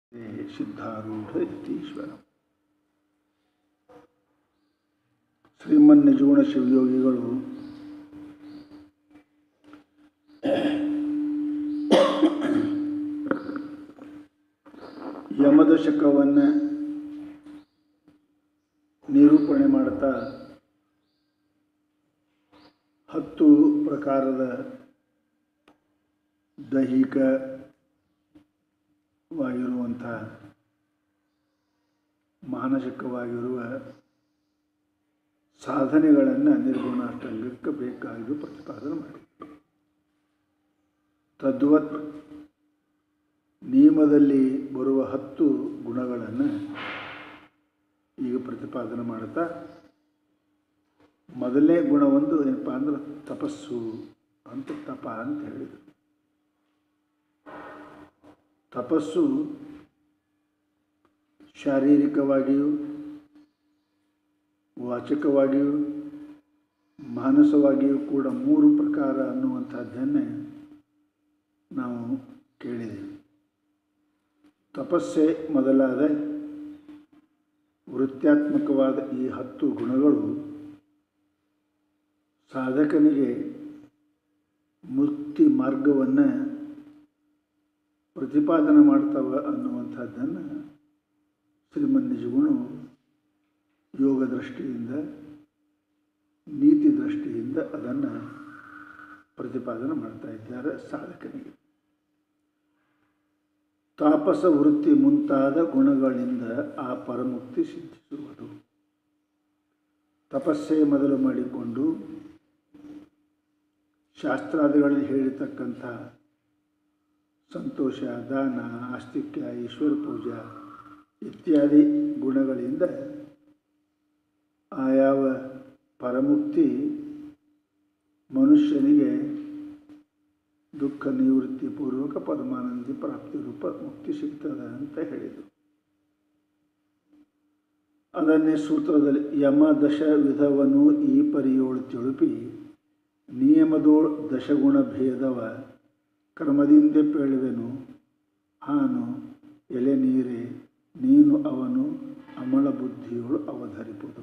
ಸಿದ್ಧಾರೂಢ ಯತೀಶ್ವರ ಶ್ರೀಮನ್ ನಿಜಗುಣ ಶಿವಯೋಗಿಗಳು ಯಮದಶಕವನ್ನು ನಿರೂಪಣೆ ಮಾಡ್ತಾ 10 ಪ್ರಕಾರದ ದೈಹಿಕವಾಗಿರುವಂಥ ಮಾನಸಿಕವಾಗಿರುವ ಸಾಧನೆಗಳನ್ನು ನಿರ್ಗುಣಾಷ್ಟಂಗಕ್ಕೆ ಬೇಕಾಗಿ ಪ್ರತಿಪಾದನೆ ಮಾಡಿದರು. ತದ್ವತ್ ನಿಯಮದಲ್ಲಿ ಬರುವ 10 ಗುಣಗಳನ್ನು ಈಗ ಪ್ರತಿಪಾದನೆ ಮಾಡುತ್ತಾ ಮೊದಲನೇ ಗುಣವೊಂದು ಏನಪ್ಪ ಅಂದ್ರೆ ತಪಸ್ಸು ಅಂತ ತಪ ಅಂತ ಹೇಳಿದರು. ತಪಸ್ಸು ಶಾರೀರಿಕವಾಗಿಯೂ ವಾಚಕವಾಗಿಯೂ ಮಾನಸವಾಗಿಯೂ ಕೂಡ 3 ಪ್ರಕಾರ ಅನ್ನುವಂಥದ್ದನ್ನೇ ನಾವು ಕೇಳಿದೆವು. ತಪಸ್ಸೇ ಮೊದಲಾದ ವೃತ್ಯಾತ್ಮಕವಾದ ಈ 10 ಗುಣಗಳು ಸಾಧಕನಿಗೆ ಮುಕ್ತಿ ಮಾರ್ಗವನ್ನು ಪ್ರತಿಪಾದನೆ ಮಾಡ್ತವೆ ಅನ್ನುವಂಥದ್ದನ್ನು ಶ್ರೀಮನ್ ನಿಜಗುಣ ಯೋಗ ದೃಷ್ಟಿಯಿಂದ ನೀತಿ ದೃಷ್ಟಿಯಿಂದ ಅದನ್ನು ಪ್ರತಿಪಾದನೆ ಮಾಡ್ತಾ ಇದ್ದಾರೆ. ಸಾಧಕನಿಗೆ ತಾಪಸ ವೃತ್ತಿ ಮುಂತಾದ ಗುಣಗಳಿಂದ ಆ ಪರಮುಕ್ತಿ ಸಿದ್ಧಿಸುವುದು. ತಪಸ್ಸೇ ಮೊದಲು ಮಾಡಿಕೊಂಡು ಶಾಸ್ತ್ರಾದಿಗಳಲ್ಲಿ ಹೇಳಿರ್ತಕ್ಕಂಥ ಸಂತೋಷ, ದಾನ, ಆಸ್ತಿಕ್ಯ, ಈಶ್ವರ ಪೂಜಾ ಇತ್ಯಾದಿ ಗುಣಗಳಿಂದ ಆಯಾವ ಪರಮುಕ್ತಿ ಮನುಷ್ಯನಿಗೆ ದುಃಖ ನಿವೃತ್ತಿ ಪೂರ್ವಕ ಪರಮಾನಂದಿ ಪ್ರಾಪ್ತಿ ರೂಪ ಮುಕ್ತಿ ಸಿಗ್ತದೆ ಅಂತ ಹೇಳಿದರು. ಅದನ್ನೇ ಸೂತ್ರದಲ್ಲಿ ಯಮ ದಶ ವಿಧವನ್ನು ಈ ಪರಿಯೋಳು ತಿಳುಪಿ ನಿಯಮದೋಳ್ ದಶಗುಣ ಭೇದವ ಕ್ರಮದಿಂದ ಪೇಳುವೆನು ಹಾನು ಎಲೆ ನೀರೇ ನೀನು ಅವನು ಅಮಳ ಬುದ್ಧಿಯೋಳು ಅವಧರಿಪುದು.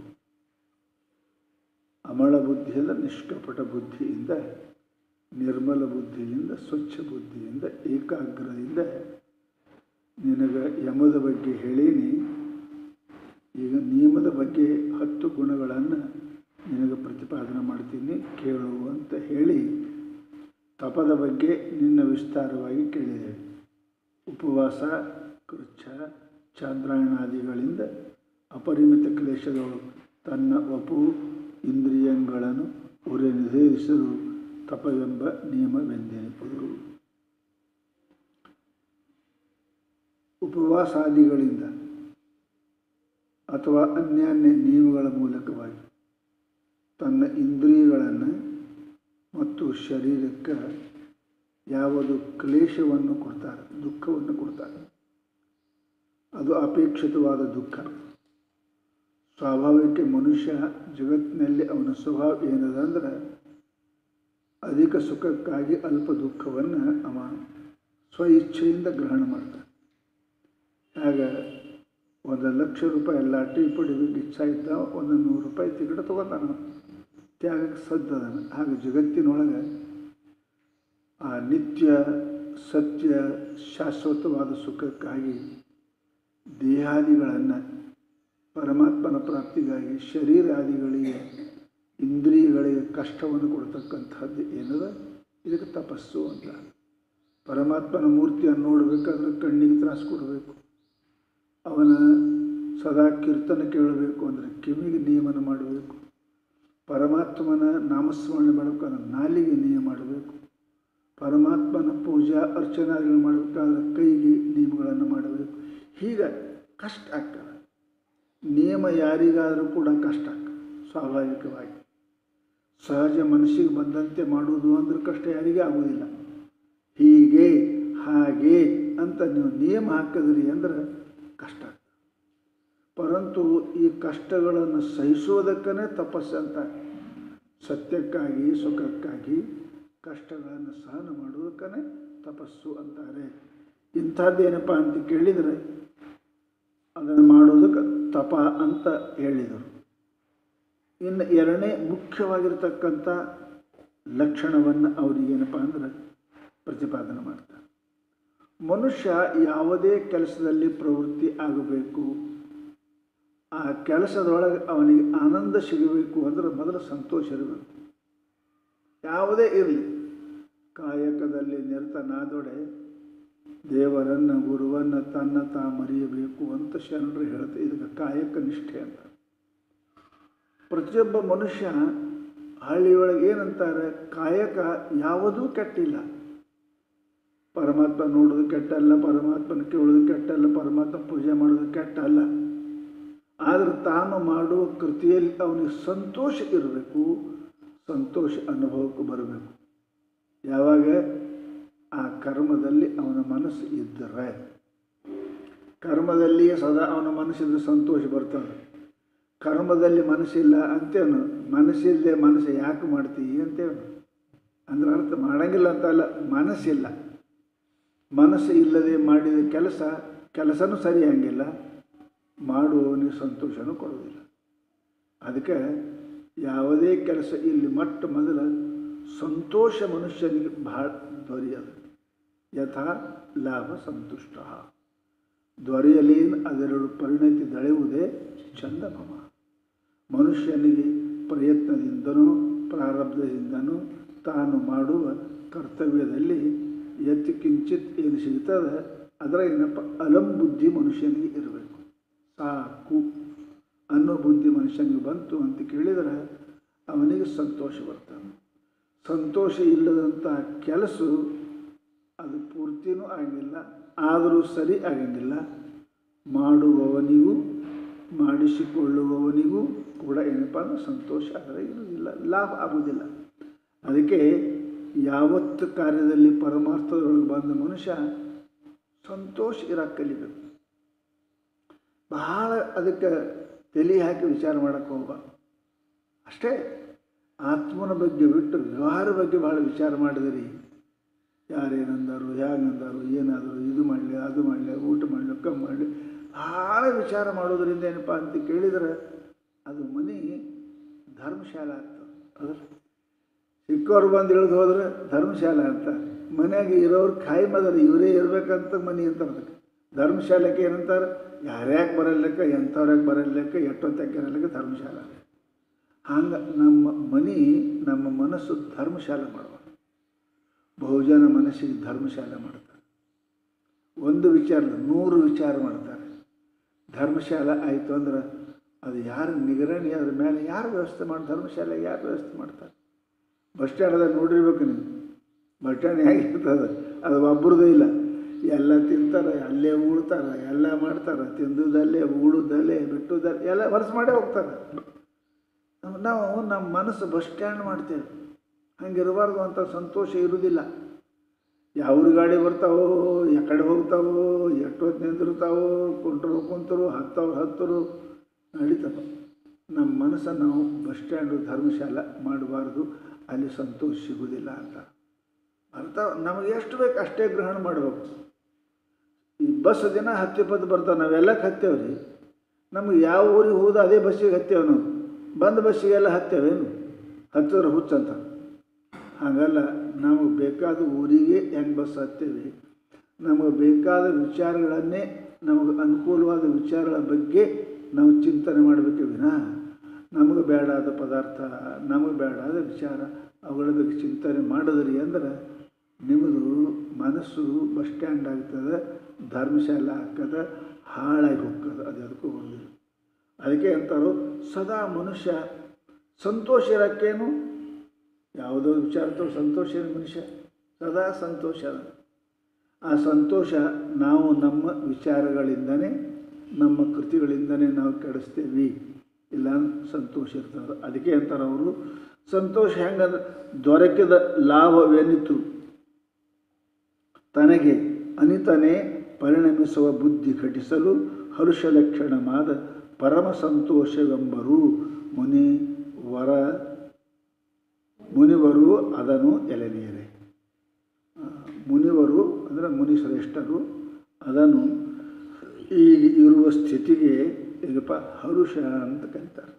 ಅಮಳ ಬುದ್ಧಿಯಿಂದ ನಿಷ್ಕಪಟ ಬುದ್ಧಿಯಿಂದ ನಿರ್ಮಲ ಬುದ್ಧಿಯಿಂದ ಸ್ವಚ್ಛ ಬುದ್ಧಿಯಿಂದ ಏಕಾಗ್ರದಿಂದ ನಿನಗೆ ಯಮದ ಬಗ್ಗೆ ಹೇಳೀನಿ. ಈಗ ನಿಯಮದ ಬಗ್ಗೆ 10 ಗುಣಗಳನ್ನು ನಿನಗೆ ಪ್ರತಿಪಾದನೆ ಮಾಡ್ತೀನಿ ಕೇಳು ಅಂತ ಹೇಳಿ ತಪದ ಬಗ್ಗೆ ನಿನ್ನ ವಿಸ್ತಾರವಾಗಿ ಕೇಳಿದೆ. ಉಪವಾಸ, ಕೃಚ್ಛ, ಚಾಂದ್ರಾಯಣಾದಿಗಳಿಂದ ಅಪರಿಮಿತ ಕ್ಲೇಶಗಳು ತನ್ನ ವಪು ಇಂದ್ರಿಯಗಳನ್ನು ಉರೆ ನಿಷೇಧಿಸಲು ತಪವೆಂಬ ನಿಯಮವೆಂದೆನಿಪುದು. ಉಪವಾಸಾದಿಗಳಿಂದ ಅಥವಾ ಅನ್ಯಾನ್ಯ ನಿಯಮಗಳ ಮೂಲಕವಾಗಿ ತನ್ನ ಇಂದ್ರಿಯಗಳನ್ನು ಮತ್ತು ಶರೀರಕ್ಕೆ ಯಾವುದು ಕ್ಲೇಶವನ್ನು ಕೊಡ್ತಾರೆ, ದುಃಖವನ್ನು ಕೊಡ್ತಾರೆ, ಅದು ಅಪೇಕ್ಷಿತವಾದ ದುಃಖ. ಸ್ವಾಭಾವಿಕ ಮನುಷ್ಯ ಜಗತ್ತಿನಲ್ಲಿ ಅವನ ಸ್ವಭಾವ ಏನದ ಅಂದ್ರೆ ಅಧಿಕ ಸುಖಕ್ಕಾಗಿ ಅಲ್ಪ ದುಃಖವನ್ನು ಅವ ಸ್ವ ಇಚ್ಛೆಯಿಂದ ಗ್ರಹಣ ಮಾಡ್ತಾನೆ. ಆಗ 1,00,000 ರೂಪಾಯಿ ಲಾಟ್ರಿ ಪಡಿಬೇಕು ಇಚ್ಛಾ ಇದ್ದ 100 ರೂಪಾಯಿ ಟಿಕೆಟ್ ತೊಗೊತಾನ, ತ್ಯಾಗಕ್ಕೆ ಸದ್ದದಾನ. ಹಾಗೆ ಜಗತ್ತಿನೊಳಗೆ ಆ ನಿತ್ಯ ಸತ್ಯ ಶಾಶ್ವತವಾದ ಸುಖಕ್ಕಾಗಿ ದೇಹಾದಿಗಳನ್ನು ಪರಮಾತ್ಮನ ಪ್ರಾಪ್ತಿಗಾಗಿ ಶರೀರಾದಿಗಳಿಗೆ ಇಂದ್ರಿಯಗಳಿಗೆ ಕಷ್ಟವನ್ನು ಕೊಡ್ತಕ್ಕಂಥದ್ದು ಏನದ ಇದಕ್ಕೆ ತಪಸ್ಸು ಅಂತ. ಪರಮಾತ್ಮನ ಮೂರ್ತಿಯನ್ನು ನೋಡಬೇಕಾದ್ರೆ ಕಣ್ಣಿಗೆ ತ್ರಾಸು ಕೊಡಬೇಕು, ಅವನ ಸದಾ ಕೀರ್ತನೆ ಕೇಳಬೇಕು ಅಂದರೆ ಕಿವಿಗೆ ನಿಯಮನ ಮಾಡಬೇಕು, ಪರಮಾತ್ಮನ ನಾಮಸ್ಮರಣೆ ಮಾಡಬೇಕಾದ್ರೆ ನಾಲಿಗೆ ನಿಯಮ ಮಾಡಬೇಕು, ಪರಮಾತ್ಮನ ಪೂಜಾ ಅರ್ಚನಾದಿಗಳು ಮಾಡಬೇಕಾದ್ರೆ ಕೈಗೆ ನಿಯಮಗಳನ್ನು ಮಾಡಬೇಕು. ಹೀಗೆ ಕಷ್ಟ ಆಗ್ತದೆ. ನಿಯಮ ಯಾರಿಗಾದರೂ ಕೂಡ ಕಷ್ಟ ಆಗ್ತದೆ. ಸ್ವಾಭಾವಿಕವಾಗಿ ಸಹಜ ಮನಸ್ಸಿಗೆ ಬಂದಂತೆ ಮಾಡುವುದು ಅಂದ್ರೆ ಕಷ್ಟ ಯಾರಿಗೂ ಆಗೋದಿಲ್ಲ. ಹೀಗೆ ಹಾಗೆ ಅಂತ ನೀವು ನಿಯಮ ಹಾಕಿದ್ರಿ ಅಂದ್ರೆ ಕಷ್ಟ ಆಗ್ತದೆ. ಪರಂತು ಈ ಕಷ್ಟಗಳನ್ನು ಸಹಿಸೋದಕ್ಕೇ ತಪಸ್ಸು ಅಂತ. ಸತ್ಯಕ್ಕಾಗಿ ಸುಖಕ್ಕಾಗಿ ಕಷ್ಟಗಳನ್ನು ಸಹನ ಮಾಡುವುದಕ್ಕೇ ತಪಸ್ಸು ಅಂತಾರೆ. ಇಂಥದ್ದೇನಪ್ಪ ಅಂತ ಕೇಳಿದರೆ ಅದನ್ನು ಮಾಡೋದಕ್ಕೆ ತಪ ಅಂತ ಹೇಳಿದರು. ಇನ್ನು ಎರಡನೇ ಮುಖ್ಯವಾಗಿರ್ತಕ್ಕಂಥ ಲಕ್ಷಣವನ್ನು ಅವರಿಗೇನಪ್ಪ ಅಂದ್ರೆ ಪ್ರತಿಪಾದನೆ ಮಾಡ್ತಾರೆ. ಮನುಷ್ಯ ಯಾವುದೇ ಕೆಲಸದಲ್ಲಿ ಪ್ರವೃತ್ತಿ ಆಗಬೇಕು, ಆ ಕೆಲಸದೊಳಗೆ ಅವನಿಗೆ ಆನಂದ ಸಿಗಬೇಕು ಅಂದ್ರೆ ಮೊದಲು ಸಂತೋಷ ಇರಬೇಕು. ಯಾವುದೇ ಇರಲಿ, ಕಾಯಕದಲ್ಲಿ ನಿರತನಾದೊಡೆ ದೇವರನ್ನು ಗುರುವನ್ನು ತನ್ನ ಮರೆಯಬೇಕು ಅಂತ ಶರಣರು ಹೇಳ್ತಾರೆ. ಇದಕ್ಕೆ ಕಾಯಕ ನಿಷ್ಠೆ ಅಂತ. ಪ್ರತಿಯೊಬ್ಬ ಮನುಷ್ಯ ಹಳ್ಳಿಯೊಳಗೆ ಏನಂತಾರೆ, ಕಾಯಕ ಯಾವುದೂ ಕೆಟ್ಟಿಲ್ಲ. ಪರಮಾತ್ಮ ನೋಡೋದು ಕೆಟ್ಟಲ್ಲ, ಪರಮಾತ್ಮನ ಕೇಳೋದು ಕೆಟ್ಟಲ್ಲ, ಪರಮಾತ್ಮ ಪೂಜೆ ಮಾಡೋದು ಕೆಟ್ಟಲ್ಲ. ಆದರೆ ತಾನು ಮಾಡುವ ಕೃತಿಯಲ್ಲಿ ಅವನಿಗೆ ಸಂತೋಷ ಇರಬೇಕು, ಸಂತೋಷ ಅನುಭವಕ್ಕೆ ಬರಬೇಕು. ಯಾವಾಗ ಆ ಕರ್ಮದಲ್ಲಿ ಅವನ ಮನಸ್ಸು ಇದ್ದರೆ, ಕರ್ಮದಲ್ಲಿಯೇ ಸದಾ ಅವನ ಮನಸ್ಸಿದ್ರೆ ಸಂತೋಷ ಬರ್ತದೆ. ಕರ್ಮದಲ್ಲಿ ಮನಸ್ಸಿಲ್ಲ ಅಂತೇನು, ಮನಸ್ಸಿಲ್ಲದೆ ಮನಸ್ಸು ಯಾಕೆ ಮಾಡ್ತೀವಿ ಅಂತೇನು ಅಂದ್ರೆ ಅರ್ಥ ಮಾಡೋಂಗಿಲ್ಲ ಅಂತಲ್ಲ, ಮನಸ್ಸಿಲ್ಲ. ಮನಸ್ಸು ಇಲ್ಲದೆ ಮಾಡಿದ ಕೆಲಸನೂ ಸರಿಯಾಗಿಲ್ಲ, ಮಾಡುವವನಿಗೆ ಸಂತೋಷನೂ ಕೊಡೋದಿಲ್ಲ. ಅದಕ್ಕೆ ಯಾವುದೇ ಕೆಲಸ ಇಲ್ಲಿ ಮೊದಲು ಸಂತೋಷ ಮನುಷ್ಯನಿಗೆ ಬಹಳ ದೊರೆಯದು. ಯಥಾ ಲಾಭ ಸಂತುಷ್ಟ ದೊರೆಯಲೇನು ಅದೆರಡು ಪರಿಣತಿ ದಳೆಯುವುದೇ ಚಂದಮಮ. ಮನುಷ್ಯನಿಗೆ ಪ್ರಯತ್ನದಿಂದನೂ ಪ್ರಾರಬ್ಧದಿಂದನೂ ತಾನು ಮಾಡುವ ಕರ್ತವ್ಯದಲ್ಲಿ ಎತ್ತಿ ಕಿಂಚಿತ್ ಏನು ಸಿಗ್ತದೆ ಅದರ ಏನಪ್ಪ ಅಲಂ ಬುದ್ಧಿ ಮನುಷ್ಯನಿಗೆ ಇರಬೇಕು. ಸಾಕು ಅನ್ನೋ ಬುದ್ಧಿ ಮನುಷ್ಯನಿಗೆ ಬಂತು ಅಂತ ಕೇಳಿದರೆ ಅವನಿಗೆ ಸಂತೋಷ ಬರ್ತಾನೆ. ಸಂತೋಷ ಇಲ್ಲದಂಥ ಕೆಲಸ ಅದು ಪೂರ್ತಿನೂ ಆಗಿಲ್ಲ, ಆದರೂ ಸರಿ ಆಗಂಗಿಲ್ಲ. ಮಾಡುವವನಿಗೂ ಮಾಡಿಸಿಕೊಳ್ಳುವವನಿಗೂ ಕೂಡ ಏನಪ್ಪ ಅಂದ್ರೆ ಸಂತೋಷ ಅದರ ಇರುವುದಿಲ್ಲ, ಲಾಭ ಆಗುವುದಿಲ್ಲ. ಅದಕ್ಕೆ ಯಾವತ್ತು ಕಾರ್ಯದಲ್ಲಿ ಪರಮಾರ್ಥದೊಳಗೆ ಬಂದ ಮನುಷ್ಯ ಸಂತೋಷ ಇರಕ್ಕೆ ಕಲಿಬೇಕು. ಬಹಳ ಅದಕ್ಕೆ ತಲೆ ಹಾಕಿ ವಿಚಾರ ಮಾಡೋಕ್ಕೆ ಹೋಗಬಾರ್ದು. ಅಷ್ಟೇ ಆತ್ಮನ ಬಗ್ಗೆ ಬಿಟ್ಟು ವ್ಯವಹಾರ ಬಗ್ಗೆ ಭಾಳ ವಿಚಾರ ಮಾಡಿದಿರಿ. ಯಾರೇನಂದರು, ಹೇಗಂದರು, ಏನಾದರು, ಇದು ಮಾಡಲಿ, ಅದು ಮಾಡಲಿ, ಊಟ ಮಾಡಲಿ, ಕಮ್ಮಿ ಮಾಡಲಿ, ಭಾಳ ವಿಚಾರ ಮಾಡೋದ್ರಿಂದ ಏನಪ್ಪ ಅಂತ ಕೇಳಿದರೆ ಅದು ಮನೆ ಧರ್ಮಶಾಲೆ ಆಗ್ತದೆ. ಅದರ ಸಿಕ್ಕವ್ರು ಬಂದು ಇಳಿದು ಹೋದ್ರೆ ಧರ್ಮಶಾಲೆ ಅಂತ, ಮನೆಯಾಗೆ ಇರೋರು ಖಾಯಿ ಮದರ ಇವರೇ ಇರಬೇಕಂತ ಮನೆ ಅಂತಾರೆ. ಅದಕ್ಕೆ ಧರ್ಮಶಾಲೆಗೆ ಏನಂತಾರೆ, ಯಾರ್ಯಾಕೆ ಬರಲಿಕ್ಕ, ಎಂಥವ್ರ್ಯಾಕೆ ಬರಲಿಕ್ಕ, ಎಷ್ಟೊತ್ತಾಕೆ ಇರಲಿಕ್ಕ ಧರ್ಮಶಾಲೆ. ಹಂಗೆ ನಮ್ಮ ನಮ್ಮ ಮನಸ್ಸು ಧರ್ಮಶಾಲೆ ಮಾಡುವ. ಬಹುಜನ ಮನಸ್ಸಿಗೆ ಧರ್ಮಶಾಲೆ ಮಾಡ್ತಾರೆ. ಒಂದು ವಿಚಾರ 100 ವಿಚಾರ ಮಾಡ್ತಾರೆ. ಧರ್ಮಶಾಲೆ ಆಯಿತು ಅಂದ್ರೆ ಅದು ಯಾರು ನಿಗರಣಿ, ಅದ್ರ ಮೇಲೆ ಯಾರು ವ್ಯವಸ್ಥೆ ಮಾಡಿ, ಧರ್ಮಶಾಲೆ ಯಾರು ವ್ಯವಸ್ಥೆ ಮಾಡ್ತಾರೆ? ಬಸ್ ಸ್ಟ್ಯಾಂಡದಾಗ ನೋಡಿರ್ಬೇಕು ನೀವು, ಬಸ್ ಸ್ಟ್ಯಾಂಡ್ ಹೇಗಿರ್ತದೆ, ಅದು ಒಬ್ಬರದೇ ಇಲ್ಲ. ಎಲ್ಲ ತಿಂತಾರೆ, ಅಲ್ಲೇ ಉಳ್ತಾರೆ, ಎಲ್ಲ ಮಾಡ್ತಾರೆ, ತಿಂದುದಲ್ಲೇ ಉಳುದಲ್ಲೇ ಬಿಟ್ಟುದಲ್ಲೇ ಎಲ್ಲ ವರ್ಷ ಮಾಡೇ ಹೋಗ್ತಾರೆ. ನಾವು ನಮ್ಮ ಮನಸ್ಸು ಬಸ್ ಸ್ಟ್ಯಾಂಡ್ ಮಾಡ್ತೇವೆ. ಹಂಗಿರಬಾರ್ದು ಅಂತ ಸಂತೋಷ ಇರುವುದಿಲ್ಲ. ಯಾವ್ರ ಗಾಡಿ ಬರ್ತಾವೋ, ಎಕಡೆ ಹೋಗ್ತಾವೋ, ಎಷ್ಟೊತ್ತು ನಿಂದಿರ್ತಾವೋ, ಕುಂತರು ಹತ್ತರು ನಡೀತಾವ. ನಮ್ಮ ಮನಸ್ಸನ್ನು ನಾವು ಬಸ್ ಸ್ಟ್ಯಾಂಡು ಧರ್ಮಶಾಲೆ ಮಾಡಬಾರ್ದು, ಅಲ್ಲಿ ಸಂತೋಷ ಸಿಗೋದಿಲ್ಲ ಅಂತ ಬರ್ತಾವ. ನಮಗೆ ಎಷ್ಟು ಬೇಕು ಅಷ್ಟೇ ಗ್ರಹಣ ಮಾಡಬೇಕು. ಈ ಬಸ್ ದಿನ 10-20 ಬರ್ತಾವೆ, ನಾವೆಲ್ಲಕ್ಕೆ ಹತ್ತೇವ್ರಿ. ನಮಗೆ ಯಾವ ಊರಿಗೆ ಹೋದ ಅದೇ ಬಸ್ಸಿಗೆ ಹತ್ತೇವೆ. ನಾವು ಬಂದ ಬಸ್ಸಿಗೆಲ್ಲ ಹತ್ತೇವೇನು, ಹತ್ತಿದ್ರೆ ಹುಚ್ಚಂತ. ಹಾಗಲ್ಲ, ನಮಗೆ ಬೇಕಾದ ಊರಿಗೆ ಹೆಂಗೆ ಬಸ್ ಹತ್ತೇವೆ, ನಮಗೆ ಬೇಕಾದ ವಿಚಾರಗಳನ್ನೇ, ನಮಗೆ ಅನುಕೂಲವಾದ ವಿಚಾರಗಳ ಬಗ್ಗೆ ನಾವು ಚಿಂತನೆ ಮಾಡಬೇಕೇ ವಿನಃ ನಮಗೆ ಬೇಡಾದ ಪದಾರ್ಥ, ನಮಗೆ ಬೇಡಾದ ವಿಚಾರ ಅವುಗಳ ಬಗ್ಗೆ ಚಿಂತನೆ ಮಾಡಿದ್ರಿ ಅಂದ್ರೆ ನಿಮ್ಮದು ಮನಸ್ಸು ಬಸ್ ಸ್ಟ್ಯಾಂಡ್ ಆಗ್ತದೆ, ಧರ್ಮಶಾಲೆ ಆಗ್ತದೆ, ಹಾಳಾಗಿ ಹೋಗ್ತದೆ. ಅದು ಅದಕ್ಕೂ ಬರೋದಿಲ್ಲ. ಅದಕ್ಕೆ ಅಂತಾರೋ ಸದಾ ಮನುಷ್ಯ ಸಂತೋಷ ಇರೋಕ್ಕೇನು, ಯಾವುದೋ ವಿಚಾರದೋ ಸಂತೋಷ ಏನು, ಮನುಷ್ಯ ಸದಾ ಸಂತೋಷ. ಆ ಸಂತೋಷ ನಾವು ನಮ್ಮ ವಿಚಾರಗಳಿಂದನೇ, ನಮ್ಮ ಕೃತಿಗಳಿಂದನೇ ನಾವು ಕೆಡಿಸ್ತೇವೆ, ಇಲ್ಲ ಸಂತೋಷ ಇರ್ತದೆ. ಅದಕ್ಕೆ ಅಂತಾರೆ ಅವರು, ಸಂತೋಷ ಹೆಂಗಂದ್ರೆ ದೊರಕಿದ ಲಾಭವೆನಿತು ತನಗೆ ಅನಿತನೇ ಪರಿಣಮಿಸುವ ಬುದ್ಧಿ ಘಟಿಸಲು ಹರುಷಲಕ್ಷಣವಾದ ಪರಮ ಸಂತೋಷವೆಂಬರು ಮುನಿವರು ಅದನ್ನು ಎಲೆನೀರೆ. ಮುನಿವರು ಅಂದರೆ ಮುನಿಶ್ರೇಷ್ಠರು, ಅದನ್ನು ಈಗ ಇರುವ ಸ್ಥಿತಿಗೆ ಏನಪ್ಪ ಹರುಷ ಅಂತ ಕರೀತಾರೆ.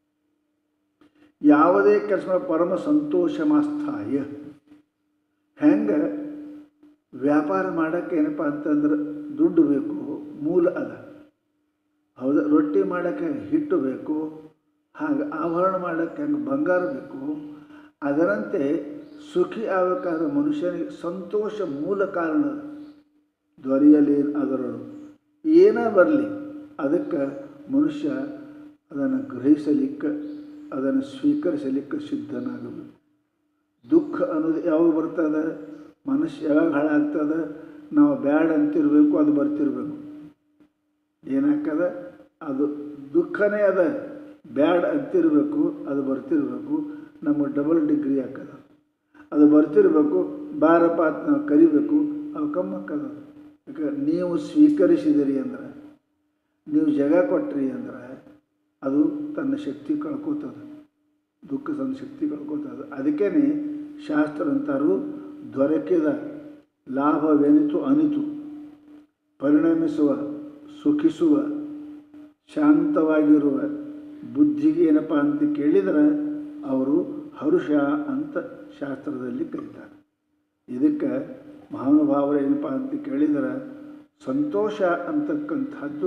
ಯಾವುದೇ ಕೆಲಸ ಪರಮ ಸಂತೋಷಮಾಸ್ಥಾಯ. ಹೆಂಗೆ ವ್ಯಾಪಾರ ಮಾಡೋಕ್ಕೆ ಏನಪ್ಪ ಅಂತಂದ್ರೆ ದುಡ್ಡು ಬೇಕು, ಮೂಲ ಅದ. ಹೌದಾ? ರೊಟ್ಟಿ ಮಾಡೋಕ್ಕೆ ಹಿಟ್ಟು ಬೇಕು, ಹಾಗೆ ಆಭರಣ ಮಾಡೋಕ್ಕೆ ಹೆಂಗೆ ಬಂಗಾರ ಬೇಕು. ಅದರಂತೆ ಸುಖಿ ಆಗಬೇಕಾದ ಮನುಷ್ಯನಿಗೆ ಸಂತೋಷ ಮೂಲ ಕಾರಣ. ದೊರೆಯಲಿ ಅದರೊಳು ಏನೇ ಬರಲಿ ಅದಕ್ಕೆ ಮನುಷ್ಯ ಅದನ್ನು ಗ್ರಹಿಸಲಿಕ್ಕೆ, ಅದನ್ನು ಸ್ವೀಕರಿಸಲಿಕ್ಕೆ ಸಿದ್ಧನಾಗಬೇಕು. ದುಃಖ ಅನ್ನೋದು ಯಾವಾಗ ಬರ್ತದೆ? ಮನುಷ್ಯ ಯಾವಾಗ ಹಾಳಾಗ್ತದೆ? ನಾವು ಬ್ಯಾಡ್ ಅಂತಿರಬೇಕು, ಅದು ಬರ್ತಿರ್ಬೇಕು. ಏನಾಗ್ತದೆ? ಅದು ದುಃಖನೇ ಅದ, ಬ್ಯಾಡ್ ಅಂತಿರಬೇಕು, ಅದು ಬರ್ತಿರ್ಬೇಕು. ನಮಗೆ ಡಬಲ್ ಡಿಗ್ರಿ ಹಾಕದ, ಅದು ಬರ್ತಿರ್ಬೇಕು. ಬಾರಪ್ಪ ಅಂತ ನಾವು ಕರಿಬೇಕು, ಅದು ಕಮ್ಮಕ್ಕದ. ಯಾಕಂದ್ರೆ ನೀವು ಸ್ವೀಕರಿಸಿದಿರಿ ಅಂದ್ರೆ, ನೀವು ಜಗ ಕೊಟ್ರಿ ಅಂದ್ರೆ ಅದು ತನ್ನ ಶಕ್ತಿ ಕಳ್ಕೋತದೆ. ದುಃಖ ತನ್ನ ಶಕ್ತಿ ಕಳ್ಕೋತದೆ. ಅದಕ್ಕೇ ಶಾಸ್ತ್ರ ಅಂತಾರು, ದೊರಕಿದ ಲಾಭವೆನಿತು ಅನಿತು ಪರಿಣಮಿಸುವ, ಸುಖಿಸುವ, ಶಾಂತವಾಗಿರುವ ಬುದ್ಧಿಗೆ ಏನಪ್ಪ ಅಂತ ಕೇಳಿದರೆ ಅವರು ಹರುಷ ಅಂತ ಶಾಸ್ತ್ರದಲ್ಲಿ ಕರೀತಾರೆ. ಇದಕ್ಕೆ ಮಹಾನುಭಾವರು ಏನಪ್ಪ ಅಂತ ಕೇಳಿದರೆ ಸಂತೋಷ ಅಂತಕ್ಕಂಥದ್ದು,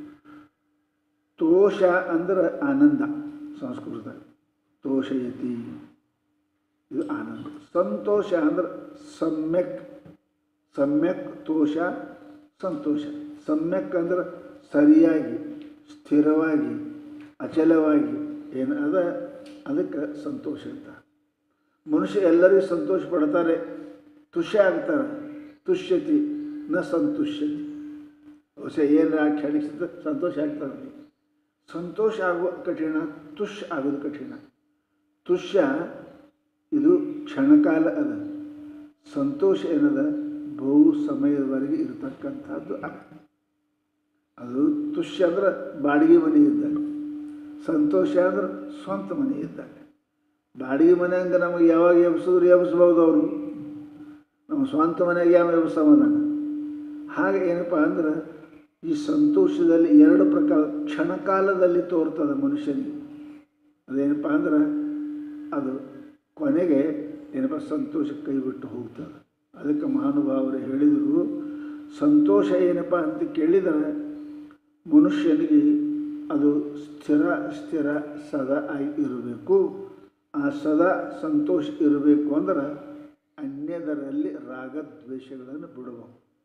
ತೋಷ ಅಂದ್ರೆ ಆನಂದ, ಸಂಸ್ಕೃತ ತೋಷಯತಿ, ಇದು ಆನಂದ. ಸಂತೋಷ ಅಂದ್ರೆ ಸಮ್ಯಕ್, ಸಮ್ಯಕ್ ತೋಷ ಸಂತೋಷ. ಸಮ್ಯಕ್ ಅಂದ್ರೆ ಸರಿಯಾಗಿ, ಸ್ಥಿರವಾಗಿ, ಅಚಲವಾಗಿ ಏನು ಅದ, ಅದಕ್ಕೆ ಸಂತೋಷ ಅಂತ. ಮನುಷ್ಯ ಎಲ್ಲರಿಗೂ ಸಂತೋಷ ಪಡ್ತಾರೆ, ತುಷ್ಯ ಆಗ್ತಾರೆ. ತುಷ್ಯತಿ ನ ಸಂತುಷ್ಯತಿ. ಹೊಸ ಏನು ಕ್ಷಣಿಸಿದ ಸಂತೋಷ ಆಗ್ತದೆ. ಸಂತೋಷ ಆಗುವ ಕಠಿಣ, ತುಷ್ ಆಗೋದು ಕಠಿಣ. ತುಷ್ಯ ಇದು ಕ್ಷಣಕಾಲ ಅದ, ಸಂತೋಷ ಏನದ ಬಹು ಸಮಯದವರೆಗೆ ಇರತಕ್ಕಂಥದ್ದು ಅದ. ಅದು ತುಷ್ಯ ಅಂದ್ರೆ ಬಾಡಿಗೆ ಮನೆ ಇದ್ದಾಗ, ಸಂತೋಷ ಅಂದ್ರೆ ಸ್ವಂತ ಮನೆ ಇದ್ದಾಗ. ಬಾಡಿಗೆ ಮನೆ ಹಂಗೆ ನಮಗೆ ಯಾವಾಗ ಎಬ್ಸಿದ್ರು ಎಬ್ಸ್ಬೋದು ಅವರು, ನಮ್ಮ ಸ್ವಂತ ಮನೆಗೆ ಯಾವ ಎಬ್ಸಮಾಧಾನ. ಹಾಗೆ ಏನಪ್ಪ ಅಂದ್ರೆ ಈ ಸಂತೋಷದಲ್ಲಿ ಎರಡು ಪ್ರಕಾರ ಕ್ಷಣಕಾಲದಲ್ಲಿ ತೋರ್ತದೆ ಮನುಷ್ಯನಿಗೆ. ಅದೇನಪ್ಪ ಅಂದ್ರೆ ಅದು ಕೊನೆಗೆ ಏನಪ್ಪ ಸಂತೋಷ ಕೈ ಬಿಟ್ಟು ಹೋಗ್ತದೆ. ಅದಕ್ಕೆ ಮಹಾನುಭಾವರು ಹೇಳಿದರು, ಸಂತೋಷ ಏನಪ್ಪ ಅಂತ ಕೇಳಿದರೆ ಮನುಷ್ಯನಿಗೆ ಅದು ಸ್ಥಿರ ಸ್ಥಿರ ಸದಾ ಆಗಿ ಇರಬೇಕು. ಆ ಸದಾ ಸಂತೋಷ ಇರಬೇಕು ಅಂದ್ರೆ ಅನ್ಯದರಲ್ಲಿ ರಾಗದ್ವೇಷಗಳನ್ನು ಬಿಡಬೇಕು.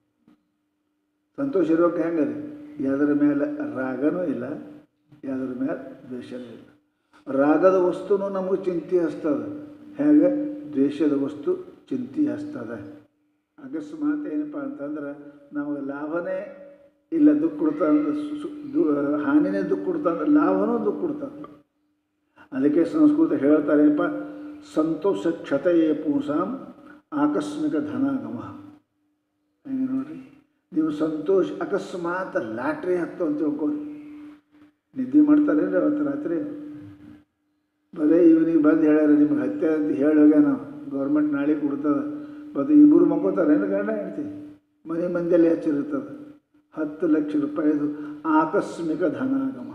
ಸಂತೋಷ ಇರೋಕೆ ಹೆಂಗದೆ? ಯಾವುದರ ಮೇಲೆ ರಾಗನೂ ಇಲ್ಲ, ಯಾವುದರ ಮೇಲೆ ದ್ವೇಷನೂ ಇಲ್ಲ. ರಾಗದ ವಸ್ತುನೂ ನಮಗೆ ಚಿಂತೆ ಹಚ್ತದೆ, ಹೇಗೆ ದ್ವೇಷದ ವಸ್ತು ಚಿಂತೆ ಹಚ್ತದೆ. ಅಕಸ್ಮಾತ್ ಏನಪ್ಪ ಅಂತಂದ್ರೆ ನಮಗೆ ಲಾಭನೇ ಇಲ್ಲ, ದುಃಖ ಕೊಡ್ತಂದ್ರೆ ಹಾನಿನೇ ದುಃಖ ಕೊಡ್ತಂದ್ರೆ ಲಾಭನೂ ದುಃಖ ಕೊಡ್ತದೆ. ಅದಕ್ಕೆ ಸಂಸ್ಕೃತ ಹೇಳ್ತಾರೆ ಏನಪ್ಪ, ಸಂತೋಷ ಕ್ಷತೆಯೇ ಪುಂಸಾಂ ಆಕಸ್ಮಿಕ ಧನಾಗಮ. ಹೆಂಗೆ ನೋಡ್ರಿ, ನೀವು ಸಂತೋಷ ಅಕಸ್ಮಾತ್ ಲಾಟ್ರಿ ಹತ್ತು ಅಂತ ತಿಳ್ಕೊರಿ, ನಿದ್ದೆ ಮಾಡ್ತಾರೇನ್ರಿ ಅವತ್ತು ರಾತ್ರಿ? ಬರೀ ಇವನಿಗೆ ಬಂದು ಹೇಳ್ಯಾರ ನಿಮ್ಗೆ ಹತ್ಯೆ ಅಂತ ಹೇಳಿ ಹೋಗ್ಯ, ನಾವು ಗೌರ್ಮೆಂಟ್ ನಾಳೆ ಕೊಡ್ತದೆ. ಮತ್ತು ಇಬ್ಬರು ಮಕ್ಕೋತಾರೇನು ಗಂಡ ಹೇಳ್ತೀವಿ, ಮನೆ ಮಂದಿಯಲ್ಲಿ ಹೆಚ್ಚಿರ್ತದೆ. 10 ಲಕ್ಷ ರೂಪಾಯಿದು ಆಕಸ್ಮಿಕ ಧನಾಗಮ.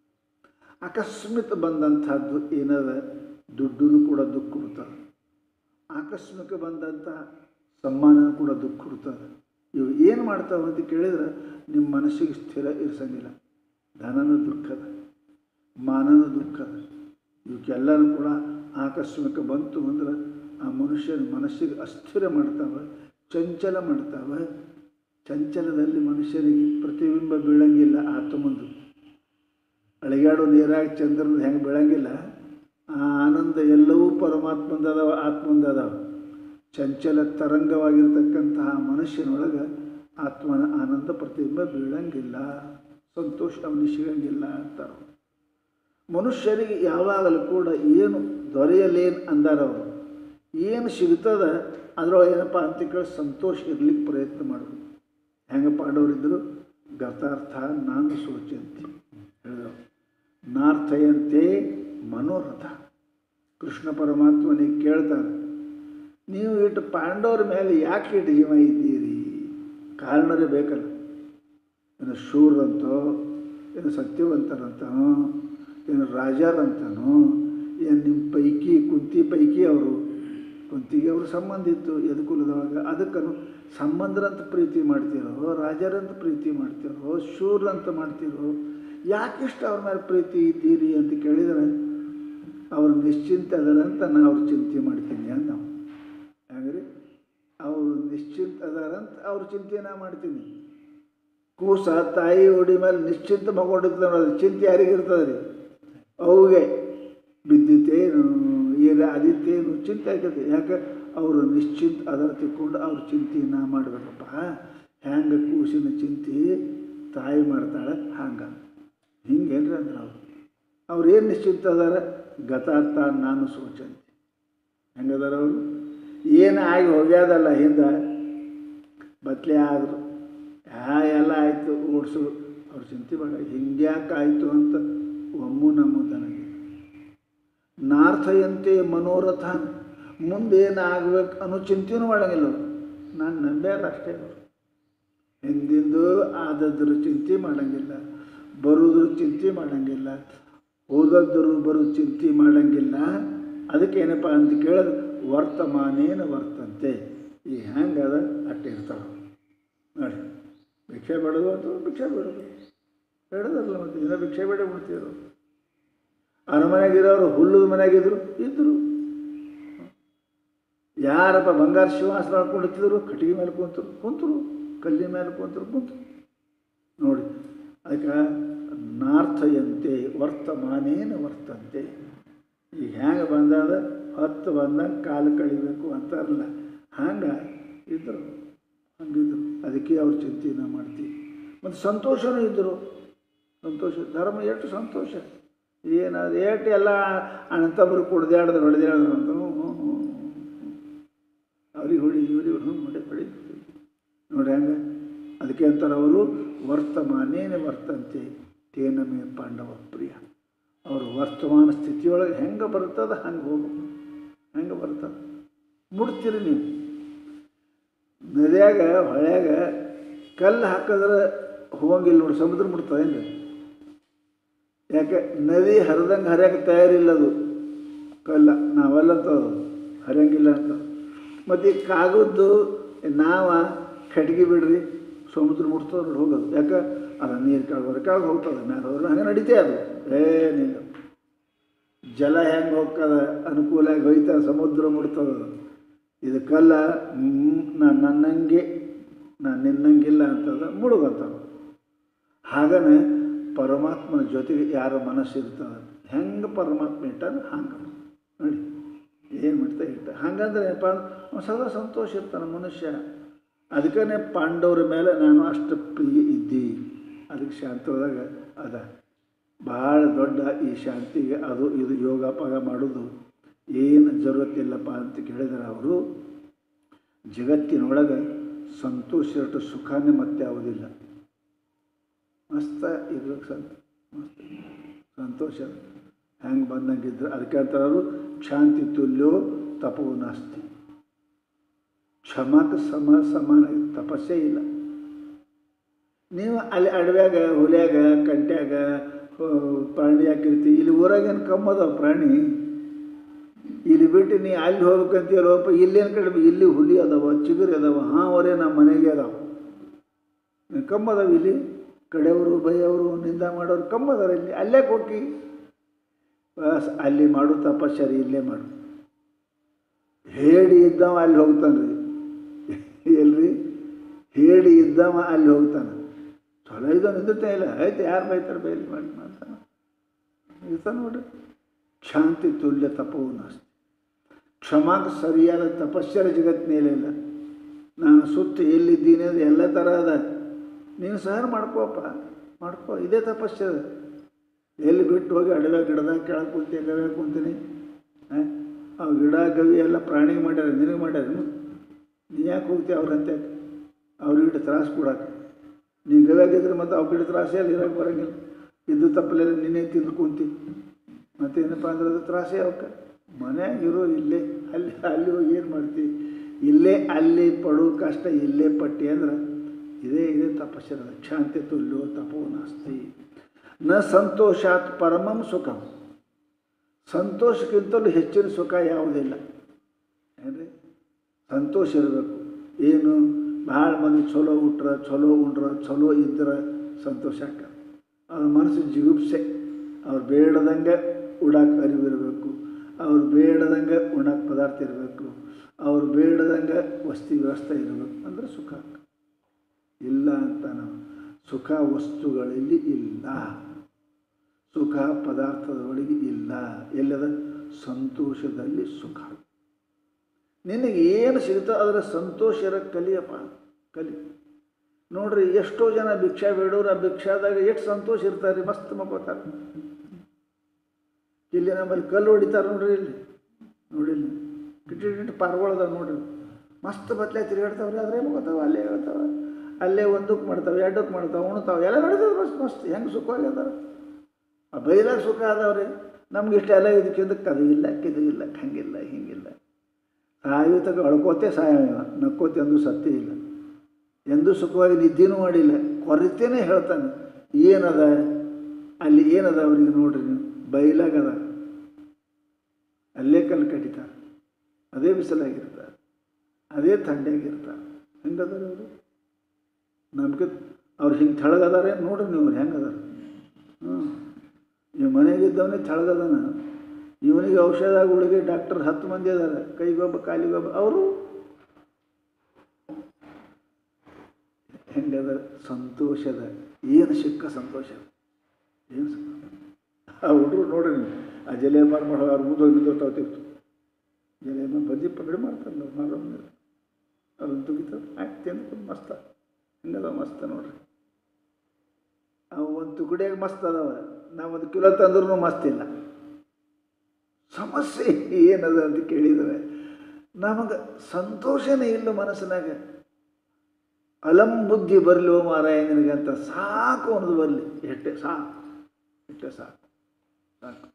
ಆಕಸ್ಮಿಕ ಬಂದಂಥದ್ದು ಏನದ, ದುಡ್ಡು ಕೂಡ ದುಃಖ ಕೊಡ್ತದೆ. ಆಕಸ್ಮಿಕ ಬಂದಂಥ ಸಮ್ಮಾನ ಕೂಡ ದುಃಖ ಕೊಡ್ತದೆ. ಇವು ಏನು ಮಾಡ್ತಾವೆ ಅಂತ ಕೇಳಿದ್ರೆ ನಿಮ್ಮ ಮನಸ್ಸಿಗೆ ಸ್ಥಿರ ಇರಿಸಂಗಿಲ್ಲ. ಧನನೂ ದುಃಖದ, ಮಾನನೂ ದುಃಖದ. ಇವಕ್ಕೆಲ್ಲನೂ ಕೂಡ ಆಕಸ್ಮಿಕ ಬಂತು ಅಂದ್ರೆ ಆ ಮನುಷ್ಯನ ಮನಸ್ಸಿಗೆ ಅಸ್ಥಿರ ಮಾಡ್ತಾವೆ, ಚಂಚಲ ಮಾಡ್ತಾವೆ. ಚಂಚಲದಲ್ಲಿ ಮನುಷ್ಯನಿಗೆ ಪ್ರತಿಬಿಂಬ ಬೀಳಂಗಿಲ್ಲ. ಆತ್ಮಂದು ಅಳಿಗಾಡು ನೀರಾಗಿ ಚಂದ್ರನ ಹೆಂಗೆ ಬೀಳಂಗಿಲ್ಲ, ಆ ಆನಂದ ಎಲ್ಲವೂ ಪರಮಾತ್ಮಂದದಾವ, ಆತ್ಮಂದದಾವ. ಚಂಚಲ ತರಂಗವಾಗಿರ್ತಕ್ಕಂತಹ ಮನುಷ್ಯನೊಳಗೆ ಆತ್ಮನ ಆನಂದ ಪ್ರತಿಬಿಂಬ ಬೀಳಂಗಿಲ್ಲ, ಸಂತೋಷ ಅವನಿಗೆ ಸಿಗಂಗಿಲ್ಲ ಅಂತಾರೆ. ಮನುಷ್ಯನಿಗೆ ಯಾವಾಗಲೂ ಕೂಡ ಏನು ದೊರೆಯಲೇನು ಅಂದಾರವರು, ಏನು ಸಿಗ್ತದೆ ಅದರೊಳಗೆ ಏನಪ್ಪ ಅಂತ ಕೇಳಿ ಸಂತೋಷ ಇರ್ಲಿಕ್ಕೆ ಪ್ರಯತ್ನ ಮಾಡಬೇಕು. ಹೆಂಗಪ್ಪ ಆಡೋರಿದ್ದರು, ಗತಾರ್ಥ ನಾನು ಸೋಚಂತಿ ಹೇಳಿದವರು, ನಾರ್ಥಯಂತೆ ಮನೋರಥ. ಕೃಷ್ಣ ಪರಮಾತ್ಮನಿಗೆ ಕೇಳ್ತಾರೆ, ನೀವು ಇಟ್ಟು ಪಾಂಡವರ ಮೇಲೆ ಯಾಕೆ ಇಟ್ಟು ಜೀವ ಇದ್ದೀರಿ? ಕಾರಣರೇ ಬೇಕಲ್ಲ. ಏನು ಶೂರಂತೋ, ಏನು ಸತ್ಯವಂತರಂತನೋ, ಏನು ರಾಜರಂತನೋ, ಏನು ನಿಮ್ಮ ಪೈಕಿ ಕುಂತಿ ಪೈಕಿ ಅವರು, ಕುಂತಿಗೆ ಅವರು ಸಂಬಂಧ ಇತ್ತು ಯದುಕುಲದೊಳಗೆ, ಅದಕ್ಕನು ಸಂಬಂಧರಂತ ಪ್ರೀತಿ ಮಾಡ್ತಿರೋ, ರಾಜರಂತ ಪ್ರೀತಿ ಮಾಡ್ತಿರೋ, ಶೂರಂತ ಮಾಡ್ತಿರೋ, ಯಾಕಿಷ್ಟು ಅವ್ರ ಮೇಲೆ ಪ್ರೀತಿ ಇದ್ದೀರಿ ಅಂತ ಕೇಳಿದರೆ ಅವ್ರು ನಿಶ್ಚಿಂತೆ ಅದರಂತ ನಾನು ಅವ್ರ ಚಿಂತೆ ಮಾಡ್ತೀನಿ ಅಂತ ನಾವು. ಹಾಗ್ರಿ ಅವರು ನಿಶ್ಚಿಂತ ಅದಾರಂತ ಅವ್ರ ಚಿಂತೆ ನಾ ಮಾಡ್ತೀನಿ. ಕೂಸ ತಾಯಿ ಒಡಿ ಮೇಲೆ ನಿಶ್ಚಿಂತ ಮಗೊಂಡಿರ್ತಾನೆ, ಅದು ಚಿಂತೆ ಯಾರಿಗಿರ್ತದೆ ರೀ? ಅವುಗೆ ಬಿದ್ದಿತ್ತೇನು ಏನು ಆದಿತ್ತೇನು ಚಿಂತೆ ಆಗ್ತದೆ. ಯಾಕೆ ಅವರು ನಿಶ್ಚಿಂತ ಅದರ ತಿಳ್ಕೊಂಡು ಅವ್ರ ಚಿಂತೆ ನಾ ಮಾಡಬೇಕಪ್ಪ. ಹ್ಯಾಂಗೆ ಕೂಸಿನ ಚಿಂತೆ ತಾಯಿ ಮಾಡ್ತಾಳೆ ಹಂಗೆ ಹಿಂಗೇನ್ರಿ ಅಂದ್ರೆ ಅವ್ರು ಏನು ನಿಶ್ಚಿಂತ ಅದಾರ? ಗತಾರ್ಥ ನಾನು ಸೋಚಂತೆ. ಹೆಂಗದಾರ ಅವರು? ಏನು ಆಗಿ ಹೋಗ್ಯಾದಲ್ಲ ಹಿಂದೆ ಬತ್ಲೆ ಆದರು, ಎಲ್ಲ ಆಯಿತು ಓಡಿಸು, ಅವ್ರ ಚಿಂತೆ ಮಾಡ ಹಿಂಗ್ಯಾಕೆ ಆಯಿತು ಅಂತ ಒಮ್ಮು ನಮ್ಮದನಾಗಿ ನಾರ್ಥಯಂತೆ ಮನೋರಥ, ಮುಂದೇನು ಆಗ್ಬೇಕು ಅನ್ನೋ ಚಿಂತೆನೂ ಮಾಡಂಗಿಲ್ಲ ಅವರು. ನಾನು ನಂಬ್ಯಾರ ಅಷ್ಟೇ ಅವರು. ಹಿಂದಿಂದು ಆದದ್ರ ಚಿಂತೆ ಮಾಡಂಗಿಲ್ಲ, ಬರೋದ್ರ ಚಿಂತೆ ಮಾಡಂಗಿಲ್ಲ, ಹೋದದ್ರು ಬರೋ ಚಿಂತೆ ಮಾಡಂಗಿಲ್ಲ. ಅದಕ್ಕೇನಪ್ಪ ಅಂತ ಕೇಳಿದ್ರೆ ವರ್ತಮಾನೇನ ವರ್ತಂತೆ. ಈ ಹೆಂಗದ ಅಟ್ಟೆ ಇರ್ತಾವೆ ನೋಡಿ. ಭಿಕ್ಷೆ ಬೇಡೋದು ಅಥವಾ ಭಿಕ್ಷೆ ಬೇಡೋದು ಬೇಡದಲ್ಲ, ಮತ್ತು ದಿನ ಭಿಕ್ಷೆ ಬೇಡ ಬಿಡ್ತಿದ್ರು. ಅರಮನೆಗಿರೋರು ಹುಲ್ಲದ ಮನೆಯಾಗಿದ್ರು ಇದ್ದರು. ಯಾರಪ್ಪ ಬಂಗಾರ ಶಿವಾಸ ಮಾಡ್ಕೊಂಡಿರ್ತಿದ್ರು, ಕಟ್ಟಿಗೆ ಮೇಲೆ ಕುಂತರು, ಕಲ್ಲಿನ ಮೇಲೆ ಕುಂತರು ನೋಡಿ. ಅದಕ್ಕೆ ನಾರ್ಥಯಂತೆ ವರ್ತಮಾನೇನ ವರ್ತಂತೆ. ಈಗ ಹೆಂಗೆ ಬಂದಾದ ಹೊತ್ತು ಬಂದಂಗೆ ಕಾಲು ಕಳಿಬೇಕು ಅಂತಾರಲ್ಲ, ಹಂಗೆ ಇದ್ದರು, ಹಂಗಿದ್ರು. ಅದಕ್ಕೆ ಅವ್ರ ಚಿಂತೆನ ಮಾಡ್ತೀವಿ. ಮತ್ತು ಸಂತೋಷನೂ ಇದ್ದರು. ಸಂತೋಷ ಧರ್ಮ ಎಷ್ಟು ಸಂತೋಷ, ಏನಾದ್ರು ಏಟು ಎಲ್ಲ ಅಣ್ಣತಬ್ಬರು ಹೊಡೆದಾಡಿದ್ರು ಅಂತ ಅವ್ರಿಗೆ ಹೊಡಿ ಇವ್ರಿಗೆ ಹೊಡಿ ನೋಡಿ ಹಂಗೆ. ಅದಕ್ಕೆ ಅಂತಾರೆ ಅವರು ವರ್ತಮಾನೇನೆ ವರ್ತಂತೆ ತೇನ ಮೇ ಪಾಂಡವ ಪ್ರಿಯ. ಅವರು ವರ್ತಮಾನ ಸ್ಥಿತಿಯೊಳಗೆ ಹೆಂಗೆ ಬರ್ತದೆ ಹಂಗೆ ಹೋಗ್ಬೇಕು, ಹೆಂಗೆ ಬರ್ತದೆ ಮುಡ್ತೀರಿ ನೀವು. ನದಿಯಾಗ ಹೊಳ್ಯಾಗ ಕಲ್ಲು ಹಾಕಿದ್ರೆ ಹೋಗಂಗಿಲ್ಲ ನೋಡಿ, ಸಮುದ್ರ ಮುಟ್ತದೇನು? ಯಾಕೆ? ನದಿ ಹರಿದಂಗೆ ಹರಿಯೋಕೆ ತಯಾರಿಲ್ಲದು ಕಲ್ಲ, ನಾವೆಲ್ಲಂತ ಹರಿಯಂಗಿಲ್ಲ ಅಂತ. ಮತ್ತು ಈ ಕಾಗದ್ದು ನಾವ ಕಟ್ಗೆ ಬಿಡ್ರಿ ಸಮುದ್ರ ಮುಟ್ತದೆ ನೋಡಿ ಹೋಗೋದು. ಯಾಕೆ? ಅದ ನೀರು ಕೆಳಗೆ ಕೆಳಗೆ ಹೋಗ್ತದೆ, ಮ್ಯಾಲೆ ಹೋದ್ರೆ ಹಂಗೆ ನಡೀತೇ ಅದು ಏನಿಲ್ಲ. ಜಲ ಹೆಂಗೆ ಹೋಗ್ತದೆ ಅನುಕೂಲಾಗಿ ಹೋಯ್ತದೆ, ಸಮುದ್ರ ಮುಟ್ತದೆ. ಇದು ಕಲ್ಲ ನಾನು ನನ್ನಂಗೆ ನಾನು ನಿನ್ನಂಗಿಲ್ಲ ಅಂತದ ಮುಳುಗಂತವ. ಹಾಗನೇ ಪರಮಾತ್ಮನ ಜೊತೆಗೆ ಯಾರ ಮನಸ್ಸಿರ್ತದೆ, ಹೆಂಗೆ ಪರಮಾತ್ಮ ಇಟ್ಟಾನ ಹಂಗೆ ನೋಡಿ ಏನು ಮಾಡ್ತಾ ಇಟ್ಟ. ಹಂಗಂದ್ರೆ ಏನಪ್ಪ ಅಂದ್ರೆ ಸದಾ ಸಂತೋಷ ಇರ್ತಾನೆ ಮನುಷ್ಯ. ಅದಕ್ಕೇ ಪಾಂಡವ್ರ ಮೇಲೆ ನಾನು ಅಷ್ಟು ಪ್ರಿಯ ಇದ್ದಿ. ಅದಕ್ಕೆ ಶಾಂತದಾಗ ಅದ ಭಾಳ ದೊಡ್ಡ ಈ ಶಾಂತಿಗೆ ಅದು ಇದು ಯೋಗ ಪಾಗ ಮಾಡೋದು ಏನು ಜರುರತ್ತಿಲ್ಲಪ್ಪ ಅಂತ ಕೇಳಿದರೆ ಅವರು ಜಗತ್ತಿನೊಳಗೆ ಸಂತೋಷ ಇರಟ್ಟು ಸುಖನೇ ಮತ್ತೆ ಯಾವುದಿಲ್ಲ. ಮಸ್ತ ಇರ್ಬೇಕು ಮಸ್ತ್ ಸಂತೋಷ ಹೆಂಗೆ ಬಂದಂಗಿದ್ರು. ಅದಕ್ಕೆ ಅಂತಾರೆ ಅವರು ಶಾಂತಿ ತುಲ್ಯೋ ತಪೋ ನಾಸ್ತಿ. ಕ್ಷಮಕ್ಕೆ ಸಮಾನ ತಪಸ್ಸೇ ಇಲ್ಲ. ನೀವು ಅಲ್ಲಿ ಅಡವ್ಯಾಗ ಹುಲಿಯಾಗ ಕಂಟ್ಯಾಗ ಪ್ರಾಣಿ ಹಾಕಿರ್ತೀವಿ. ಇಲ್ಲಿ ಊರಾಗೇನು ಕಮ್ಮದವ ಪ್ರಾಣಿ, ಇಲ್ಲಿ ಬಿಟ್ಟು ನೀ ಅಲ್ಲಿ ಹೋಗ್ಬೇಕಂತೀಯಲ್ಲಪ್ಪ. ಇಲ್ಲೇನು ಕಡಿಮೆ, ಇಲ್ಲಿ ಹುಲಿ ಅದಾವ, ಚಿಗುರಿ ಅದಾವ, ಹಾವರೇ ನಮ್ಮ ಮನೆಗೆ ಅದಾವ, ಕಮ್ಮದವ. ಇಲ್ಲಿ ಕಡೆಯವರು ಬೈಯವರು ನಿಂದ ಮಾಡೋರು ಕಮ್ಮದಾರ. ಇಲ್ಲಿ ಅಲ್ಲೇ ಹೋಗಿ ಬಸ್ ಅಲ್ಲಿ ಮಾಡು ತಪಶ್ಚರಿ ಇಲ್ಲೇ ಮಾಡು. ಹೇಳಿ ಇದ್ದವ ಅಲ್ಲಿ ಹೋಗ್ತಾನೆ ರೀ, ಎಲ್ರಿ ಹೇಳಿ ಇದ್ದವ ಅಲ್ಲಿ ಹೋಗ್ತಾನೆ. ಚಲೋ ಇದು ನಿಂದಿರ್ತಾ ಇಲ್ಲ, ಆಯ್ತು ಯಾರು ಬೈತಾರೆ ಬೈಲಿ ಮಾಡಿ ಮಾಡ್ತಾನೆ ಇರ್ತಾನೆ ನೋಡ್ರಿ. ಶಾಂತಿ ತುಲ್ಯ ತಪವು ನಾಸ್ತಿ. ಕ್ಷಮಾಗೆ ಸರಿಯಾದ ತಪಶ್ಚರ್ಯ ಜಗತ್ತಿನಲ್ಲಿಲ್ಲ. ನಾನು ಸುತ್ತ ಎಲ್ಲಿದ್ದೀನಿ ಅದು ಎಲ್ಲ ಥರ ಅದ. ನೀನು ಸಹ ಮಾಡ್ಕೋಪ್ಪ, ಮಾಡ್ಕೋ, ಇದೇ ತಪಶ್ಚರ್ಯ. ಎಲ್ಲಿ ಬಿಟ್ಟು ಹೋಗಿ ಅಡವೆ ಗಿಡದಾಗ ಕೆಳಗೆ ಕುಂತಿ ಗವ್ಯಾಗ ಕುಂತೀನಿ. ಅವು ಗಿಡ ಗವಿ ಎಲ್ಲ ಪ್ರಾಣಿಗೆ ಮಾಡ್ಯಾರ, ನಿನಗೆ ಮಾಡ್ಯಾರ. ನೀ ಯಾಕೆ ಹೋಗ್ತೀವಿ ಅವ್ರಂತೆ ಅವ್ರಿಗೆ ತ್ರಾಸು ಕೊಡಕ್ಕೆ. ನೀನು ಗವ್ಯಾಗಿದ್ರೆ ಮತ್ತು ಅವು ಗಿಡ ತ್ರಾಸೇ ಅಲ್ಲಿ ಇರೋಕ್ಕೆ ಬರೋಂಗಿಲ್ಲ. ಇದ್ದು ತಪ್ಪಲೆಲ್ಲ ನಿನ್ನೆ ತಿಂದು ಕುಂತಿ ಮತ್ತೇನಪ್ಪ ಅಂದ್ರೆ ಅದು ತ್ರಾಸೇ ಅವಕ್ಕೆ. ಮನೆಯಾಗಿರೋ ಇಲ್ಲೇ ಅಲ್ಲಿ ಹೋಗಿ ಏನು ಮಾಡ್ತೀವಿ? ಇಲ್ಲೇ ಅಲ್ಲಿ ಪಡೋ ಕಷ್ಟ ಇಲ್ಲೇ ಪಟ್ಟಿ ಅಂದ್ರೆ ಇದೇ ತಪಸ್ಸಿರೋದು. ಕ್ಷಾಂತಿ ತುಲ್ಯೋ ತಪೋ ನಾಸ್ತಿ ನ ಸಂತೋಷಾತ್ ಪರಮಂ ಸುಖಂ. ಸಂತೋಷಕ್ಕಿಂತಲೂ ಹೆಚ್ಚಿನ ಸುಖ ಯಾವುದಿಲ್ಲ ಏನ್ರಿ. ಸಂತೋಷ ಇರಬೇಕು. ಏನು ಭಾಳ ಮಂದಿ ಚಲೋ ಉಟ್ರೆ, ಚಲೋ ಉಂಡ್ರೆ, ಚಲೋ ಇದ್ರೆ ಸಂತೋಷ ಆಗ್ತದೆ. ಅವ್ರ ಮನಸ್ಸು ಜಿಗುಪ್ಸೆ. ಅವ್ರು ಬೇಡದಂಗೆ ಉಡಾಕೆ ಅರಿವಿರಬೇಕು, ಅವ್ರು ಬೇಡದಂಗೆ ಉಣ್ಣಕ್ಕೆ ಪದಾರ್ಥ ಇರಬೇಕು, ಅವ್ರು ಬೇಡದಂಗೆ ವಸ್ತು ವ್ಯವಸ್ಥೆ ಇರಬೇಕು ಅಂದರೆ ಸುಖ. ಇಲ್ಲ ಅಂತ ನಾವು ಸುಖ ವಸ್ತುಗಳಲ್ಲಿ ಇಲ್ಲ, ಸುಖ ಪದಾರ್ಥದ ಒಳಗೆ ಇಲ್ಲ. ಎಲ್ಲದ ಸಂತೋಷದಲ್ಲಿ ಸುಖ. ನಿನಗೆ ಏನು ಸಿಗುತ್ತೋ ಅದರ ಸಂತೋಷ ಇರೋಕ್ಕೆ ಕಲಿಯಪ್ಪ, ಕಲಿ. ನೋಡ್ರಿ ಎಷ್ಟೋ ಜನ ಭಿಕ್ಷಾ ಬೇಡೋರು ಆ ಭಿಕ್ಷಾದಾಗ ಎಷ್ಟು ಸಂತೋಷ ಇರ್ತಾರೆ, ಮಸ್ತ್ ಮಕ್ಕೋತಾರೆ. ಇಲ್ಲಿ ನಮ್ಮಲ್ಲಿ ಕಲ್ಲು ಹೊಡಿತಾರೆ ನೋಡ್ರಿ, ಇಲ್ಲಿ ನೋಡಿಲ್ಲ ಕಿಟ್ಟು ಪಾರ್ಗೊಳ್ದಾವ ನೋಡ್ರಿ, ಮಸ್ತ್ ಬತ್ಲೆ ತಿರುಗಾಡ್ತಾವ್ರಿ. ಆದರೆ ಮಗೋತಾವೆ, ಅಲ್ಲೇ ಹೇಳ್ತಾವೆ, ಅಲ್ಲೇ ಒಂದಕ್ಕೆ ಮಾಡ್ತಾವೆ, ಎರಡಕ್ಕೆ ಮಾಡ್ತಾವೆ, ಉಣ್ತಾವೆ, ಎಲ್ಲ ನಡೀತದೆ ಮಸ್ತ್ ಮಸ್ತ್. ಹೆಂಗೆ ಸುಖವಾಗಿ ಅದಾರ, ಆ ಬೈಲಾಗ ಸುಖ ಅದಾವ್ರಿ. ನಮ್ಗೆ ಇಷ್ಟೆಲ್ಲ ಇದಕ್ಕಿಂದಕ್ಕೆ ಅದು ಇಲ್ಲ, ಇದು ಇಲ್ಲ, ಹಂಗಿಲ್ಲ ಹಿಂಗಿಲ್ಲ. ಸಾಯುತ್ತಕ್ಕೆ ಅಳ್ಕೋತೆ ಸಾಯವ, ನಕ್ಕೋತೆ ಅಂದು ಸತ್ಯ ಇಲ್ಲ, ಎಂದೂ ಸುಖವಾಗಿ ನಿದ್ದೆನೂ ಮಾಡಿಲ್ಲ. ಕೊರತೆನೇ ಹೇಳ್ತಾನೆ. ಏನದ ಅಲ್ಲಿ, ಏನದ ಅವ್ರಿಗೆ ನೋಡ್ರಿ ನೀವು, ಬೈಲಾಗದ, ಅಲ್ಲೇ ಕಲ್ಲು ಕಟ್ಟಿತಾರೆ, ಅದೇ ಬಿಸಿಲಾಗಿರ್ತಾರೆ, ಅದೇ ಥಂಡಿಯಾಗಿರ್ತಾರೆ. ಹೆಂಗದಾರ ಅವರು ನಮ್ಗೆ? ಅವ್ರು ಹಿಂಗೆ ತೆಳಗದಾರೆ ನೋಡ್ರಿ ನೀವು, ಅವ್ರು ಹೆಂಗದಾರ. ನೀವು ಮನೆಗಿದ್ದವನೇ ತೆಳಗದಾನ. ಇವನಿಗೆ ಔಷಧ ಗುಳಿಗೆ ಡಾಕ್ಟರ್ 10 ಮಂದಿ ಅದಾರೆ, ಕೈಗೊಬ್ಬ ಕಾಲಿಗೊಬ್ಬ. ಅವರು ಹೆಂಗದ ಸಂತೋಷದ, ಏನು ಸಿಕ್ಕ ಸಂತೋಷ, ಏನು ಸುಖ. ಆ ಹುಡುಗರು ನೋಡ್ರಿ ನೀವು, ಆ ಜಲೇಬಾರ್ ಮಾಡೋ ಅವ್ರು ಮುಂದೆ ಹೋಗಿ ಬಿದ್ದೋಗ್ತಾವ್ತಿರ್ತು. ಜಲೇಬಾರ್ ಬಜ್ಜಿ ಪಗಡಿ ಮಾಡ್ತಾರಲ್ಲ ಮಾರೋ, ಅದನ್ನು ತುಗಿತಾರೆ, ಆಗ್ತಿ ಅಂತ ಮಸ್ತ. ಹಿಂಗದ ಮಸ್ತ ನೋಡ್ರಿ. ಅವು ಒಂದು ತುಕಡಿಯಾಗ ಮಸ್ತ್ ಅದಾವ, ನಾವು 1 ಕಿಲೋ ತಂದ್ರೂ ಮಸ್ತ್ ಇಲ್ಲ. ಸಮಸ್ಯೆ ಏನದ ಅಂತ ಕೇಳಿದರೆ ನಮಗೆ ಸಂತೋಷನೇ ಇಲ್ಲ ಮನಸ್ಸಿನಾಗ. ಅಲಂ ಬುದ್ಧಿ ಬರಲಿ ಮಾರಾಯ ನಿನಗಂತ ಸಾಕು ಅನ್ನೋದು ಬರಲಿ. ಎಷ್ಟೇ ಸಾಕು, ಇಷ್ಟೇ ಸಾಕು, ಸಾಕು.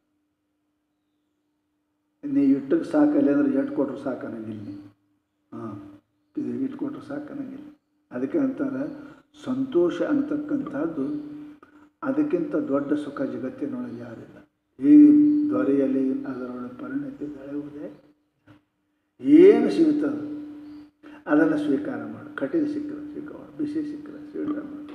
ನೀ ಇಟ್ಟಕ್ಕೆ ಸಾಕಲ್ಲ ಅಂದ್ರೆ ಎಟ್ಟು ಕೊಟ್ಟರು ಸಾಕು ಅನ್ನಂಗಿಲ್ಲ. ಇದು ಇಟ್ಟು ಕೊಟ್ಟರು ಸಾಕು ಅನ್ನಂಗಿಲ್ಲ. ಅದಕ್ಕೆ ಅಂತಾರೆ ಸಂತೋಷ ಅಂತಕ್ಕಂಥದ್ದು ಅದಕ್ಕಿಂತ ದೊಡ್ಡ ಸುಖ ಜಗತ್ತಿನೊಳಗೆ ಯಾರಿಲ್ಲ. ಈ ದೊರೆಯಲ್ಲಿ ಅದರೊಳಗೆ ಪರಿಣತಿ ಬೆಳೆಯುವುದೇ. ಏನು ಸಿಗುತ್ತದೆ ಅದನ್ನು ಸ್ವೀಕಾರ ಮಾಡು. ಕಠಿಣ ಸಿಕ್ಕರೆ ಸಿಕ್ಕವ, ಬಿಸಿ ಸಿಕ್ಕರೆ ಸ್ವೀಕಾರ ಮಾಡು.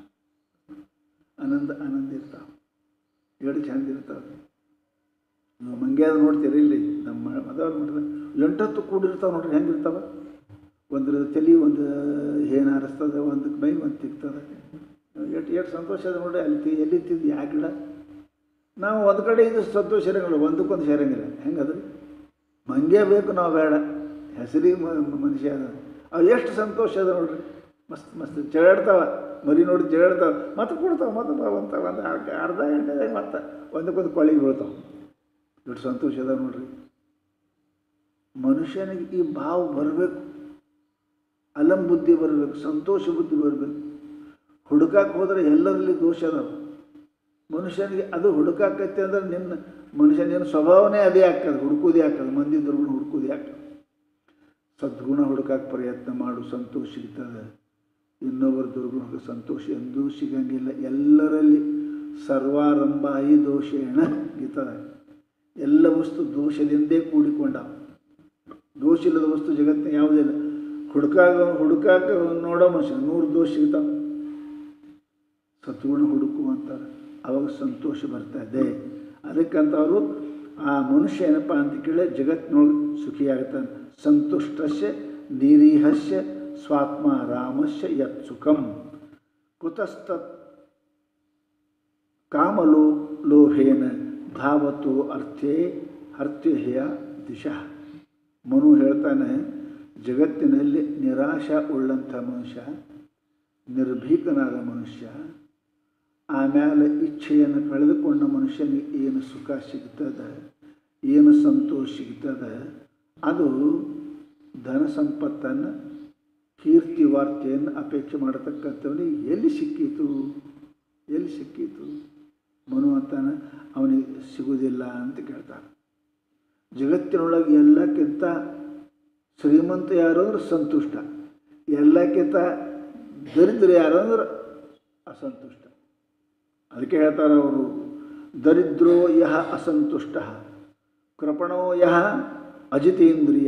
ಆನಂದ ಇರ್ತಾವೆ, ಎರಡು ಚಂದ ಇರ್ತಾವೆ. ನೀವು ಮಂಗ್ಯಾದ ನೋಡ್ತೀರಿ, ಇಲ್ಲಿ ನಮ್ಮ ಮದವ್ರು ನೋಡಿದ್ರೆ 8 ಕೂಡಿರ್ತಾವೆ ನೋಡ್ರಿ, ಹೆಂಗಿರ್ತಾವೆ. ಒಂದ್ರ ತಲೆ ಒಂದು ಏನು ಹಾರಿಸ್ತದೆ, ಒಂದಕ್ಕೆ ಮೈ ಒಂದು ತಿಕ್ತದೆ. ಎಷ್ಟು ಸಂತೋಷ ಅದ ನೋಡ್ರಿ. ಅಲ್ಲಿ ಎಲ್ಲಿತ್ತಿದ್ದು ಯಾಕೆ ಗಿಡ. ನಾವು ಒಂದು ಕಡೆ ಇದು ಸಂತೋಷ ಇರಂಗಿಲ್ಲ, ಒಂದಕ್ಕೊಂದು ಸೇರಂಗಿಲ್ಲ. ಹೆಂಗದ್ರಿ ಮಂಗ್ಯ ಬೇಕು, ನಾವು ಬೇಡ. ಹೆಸರಿಗೆ ಮನುಷ್ಯ ಅದ. ಅವು ಎಷ್ಟು ಸಂತೋಷ ಅದ ನೋಡ್ರಿ, ಮಸ್ತ್ ಮಸ್ತ್ ಜಗಾಡ್ತಾವ. ಮರಿ ನೋಡಿ ಜಗಾಡ್ತಾವ, ಮತ್ತೆ ಕೊಡ್ತಾವೆ, ಮತ್ತೆ ಒಂದು ಅರ್ಧ ಗಂಟೆದಾಗ ಮತ್ತೆ ಒಂದಕ್ಕೊಂದು ಕೊಳಿಗೆ ಬೀಳ್ತಾವೆ. ಎಷ್ಟು ಸಂತೋಷ ಅದ ನೋಡ್ರಿ. ಮನುಷ್ಯನಿಗೆ ಈ ಭಾವ ಬರಬೇಕು, ಅಲಂ ಬುದ್ಧಿ ಬರಬೇಕು, ಸಂತೋಷ ಬುದ್ಧಿ ಬರಬೇಕು. ಹುಡುಕಾಕೆ ಹೋದರೆ ಎಲ್ಲರಲ್ಲಿ ದೋಷ ಅದಾವ. ಮನುಷ್ಯನಿಗೆ ಅದು ಹುಡುಕಾಕೈತೆ ಅಂದ್ರೆ ಮನುಷ್ಯನ ಸ್ವಭಾವನೇ ಅದೇ ಆಗ್ತದೆ, ಹುಡುಕೋದೇ ಆಗ್ತದೆ. ಮಂದಿ ದುರ್ಗುಣ ಹುಡುಕೋದೇ ಆಗ್ತದೆ. ಸದ್ಗುಣ ಹುಡುಕಾಕೆ ಪ್ರಯತ್ನ ಮಾಡು, ಸಂತೋಷ ಸಿಗ್ತದೆ. ಇನ್ನೊಬ್ಬರ ದುರ್ಗುಣಕ್ಕೆ ಸಂತೋಷ ಎಂದೂ ಸಿಗಂಗಿಲ್ಲ. ಎಲ್ಲರಲ್ಲಿ ಸರ್ವಾರಂಭ ಹಿ ದೋಷೇಣ ಗೀತದ. ಎಲ್ಲ ವಸ್ತು ದೋಷದಿಂದೇ ಕೂಡಿಕೊಂಡ. ದೋಷ ಇಲ್ಲದ ವಸ್ತು ಜಗತ್ತಿನ ಯಾವುದಿಲ್ಲ. ಹುಡುಕಾಕ ನೋಡೋ ಮನುಷ್ಯ 100 ದೋಷ ಸಿಗ್ತಾವೆ. ಸದ್ಗುಣ ಹುಡುಕುವಂತಾರೆ, ಅವಾಗ ಸಂತೋಷ ಬರ್ತಾ ಇದೆ. ಅದಕ್ಕಂತವರು ಆ ಮನುಷ್ಯ ಏನಪ್ಪ ಅಂತ ಕೇಳಿ ಜಗತ್ತಿನೊಳಗೆ ಸುಖಿಯಾಗ್ತಾನೆ. ಸಂತುಷ್ಟಸ್ಯ ನಿರೀಹಸ್ಯ ಸ್ವಾತ್ಮ ರಾಮಸ್ಯ ಯತ್ ಸುಖಂ ಕುತಸ್ತತ್ ಕಾಮಲೋಭೇನ ಧಾವತು ಅರ್ಥ್ಯ ದಿಶಾ. ಮನು ಹೇಳ್ತಾನೆ, ಜಗತ್ತಿನಲ್ಲಿ ನಿರಾಶಾ ಉಳ್ಳಂಥ ಮನುಷ್ಯ, ನಿರ್ಭೀಕನಾದ ಮನುಷ್ಯ, ಆಮೇಲೆ ಇಚ್ಛೆಯನ್ನು ಕಳೆದುಕೊಂಡ ಮನುಷ್ಯನಿಗೆ ಏನು ಸುಖ ಸಿಗ್ತದೆ, ಏನು ಸಂತೋಷ ಸಿಗ್ತದೆ, ಅದು ಧನ ಸಂಪತ್ತನ್ನು, ಕೀರ್ತಿ ವಾರ್ತೆಯನ್ನು ಅಪೇಕ್ಷೆ ಮಾಡತಕ್ಕಂಥವನಿಗೆ ಎಲ್ಲಿ ಸಿಕ್ಕೀತು, ಎಲ್ಲಿ ಸಿಕ್ಕೀತು. ಮನು ಅಂತಾನೆ ಅವನಿಗೆ ಸಿಗುವುದಿಲ್ಲ ಅಂತ ಕೇಳ್ತಾನೆ. ಜಗತ್ತಿನೊಳಗೆ ಎಲ್ಲಕ್ಕಿಂತ ಶ್ರೀಮಂತ ಯಾರು ಅಂದ್ರೆ ಸಂತುಷ್ಟ, ಎಲ್ಲಕ್ಕಿಂತ ದರಿದ್ರ ಯಾರು ಅಂದ್ರೆ ಅಸಂತುಷ್ಟ. ಅದಕ್ಕೆ ಹೇಳ್ತಾರೆ ಅವರು, ದರಿದ್ರೋ ಯಹ ಅಸಂತುಷ್ಟ ಕೃಪಣೋ ಯಹ ಅಜಿತೇಂದ್ರಿಯ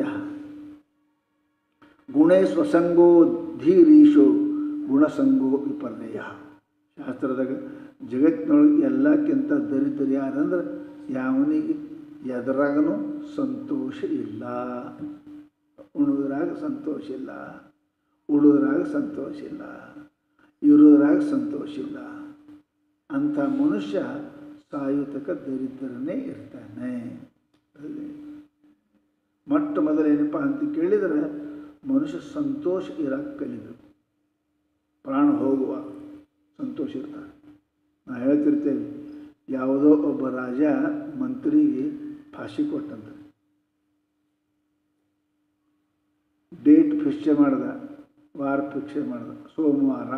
ಗುಣೇ ಸ್ವಸಂಗೋ ಧೀರೀಶೋ ಗುಣಸಂಗೋ ವಿಪರ್ಯಯ. ಶಾಸ್ತ್ರದಾಗ ಜಗತ್ತಿನೊಳಗೆ ಎಲ್ಲಕ್ಕಿಂತ ದರಿದ್ರ ಯಾರಂದ್ರೆ ಯಾವನಿಗೆ ಎದರಾಗನೂ ಸಂತೋಷ ಇಲ್ಲ, ಉಣುದ್ರಾಗ ಸಂತೋಷ ಇಲ್ಲ, ಉಡೋದ್ರಾಗ ಸಂತೋಷ ಇಲ್ಲ, ಇರೋದ್ರಾಗ ಸಂತೋಷ ಇಲ್ಲ. ಅಂಥ ಮನುಷ್ಯ ಸಾಯುತಕ ದರಿದ್ರನೇ ಇರ್ತಾನೆ. ಮೊಟ್ಟ ಮೊದಲೇನಪ್ಪ ಅಂತ ಕೇಳಿದರೆ ಮನುಷ್ಯ ಸಂತೋಷ ಇರಕ್ಕೆ ಕಲಿಬೇಕು. ಪ್ರಾಣ ಹೋಗುವ ಸಂತೋಷ ಇರ್ತಾನೆ. ನಾವು ಹೇಳ್ತಿರ್ತೇವೆ, ಯಾವುದೋ ಒಬ್ಬ ರಾಜ ಮಂತ್ರಿಗೆ ಫಾಶಿ ಕೊಟ್ಟಂತ. ಡೇಟ್ ಫಿಕ್ಸ್ ಮಾಡ್ದ, ವಾರ ಫಿಕ್ಸ್ ಮಾಡ್ದ, ಸೋಮವಾರ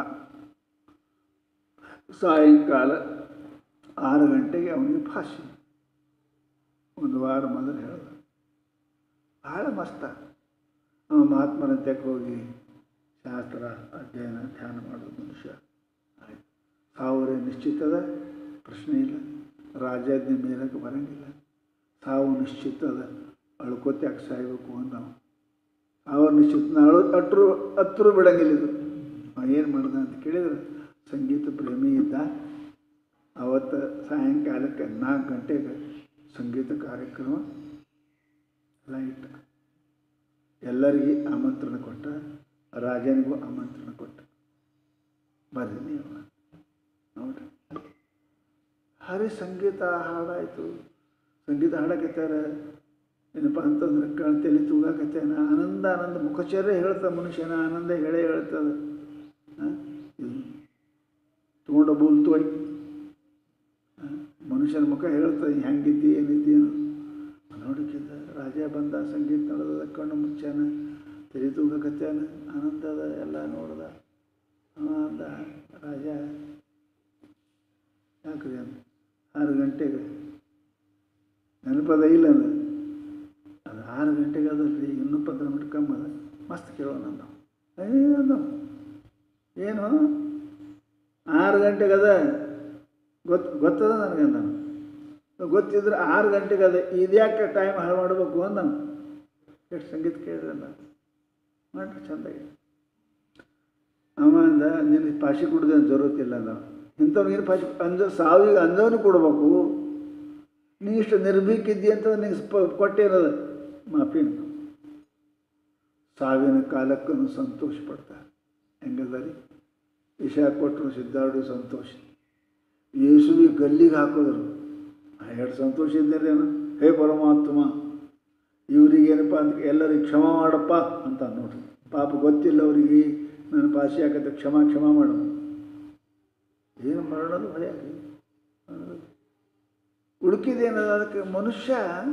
ಸಾಯಂಕಾಲ 6 ಗಂಟೆಗೆ ಅವನಿಗೆ ಫಾಶಿ. ಒಂದು ವಾರ ಮೊದಲು ಹೇಳ್ದ. ಭಾಳ ಮಸ್ತ. ಅವ ಮಹಾತ್ಮರಂತ್ಯಕ್ಕೆ ಹೋಗಿ ಶಾಸ್ತ್ರ ಅಧ್ಯಯನ ಧ್ಯಾನ ಮಾಡೋದು ಮನುಷ್ಯ. ಆಯ್ತು, ಸಾವರೇ ನಿಶ್ಚಿತದ, ಪ್ರಶ್ನೆ ಇಲ್ಲ. ರಾಜಾಜ್ಞೆ ಮೇಲಕ್ಕೆ ಬರೋಂಗಿಲ್ಲ. ಸಾವು ನಿಶ್ಚಿತದ, ಅಳ್ಕೋತ್ಯಾಕೆ ಸಾಯ್ಬೇಕು ಅಂದವ. ಸಾವು ನಿಶ್ಚಿತ ಹತ್ರು ಬಿಡಂಗಿಲ್ಲ. ಇದು ಏನು ಮಾಡ್ದ ಅಂತ ಕೇಳಿದ್ರೆ, ಸಂಗೀತ ಪ್ರೇಮಿ ಇದ್ದ. ಅವತ್ತು ಸಾಯಂಕಾಲಕ್ಕೆ 4 ಗಂಟೆಗೆ ಸಂಗೀತ ಕಾರ್ಯಕ್ರಮ ಲೈಟ್ ಎಲ್ಲರಿಗೆ ಆಮಂತ್ರಣ ಕೊಟ್ಟ, ರಾಜನಿಗೂ ಆಮಂತ್ರಣ ಕೊಟ್ಟ. ಬರ್ರಿ ನೀವು ನೋಡ್ರಿ. ಹರಿ ಸಂಗೀತ ಹಾಡಾಯಿತು. ಸಂಗೀತ ಹಾಡಕತ್ಯಾರ. ಏನಪ್ಪ ಅಂತಂದ್ರೆ ತಲೆ ತೂಗಾಕತ್ತೇನ. ಆನಂದ ಆನಂದ ಮುಖಚರ್ಯ ಹೇಳ್ತದೆ ಮನುಷ್ಯನ. ಆನಂದ ಹೇಳೇ ಹೇಳ್ತದೆ. ತೊಗೊಂಡು ಬೋಲ್ತು ಹೋಯ್ ಮನುಷ್ಯನ ಮುಖ ಹೇಳ್ತದೆ ಹೆಂಗಿದ್ದಿ ಏನಿದ್ದಿ ಅನ್ನೋದು. ನೋಡಕ್ಕಿದ್ದ ರಾಜ ಬಂದ, ಸಂಗೀತ ನಡೆದ, ಕಣ್ಣು ಮುಚ್ಚಾನ, ತಲೆ ತೂಗಕತ್ಯಾನ, ಆನಂದದ ಎಲ್ಲ ನೋಡ್ದ. ಅಂದ ರಾಜ ಯಾಕ್ರಿ ಅಂದ. 6 ಗಂಟೆಗೆ ನೆನಪದ ಇಲ್ಲ ಅದು. 6 ಗಂಟೆಗೆ ಅದಲ್ರಿ, ಇನ್ನೂ 15 ಮಿನಿಟ್ ಕಮ್ಮಿ ಅದ, ಮಸ್ತ್ ಕೇಳೋಣ ನಾವು. ಏನು 6 ಗಂಟೆಗೆ ಅದ ಗೊತ್ತದ ನನಗೆ ಅಂದ. ಗೊತ್ತಿದ್ರೆ 6 ಗಂಟೆಗೆ ಅದ, ಇದ್ಯಾಕೆ ಟೈಮ್ ಹಾಳು ಮಾಡಬೇಕು ಅಂದ. ಎಷ್ಟು ಸಂಗೀತ ಕೇಳಿದ್ರಲ್ಲ, ಮಾಡ್ರಿ ಚೆಂದಾಗಿ. ಅವ ಅಂದ, ನಿನಗೆ ಪಾಶಿ ಕುಡ್ದೇನು ಜರೂರತ್ತಿಲ್ಲ ಅಂದ. ಇಂಥವ್ನಿಗೆ ಪಾಶಿ ಸಾವಿಗೆ ಅಂದವನು ಕೊಡ್ಬೇಕು. ನೀ ಇಷ್ಟು ನಿರ್ಭೀಕಿದ್ದಿ ಅಂತ ನಿಂಗೆ ಕೊಟ್ಟೇನದ ಮಾಫಿನ. ಸಾವಿನ ಕಾಲಕ್ಕೂ ಸಂತೋಷ ಪಡ್ತಾರೆ. ಹೆಂಗದ ರೀ, ವಿಷ ಕೊಟ್ಟರು ಸಿದ್ಧಾರ್ಡು ಸಂತೋಷ. ಯೇಸುವಿಗೆ ಗಲ್ಲಿಗೆ ಹಾಕೋದ್ರು, ಎರಡು ಸಂತೋಷ ಇದ್ದೇನೇನು. ಹೇ ಪರಮಾತ್ಮ, ಇವರಿಗೇನಪ್ಪ ಅಂತ ಎಲ್ಲರಿಗೆ ಕ್ಷಮ ಮಾಡಪ್ಪ ಅಂತ ನೋಡ್ರಿ. ಪಾಪ ಗೊತ್ತಿಲ್ಲ ಅವರಿಗೆ, ನನ್ನ ಪಾಶಿ ಹಾಕತ್ತೆ, ಕ್ಷಮ ಮಾಡು. ಏನು ಮಾಡೋದು ಭಯ ರೀ. ಹುಡುಕಿದೇನದ ಅದಕ್ಕೆ. ಮನುಷ್ಯ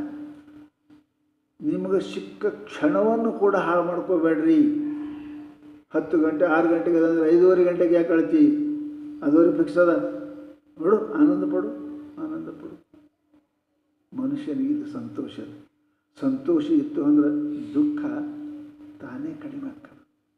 ನಿಮಗೆ ಸಿಕ್ಕ ಕ್ಷಣವನ್ನು ಕೂಡ ಹಾಳು ಮಾಡ್ಕೋಬೇಡ್ರಿ. 10 ಗಂಟೆ 6 ಗಂಟೆಗೆ ಅದಂದ್ರೆ 5:30 ಗಂಟೆಗೆ ಯಾಕೆ ಅಳ್ತಿ? ಅದುವರೆಗೆ ಫಿಕ್ಸ್ ಅದ ನೋಡು. ಆನಂದ ಪಡು. ಮನುಷ್ಯನಿಗೆ ಇದು ಸಂತೋಷ ಇತ್ತು ಅಂದ್ರೆ ದುಃಖ ತಾನೇ ಕಡಿಮೆ ಆಗ್ತದೆ.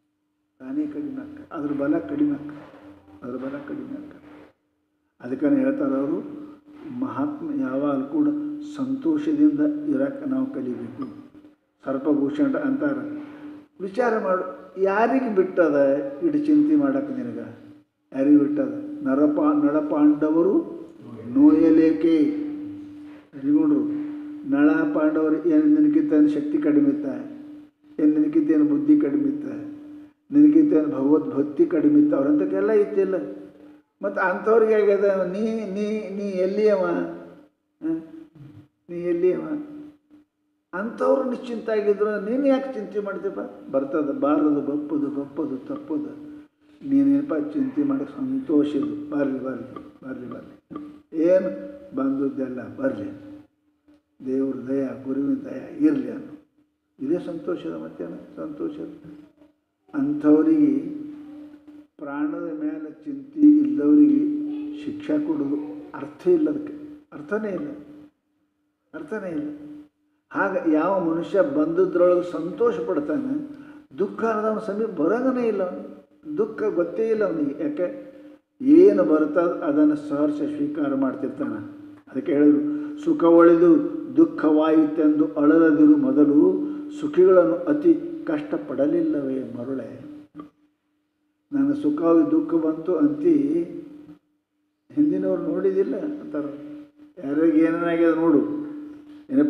ಅದ್ರ ಬಲ ಕಡಿಮೆ ಆಗ್ತದೆ. ಅದಕ್ಕೆ ಹೇಳ್ತಾರೆ ಅವರು, ಮಹಾತ್ಮ ಯಾವಾಗ ಕೂಡ ಸಂತೋಷದಿಂದ ಇರಕ್ಕೆ ನಾವು ಕಲಿಬೇಕು. ಸರ್ಪಭೂಷಣ ಅಂತಾರೆ, ವಿಚಾರ ಮಾಡು, ಯಾರಿಗೆ ಬಿಟ್ಟದ ಇಡು ಚಿಂತೆ ಮಾಡಕ್ಕೆ ನಿನಗೆ? ಯಾರಿಗೆ ಬಿಟ್ಟದ? ನಳಪಾಂಡವರು ನೋಯಲೇಕೆ ನೋಡ್ರು. ನಳ ಪಾಂಡವರು ಏನು ನಿನಗಿಂತ ಶಕ್ತಿ ಕಡಿಮೆ ಇತ್ತ? ಏನು ನಿನಗಿಂತ ಏನು ಬುದ್ಧಿ ಕಡಿಮೆ ಇತ್ತ? ನಿನಗಿಂತ ಏನು ಭಗವದ್ಭಕ್ತಿ ಕಡಿಮೆ ಇತ್ತು? ಅವ್ರಂತಕ್ಕೆಲ್ಲ ಇತ್ತಿಲ್ಲ. ಮತ್ತು ಅಂಥವ್ರಿಗೆ ಆಗ್ಯದ. ನೀ ಎಲ್ಲಿಯವ? ಅಂಥವ್ರು ನಿಶ್ಚಿಂತ ಆಗಿದ್ರು ನೀನು ಯಾಕೆ ಚಿಂತೆ ಮಾಡ್ತೀಪ್ಪ? ಬರ್ತದೆ ಬಾರದು, ಬಪ್ಪದು ತಪ್ಪದು. ನೀನೇನಪ್ಪ ಚಿಂತೆ ಮಾಡೋಕ್ಕೆ ಸಂತೋಷದು. ಬರಲಿ ಏನು ಬಂದದ್ದೆಲ್ಲ ಬರಲಿ, ದೇವ್ರ ದಯ, ಗುರುವಿನ ದಯ ಇರಲಿ ಅನ್ನೋ ಇದೇ ಸಂತೋಷದ. ಮತ್ತೇನು ಸಂತೋಷದ? ಅಂಥವರಿಗೆ ಪ್ರಾಣದ ಮೇಲೆ ಚಿಂತೆ ಇಲ್ಲವರಿಗೆ ಶಿಕ್ಷೆ ಕೊಡೋದು ಅರ್ಥ ಇಲ್ಲ. ಅದಕ್ಕೆ ಅರ್ಥನೇ ಇಲ್ಲ. ಹಾಗೆ ಯಾವ ಮನುಷ್ಯ ಬಂದದ್ರೊಳಗೆ ಸಂತೋಷ ಪಡ್ತಾನೆ, ದುಃಖ ಅನ್ನೋದವನ ಸಮೀಪ ಬರೋಗನೇ ಇಲ್ಲ. ಅವನು ದುಃಖ ಗೊತ್ತೇ ಇಲ್ಲ ಅವನಿಗೆ. ಯಾಕೆ ಏನು ಬರ್ತದೆ ಅದನ್ನು ಸಹರ್ಷ ಸ್ವೀಕಾರ ಮಾಡ್ತಿರ್ತಾನೆ. ಅದಕ್ಕೆ ಹೇಳಿದ್ರು, ಸುಖ ಒಳಿದು ದುಃಖವಾಯಿತೆಂದು ಅಳಲದಿರು ಮೊದಲು ಸುಖಿಗಳನ್ನು ಅತಿ ಕಷ್ಟಪಡಲಿಲ್ಲವೇ ಮರುಳೆ. ನನ್ನ ಸುಖವಾಗಿ ದುಃಖ ಬಂತು ಅಂತಿ ಹಿಂದಿನವ್ರು ನೋಡಿದಿಲ್ಲ ಅಂತಾರೆ. ಯಾರಿಗೆ ಏನೇನಾಗ್ಯದ ನೋಡು. ಏನಪ್ಪ,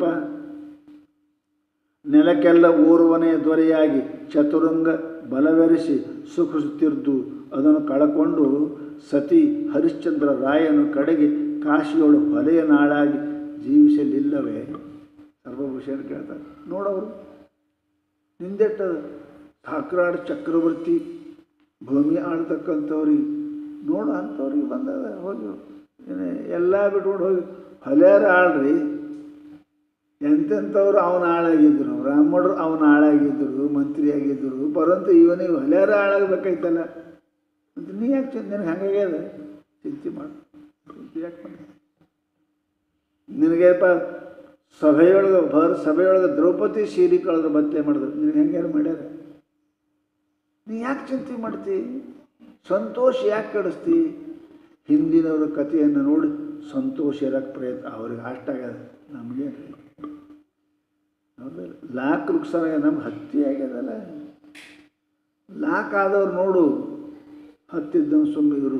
ನೆಲಕ್ಕೆಲ್ಲ ಓರ್ವನೆಯ ದೊರೆಯಾಗಿ ಚತುರಂಗ ಬಲವೆರೆಸಿ ಸುಖಿಸುತ್ತಿದ್ದು ಅದನ್ನು ಕಳಕೊಂಡು ಸತಿ ಹರಿಶ್ಚಂದ್ರ ರಾಯನು ಕಡೆಗೆ ಕಾಶಿಯೊಳು ಹೊಲೆಯ ನಾಳಾಗಿ ಜೀವಿಸಲಿಲ್ಲವೇ. ಸರ್ವಭೂಷಣ ಕೇಳ್ತಾರೆ. ನೋಡವರು ನಿಂದೆಟ್ಟದ ಠಾಕ್ರಾಡ್ ಚಕ್ರವರ್ತಿ ಭೂಮಿ ಆಳ್ತಕ್ಕಂಥವ್ರಿಗೆ ನೋಡು ಅಂಥವ್ರಿಗೆ ಬಂದದ. ಹೋಗಿ ಎಲ್ಲ ಬಿಟ್ಕೊಂಡು ಹೋಗಿ ಹೊಲೆಯಾರ ಆಳ್ರಿ. ಎಂತೆಂಥವ್ರು ಅವನ ಆಳಾಗಿದ್ದರು, ಬ್ರಾಹ್ಮಣರು ಅವನ ಆಳಾಗಿದ್ದರು, ಮಂತ್ರಿಯಾಗಿದ್ದರು. ಪರಂತು ಇವನಿಗೆ ಹೊಲೆಯಾರ ಆಳಾಗಬೇಕಾಯ್ತಲ್ಲ ಅಂತ ನೀ ಯಾಕೆ ನಿನಗೆ ಹಂಗಾಗ್ಯದ ಚಿಂತೆ ಮಾಡು. ಚಿಂತೆ ಯಾಕೆ ಮಾಡಿ ನಿನಗೆಪ್ಪ ಸಭೆಯೊಳಗೆ ಸಭೆಯೊಳಗೆ ದ್ರೌಪದಿ ಸೀರೆ ಕಳೆದ್ರೆ ಬತ್ತೆ ಮಾಡಿದ್ರು, ನಿನಗೆ ಹೆಂಗಾರು ಮಾಡ್ಯಾರ. ನೀ ಯಾಕೆ ಚಿಂತೆ ಮಾಡ್ತಿ? ಸಂತೋಷ ಯಾಕೆ ಕಡಿಸ್ತಿ? ಹಿಂದಿನವ್ರ ಕಥೆಯನ್ನು ನೋಡಿ ಸಂತೋಷ ಇರೋಕ್ಕೆ ಪ್ರಯತ್ನ. ಅವ್ರಿಗೆ ಅಷ್ಟಾಗ್ಯದ, ನಮಗೇನು ಹೌದಲ್ಲ. ಲಾಕ್ ನುಕ್ಸಾನ ನಮ್ಗೆ ಹತ್ತಿ ಆಗ್ಯದಲ್ಲ. ಲಾಕ್ ಆದವ್ರು ನೋಡು, ಹತ್ತಿದ್ದವ ಸುಮ್ಮನೆ ಇರು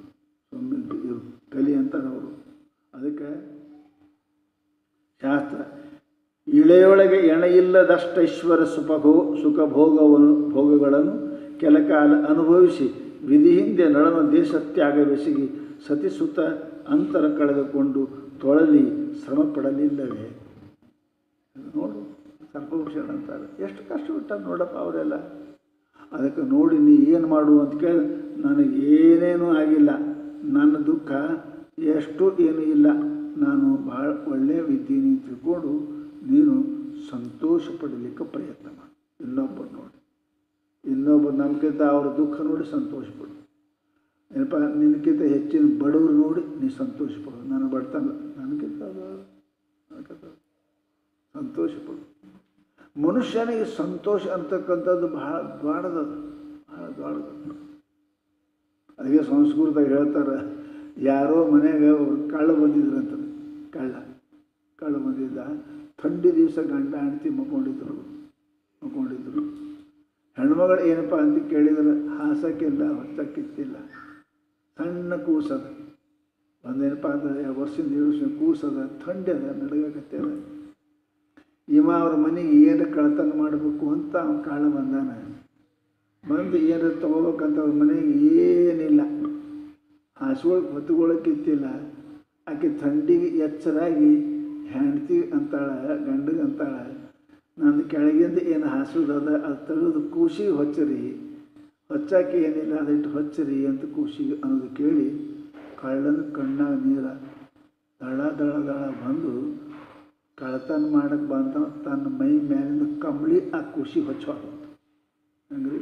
ಕಲಿ ಅಂತಾರೆ ಅವರು. ಅದಕ್ಕೆ ಶಾಸ್ತ್ರ ಇಳೆಯೊಳಗೆ ಎಣೆಯಿಲ್ಲದಷ್ಟೈಶ್ವರ ಭೋಗಗಳನ್ನು ಕೆಲ ಕಾಲ ಅನುಭವಿಸಿ ವಿಧಿ ಹಿಂದೆ ನಳನ ದೇಶತ್ಯಾಗವೆಸಗಿ ಸತಿಸುತ ಅಂತರ ಕಳೆದುಕೊಂಡು ತೊಳಲಿ ಶ್ರಮ ಪಡಲಿಲ್ಲವೇ. ನೋಡು ಸರ್ಪಭೂಷಣ ಅಂತಾರೆ. ಎಷ್ಟು ಕಷ್ಟಪಟ್ಟ ನೋಡಪ್ಪ ಅವರೆಲ್ಲ. ಅದಕ್ಕೆ ನೋಡಿ ನೀ ಏನು ಮಾಡು ಅಂತ ಕೇಳಿ, ನನಗೆ ಏನೇನೂ ಆಗಿಲ್ಲ, ನನ್ನ ದುಃಖ ಎಷ್ಟು ಏನೂ ಇಲ್ಲ, ನಾನು ಭಾಳ ಒಳ್ಳೆಯ ವಿದ್ದೀನಿ ತಿಳ್ಕೊಂಡು ನೀನು ಸಂತೋಷ ಪಡಲಿಕ್ಕೆ ಪ್ರಯತ್ನ ಮಾಡು. ಇನ್ನೊಬ್ಬರು ನೋಡಿ, ಇನ್ನೊಬ್ಬರು ನಮ್ಗಿಂತ ಅವ್ರ ದುಃಖ ನೋಡಿ ಸಂತೋಷ ಪಡು. ಏನಪ್ಪ, ನಿನಗಿಂತ ಹೆಚ್ಚಿನ ಬಡವರು ನೋಡಿ ನೀ ಸಂತೋಷ ಪಡು. ನಾನು ಬಡ್ತಾನ, ನನಗಿಂತ ಸಂತೋಷ ಪಡು. ಮನುಷ್ಯನಿಗೆ ಸಂತೋಷ ಅಂತಕ್ಕಂಥದ್ದು ಬಹಳ ದೊಡ್ಡದು, ಬಹಳ ದೊಡ್ಡದು. ಅದಕ್ಕೆ ಸಂಸ್ಕೃತದಾಗ ಹೇಳ್ತಾರೆ, ಯಾರೋ ಮನೆಗೆ ಅವ್ರು ಕಳ್ಳ ಬಂದಿದ್ರು ಕಳ್ಳ ಬಂದಿದ್ದ. ಥಂಡಿ ದಿವಸ ಗಂಡ ಹೆಂಡತಿ ಮಕ್ಕೊಂಡಿದ್ರು. ಹೆಣ್ಮಗಳು ಏನಪ್ಪ ಅಂತ ಕೇಳಿದ್ರೆ ಹಾಸಕ್ಕಿಲ್ಲ, ಹೊಚ್ಚಕ್ಕಿತ್ತಿಲ್ಲ, ಸಣ್ಣ ಕೂಸದ. ಒಂದೇನಪ್ಪ ಅಂದ್ರೆ ವರ್ಷದಿಂದ 7 ವರ್ಷ ಕೂಸದ, ಥಂಡಿ ಅದ, ನಡಗಕತ್ತದ. ಇವ ಅವ್ರ ಮನೆಗೆ ಏನು ಕಳ್ತನ ಮಾಡಬೇಕು ಅಂತ ಅವ್ನು ಕಳ್ಳ ಬಂದಾನ. ಬಂದು ಏನು ತೊಗೋಬೇಕಂತ ಅವ್ರ ಮನೆಗೆ ಏನಿಲ್ಲ, ಹಾಸುಗಳಿಗೆ ಹೊತ್ತುಕೊಳ್ಳೋಕ್ಕಿತ್ತಿಲ್ಲ. ಆಕೆ ಥಂಡಿಗೆ ಎಚ್ಚರಾಗಿ ಹೆಂಡ್ತಿ ಅಂತಾಳೆ, ಗಂಡಿಗೆ ಅಂತಾಳೆ, ನಂದು ಕೆಳಗಿಂದ ಏನು ಹಾಸುದದ ಅದು ತೆಗೆದು ಕೂಸಿಗೆ ಹೊಚ್ಚರಿ, ಹೊಚ್ಚಾಕಿ ಏನಿಲ್ಲ ಅದಿಟ್ಟು ಹೊಚ್ಚರಿ ಅಂತ ಕೂಸಿಗೆ ಅನ್ನೋದು ಕೇಳಿ ಕಳ್ಳನ ಕಣ್ಣಾಗ ನೀರ ದಳ ದಳ ದಳ ಬಂದು ಕಳ್ಳತನ ಮಾಡಕ್ಕೆ ಬಂದ ತನ್ನ ಮೈ ಮೇಲಿಂದ ಕಂಬಳಿ ಆ ಕೂಸಿ ಹೊಚ್ಚೋದು. ಹಂಗ್ರಿ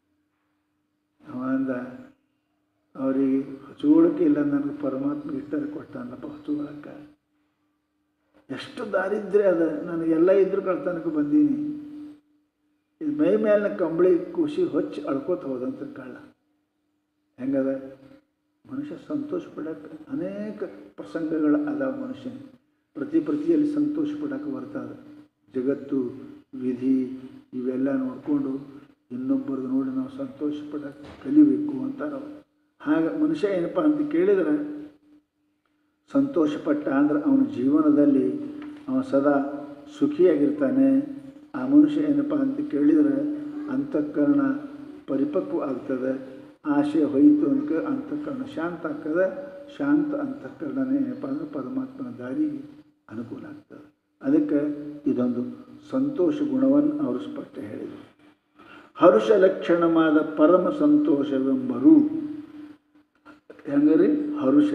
ಅವಂದ ಅವರಿಗೆ ಹೊಚ್ಕೊಳ್ಳೋಕೆ ಇಲ್ಲ, ನನಗೆ ಪರಮಾತ್ಮ ಇಟ್ಟರೆ ಕೊಟ್ಟನಪ್ಪ ಹೊಚ್ಕೊಳ್ಳೋಕೆ. ಎಷ್ಟು ದಾರಿದ್ರ್ಯ ಅದ, ನನಗೆಲ್ಲ ಇದ್ರೂ ಕಳ್ತನಕ್ಕೆ ಬಂದೀನಿ. ಇದು ಮೈ ಮೇಲಿನ ಕಂಬಳಿ ಖುಷಿ ಹೊಚ್ಚಿ ಅಳ್ಕೋತ ಹೋದಂತ ಕಳ್ಳ. ಹೆಂಗದ ಮನುಷ್ಯ ಸಂತೋಷ ಪಡೋಕ್ಕೆ ಅನೇಕ ಪ್ರಸಂಗಗಳು ಅದಾವ. ಮನುಷ್ಯನ ಪ್ರತಿಯಲ್ಲಿ ಸಂತೋಷ ಪಡೋಕ್ಕೆ ಬರ್ತದೆ. ಜಗತ್ತು, ವಿಧಿ ಇವೆಲ್ಲ ನೋಡಿಕೊಂಡು ಇನ್ನೊಬ್ಬರದ್ದು ನೋಡಿ ನಾವು ಸಂತೋಷ ಪಡೋಕ್ಕೆ ಕಲಿಬೇಕು ಅಂತಾರೆ. ಹಾಗೆ ಮನುಷ್ಯ ಏನಪ್ಪ ಅಂತ ಕೇಳಿದರೆ, ಸಂತೋಷಪಟ್ಟ ಅಂದ್ರೆ ಅವನ ಜೀವನದಲ್ಲಿ ಅವನು ಸದಾ ಸುಖಿಯಾಗಿರ್ತಾನೆ. ಆ ಮನುಷ್ಯ ಏನಪ್ಪ ಅಂತ ಕೇಳಿದರೆ ಅಂತಃಕರಣ ಪರಿಪಕ್ವ ಆಗ್ತದೆ. ಆಶೆ ಹೋಯಿತು ಅಂತ ಅಂತಃಕರಣ ಶಾಂತ ಆಗ್ತದೆ. ಶಾಂತ ಅಂತಃಕರಣನೇ ಏನಪ್ಪ ಅಂದ್ರೆ ಪರಮಾತ್ಮನ ದಾರಿಗೆ ಅನುಕೂಲ ಆಗ್ತದೆ. ಅದಕ್ಕೆ ಇದೊಂದು ಸಂತೋಷ ಗುಣವನ್ನು ಅವರು ಸ್ಪಷ್ಟ ಹೇಳಿದರು. ಹರುಷ ಲಕ್ಷಣವಾದ ಪರಮ ಸಂತೋಷವೆಂಬರು. ಹೆಂಗರಿ ಹರುಷ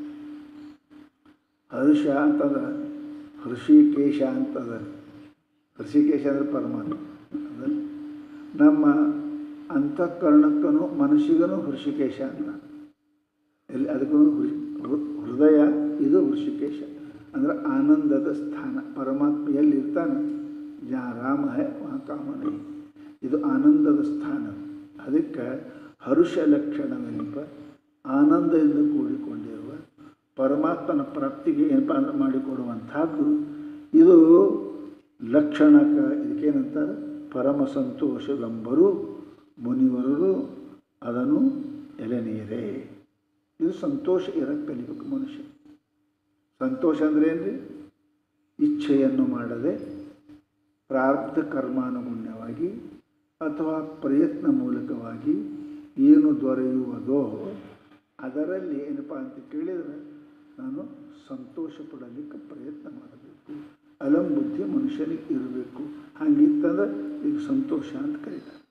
ಅಂತದ, ಹೃಷಿಕೇಶ ಅಂತದ. ಹೃಷಿಕೇಶ ಅಂದರೆ ಪರಮಾತ್ಮ. ಅದ ನಮ್ಮ ಅಂತಃಕರಣಕ್ಕೂ ಮನಸ್ಸಿಗೂ ಹೃಷಿಕೇಶ ಅಂತ. ಎಲ್ಲಿ ಅದಕ್ಕೂ ಹೃದಯ, ಇದು ಹೃಷಿಕೇಶ ಅಂದರೆ ಆನಂದದ ಸ್ಥಾನ. ಪರಮಾತ್ಮ ಎಲ್ಲಿರ್ತಾನೆ, ಜಾ ರಾಮ ಹೇ ವಹ ಕಾಮನೆ, ಇದು ಆನಂದದ ಸ್ಥಾನ. ಅದಕ್ಕೆ ಹರುಷ ಲಕ್ಷಣವೆಂಪ ಆನಂದದಿಂದ ಕೂಡಿಕೊಂಡಿರುವ ಪರಮಾತ್ಮನ ಪ್ರಾಪ್ತಿಗೆ ಏನಪ್ಪ ಅಂದ್ರೆ ಮಾಡಿಕೊಡುವಂಥದ್ದು ಇದು ಲಕ್ಷಣಕ. ಇದಕ್ಕೇನಂತಾರೆ? ಪರಮ ಸಂತೋಷವೆಂಬರು ಮುನಿವರರು ಅದನ್ನು ಎಲೆನೀರೇ. ಇದು ಸಂತೋಷ ಇರಕ್ಕೆ ಕಲಿಬೇಕು ಮನುಷ್ಯ. ಸಂತೋಷ ಅಂದ್ರೆ ಏನ್ರಿ? ಇಚ್ಛೆಯನ್ನು ಮಾಡದೆ ಪ್ರಾರಬ್ಧ ಕರ್ಮಾನುಗುಣ್ಯವಾಗಿ ಅಥವಾ ಪ್ರಯತ್ನ ಮೂಲಕವಾಗಿ ಏನು ದೊರೆಯುವುದೋ ಅದರಲ್ಲಿ ಏನಪ್ಪ ಅಂತ ಕೇಳಿದರೆ ನಾನು ಸಂತೋಷ ಪಡಲಿಕ್ಕೆ ಪ್ರಯತ್ನ ಮಾಡಬೇಕು. ಅಲಂಬುದ್ಧಿ ಮನುಷ್ಯನಿಗೆ ಇರಬೇಕು. ಹಾಗಿತ್ತಂದ್ರೆ ಈಗ ಸಂತೋಷ ಅಂತ ಕರೀತಾರೆ.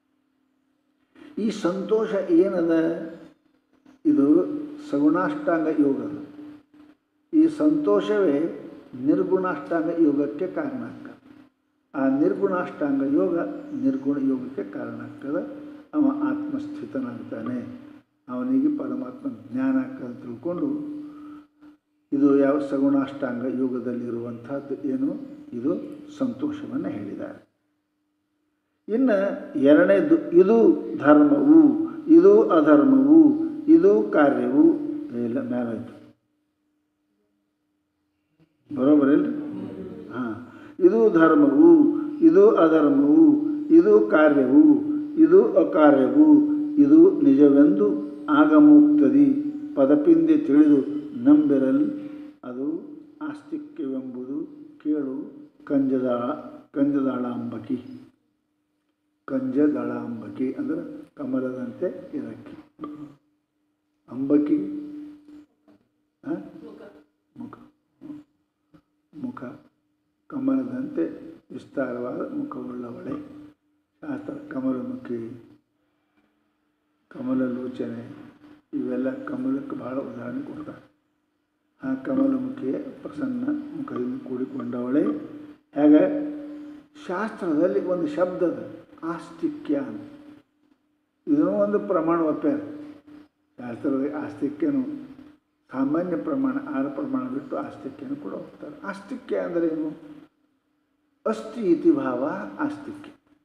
ಈ ಸಂತೋಷ ಏನದ? ಇದು ಸಗುಣಾಷ್ಟಾಂಗ ಯೋಗದ. ಈ ಸಂತೋಷವೇ ನಿರ್ಗುಣಾಷ್ಟಾಂಗ ಯೋಗಕ್ಕೆ ಕಾರಣ ಆಗ್ತದೆ. ಆ ನಿರ್ಗುಣಾಷ್ಟಾಂಗ ಯೋಗ ನಿರ್ಗುಣ ಯೋಗಕ್ಕೆ ಕಾರಣ ಆಗ್ತದೆ. ಅವ ಆತ್ಮಸ್ಥಿತನಾಗ್ತಾನೆ. ಅವನಿಗೆ ಪರಮಾತ್ಮ ಜ್ಞಾನ ಆಗ್ತದೆ ತಿಳ್ಕೊಂಡು ಇದು ಯಾವ ಸಗುಣಾಷ್ಟಾಂಗ ಯೋಗದಲ್ಲಿರುವಂಥದ್ದು ಏನು? ಇದು ಸಂತೋಷವನ್ನು ಹೇಳಿದ್ದಾರೆ. ಇನ್ನು ಎರಡನೇದು ಇದು ಧರ್ಮವು, ಇದು ಅಧರ್ಮವು, ಇದು ಕಾರ್ಯವು. ಎಲ್ಲ ಮೇಲಾಯಿತು, ಬರೋಬರಿಲ್ಲ? ಹಾಂ. ಇದು ಧರ್ಮವು, ಇದು ಅಧರ್ಮವು, ಇದು ಕಾರ್ಯವು, ಇದು ಅಕಾರ್ಯವು, ಇದು ನಿಜವೆಂದು ಆಗಮುಕ್ತದಿ ಪದಪಿಂದೆ ತಿಳಿದು ನಂಬಿರಲ್ ಅದು ಆಸ್ತಿಕ್ಯವೆಂಬುದು ಕೇಳು ಕಂಜದಾಳಾಂಬಕಿ. ಕಂಜದಳಾಂಬಕಿ ಅಂದರೆ ಕಮಲದಂತೆ ಇರಕ್ಕಿ. ಅಂಬಕಿ ಮುಖ, ಮುಖ ಕಮಲದಂತೆ ವಿಸ್ತಾರವಾದ ಮುಖವುಳ್ಳವಳೆ. ಶಾಸ್ತ್ರ ಕಮಲಮುಖಿ, ಕಮಲಲೋಚನೆ ಇವೆಲ್ಲ ಕಮಲಕ್ಕೆ ಬಹಳ ಉದಾಹರಣೆ ಕೊಡ್ತಾರೆ. ಆ ಕಮಲಮುಖಿಯ ಪ್ರಸನ್ನ ಮುಖದಿಂದ ಕೂಡಿಕೊಂಡವಳೆ. ಹೇಗೆ? ಶಾಸ್ತ್ರದಲ್ಲಿ ಒಂದು ಶಬ್ದದ ಆಸ್ತಿಕ್ಯ ಅಂತ. ಇದನ್ನು ಒಂದು ಪ್ರಮಾಣ ಒಪ್ಪ್ಯಾರ ಶಾಸ್ತ್ರದಲ್ಲಿ. ಆಸ್ತಿಕ್ಯನು ಸಾಮಾನ್ಯ ಪ್ರಮಾಣ 6 ಪ್ರಮಾಣ ಬಿಟ್ಟು ಆಸ್ತಿಕ್ಯನು ಕೂಡ ಹೋಗ್ತಾರೆ. ಆಸ್ತಿಕ್ಯ ಅಂದರೆ ಏನು? ಅಸ್ತಿ ಇತಿ ಭಾವ ಆಸ್ತಿಕ್ಯ.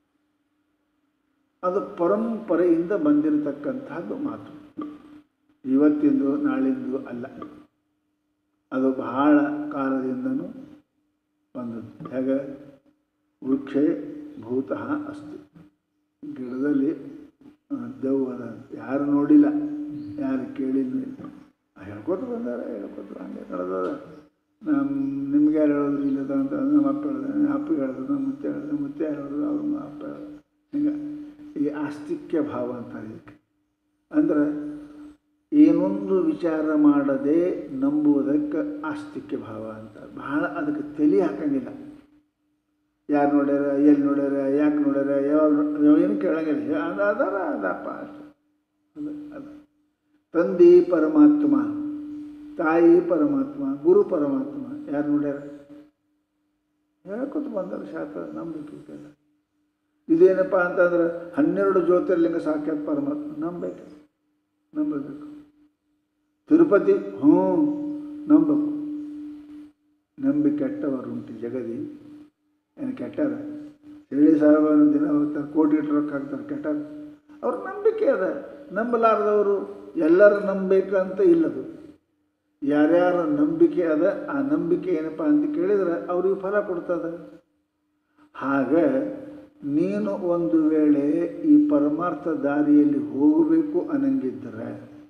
ಅದು ಪರಂಪರೆಯಿಂದ ಬಂದಿರತಕ್ಕಂಥದ್ದು ಮಾತು. ಇವತ್ತಿಂದು ನಾಳಿಂದು ಅಲ್ಲ, ಅದು ಬಹಳ ಕಾಲದಿಂದನೂ ಬಂದದ್ದು. ಹೇಗೆ? ವೃಕ್ಷೇ ಭೂತಃ ಅಸ್ತಿ. ಗಿಡದಲ್ಲಿ ದೆವ್ವದ ಯಾರು ನೋಡಿಲ್ಲ, ಯಾರು ಕೇಳಿಲ್ಲ, ಹೇಳ್ಕೊತ ಬಂದಾರ, ಹೇಳ್ಕೊತ ಹಂಗೆ ನಡೆದದ. ನಿಮ್ಗೆ ಯಾರು ಹೇಳಿದ್ರು ಇಲ್ಲದ ಅಂತ ನಮ್ಮ ಅಪ್ಪ ಹೇಳಿದ, ನಮ್ಮ ಅಪ್ಪ ಹೇಳಿದ್ರು, ನಮ್ಮ ಮುತ್ತೆ ಹೇಳಿದ್ರು, ನಮ್ಮ ಮುತ್ತೆ ಹೇಳಿದ್ರು, ಅವ್ರು ನಮ್ಮ ಅಪ್ಪ ಹೇಳಿದ್ರು. ಹಿಂಗೆ ಈ ಆಸ್ತಿಕ್ಯ ಭಾವ ಅಂತಾರೆ ಇದಕ್ಕೆ. ಅಂದ್ರೆ ಏನೊಂದು ವಿಚಾರ ಮಾಡದೆ ನಂಬುವುದಕ್ಕೆ ಆಸ್ತಿಕ್ಯ ಭಾವ ಅಂತ. ಬಹಳ ಅದಕ್ಕೆ ತಲೆ ಹಾಕಂಗಿಲ್ಲ. ಯಾರು ನೋಡ್ಯಾರ, ಎಲ್ಲಿ ನೋಡ್ಯಾರ, ಯಾಕೆ ನೋಡ್ಯಾರ, ಯಾವಾಗ ಏನು ಕೇಳಂಗಿಲ್ಲ. ಅದಾರ ಅದಪ್ಪ ಅಷ್ಟೆ. ಅದು ತಂದೆ ಪರಮಾತ್ಮ, ತಾಯಿ ಪರಮಾತ್ಮ, ಗುರು ಪರಮಾತ್ಮ ಯಾರು ನೋಡ್ಯಾರ? ಹೇಳ್ಕೊತ ಬಂದಾರ ಶಾಸ್ತ್ರ. ನಂಬಿಕೆಲ್ಲ ಇದೇನಪ್ಪ ಅಂತಂದ್ರೆ 12 ಜ್ಯೋತಿರ್ಲಿಂಗ ಸಾಕ್ಷಾತ್ ಪರಮಾತ್ಮ ನಂಬಬೇಕು. ತಿರುಪತಿ ನಂಬಬೇಕು. ನಂಬಿ ಕೆಟ್ಟವರುಂಟು ಜಗದಿ. ಏನು ಕೆಟ್ಟಾರ? ಹೇಳಿ ಸಾಹೇಬ ದಿನ ಹೋಗ್ತಾರೆ, ಕೋಟಿ ಇಟ್ಟು ರೊಕ್ಕ ಹಾಕ್ತಾರೆ, ಕೆಟ್ಟಾರ. ಅವ್ರ ನಂಬಿಕೆ ಅದ. ನಂಬಲಾರದವರು ಎಲ್ಲರೂ ನಂಬಬೇಕಂತ ಇಲ್ಲದು. ಯಾರ್ಯಾರ ನಂಬಿಕೆ ಅದ ಆ ನಂಬಿಕೆ ಏನಪ್ಪ ಅಂತ ಕೇಳಿದ್ರೆ ಅವ್ರಿಗೆ ಫಲ ಕೊಡ್ತದೆ. ಹಾಗೆ ನೀನು ಒಂದು ವೇಳೆ ಈ ಪರಮಾರ್ಥ ದಾರಿಯಲ್ಲಿ ಹೋಗಬೇಕು ಅನ್ನಂಗಿದ್ದರೆ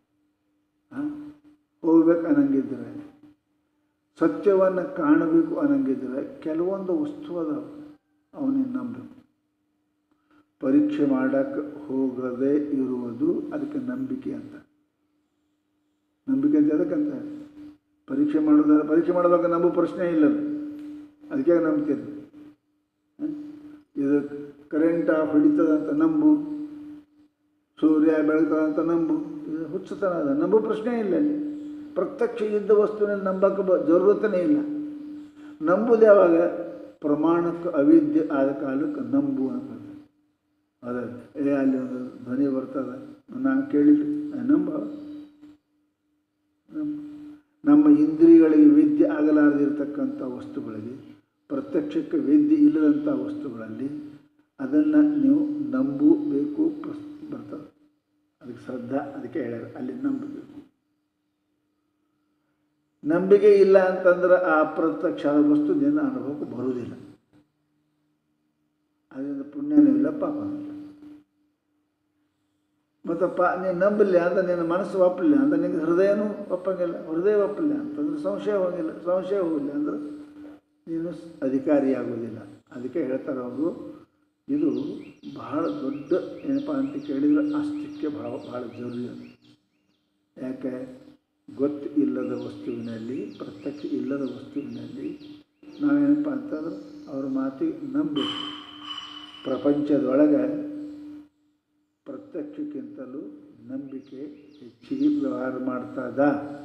ಸತ್ಯವನ್ನು ಕಾಣಬೇಕು ಅನ್ನಂಗಿದ್ರೆ ಕೆಲವೊಂದು ವಸ್ತು ಅದಾವ, ಅವನಿಗೆ ನಂಬಬೇಕು. ಪರೀಕ್ಷೆ ಮಾಡೋಕ್ಕೆ ಹೋಗದೇ ಇರುವುದು ಅದಕ್ಕೆ ನಂಬಿಕೆ ಅಂತ. ನಂಬಿಕೆ ಅಂತ ಅದಕ್ಕಂತ ಪರೀಕ್ಷೆ ಮಾಡೋದಾಗ ನಂಬೋ ಪ್ರಶ್ನೆ ಇಲ್ಲದು. ಅದಕ್ಕೆ ನಂಬ್ತೀನಿ. ಇದು ಕರೆಂಟ್ ಆಫ್ ಹಿಡಿತದಂತ ನಂಬು, ಸೂರ್ಯ ಬೆಳಗ್ತದಂತ ನಂಬು. ಇದು ಹುಚ್ಚತನ ಅದ. ನಂಬೋ ಪ್ರಶ್ನೆ ಇಲ್ಲ. ಅಲ್ಲಿ ಪ್ರತ್ಯಕ್ಷ ಇದ್ದ ವಸ್ತುವಿನಲ್ಲಿ ನಂಬಕ್ಕೆ ಜರೂರತನೇ ಇಲ್ಲ. ನಂಬುದು ಯಾವಾಗ? ಪ್ರಮಾಣಕ್ಕೆ ಅವಿದ್ಯೆ ಆದ ಕಾಲಕ್ಕೆ ನಂಬು ಅಂತ. ಅದ ಅಲ್ಲಿ ಒಂದು ಧ್ವನಿ ಬರ್ತದೆ, ನಾನು ಕೇಳಿಲ್ಲ, ನಂಬ. ನಮ್ಮ ಇಂದ್ರಿಯಗಳಿಗೆ ವೇದ್ಯ ಆಗಲಾರದಿರ್ತಕ್ಕಂಥ ವಸ್ತುಗಳಿಗೆ, ಪ್ರತ್ಯಕ್ಷಕ್ಕೆ ವೇದ್ಯ ಇಲ್ಲದಂಥ ವಸ್ತುಗಳಲ್ಲಿ ಅದನ್ನು ನೀವು ನಂಬಬೇಕು ಬರ್ತದೆ. ಅದಕ್ಕೆ ಶ್ರದ್ಧಾ, ಅದಕ್ಕೆ ಹೇಳ್ಯಾರ ಅಲ್ಲಿ ನಂಬಬೇಕು. ನಂಬಿಕೆ ಇಲ್ಲ ಅಂತಂದ್ರೆ ಆ ಅಪ್ರತ್ಯಕ್ಷ ವಸ್ತು ನಿನ್ನ ಅನುಭವಕ್ಕೆ ಬರುವುದಿಲ್ಲ. ಅದರಿಂದ ಪುಣ್ಯನೂ ಇಲ್ಲ, ಪಾಪನೂ ಇಲ್ಲ. ಮತ್ತಪ್ಪ ನೀನು ನಂಬಲಿಲ್ಲ ಅಂದ್ರೆ ನಿನ್ನ ಮನಸ್ಸು ಒಪ್ಪಲಿಲ್ಲ ಅಂದ್ರೆ ನಿನಗೆ ಹೃದಯನೂ ಒಪ್ಪಂಗಿಲ್ಲ. ಹೃದಯ ಒಪ್ಪಲಿಲ್ಲ ಅಂತಂದ್ರೆ ಸಂಶಯ ಹೋಗಿಲ್ಲ. ಸಂಶಯ ಹೋಗಿಲ್ಲ ಅಂದ್ರೆ ನೀನು ಅಧಿಕಾರಿಯಾಗೋದಿಲ್ಲ. ಅದಕ್ಕೆ ಹೇಳ್ತಾರೆ ಅವರು, ಇದು ಬಹಳ ದೊಡ್ಡ ಏನಪ್ಪ ಅಂತ ಕೇಳಿದರೆ ಆಸ್ತಿಕ್ಯ ಭಾವ ಭಾಳ ಜರೂರಿ ಅದು. ಯಾಕೆ ಗೊತ್ತು ಇಲ್ಲದ ವಸ್ತುವಿನಲ್ಲಿ, ಪ್ರತ್ಯಕ್ಷ ಇಲ್ಲದ ವಸ್ತುವಿನಲ್ಲಿ ನಾವೇನಪ್ಪ ಅಂತಂದ್ರೆ ಅವ್ರ ಮಾತಿಗೆ ನಂಬಬೇಕು. ಪ್ರಪಂಚದೊಳಗೆ ಪ್ರತ್ಯಕ್ಷಕ್ಕಿಂತಲೂ ನಂಬಿಕೆ ಹೆಚ್ಚಿಗೆ ವ್ಯವಹಾರ ಮಾಡ್ತದ.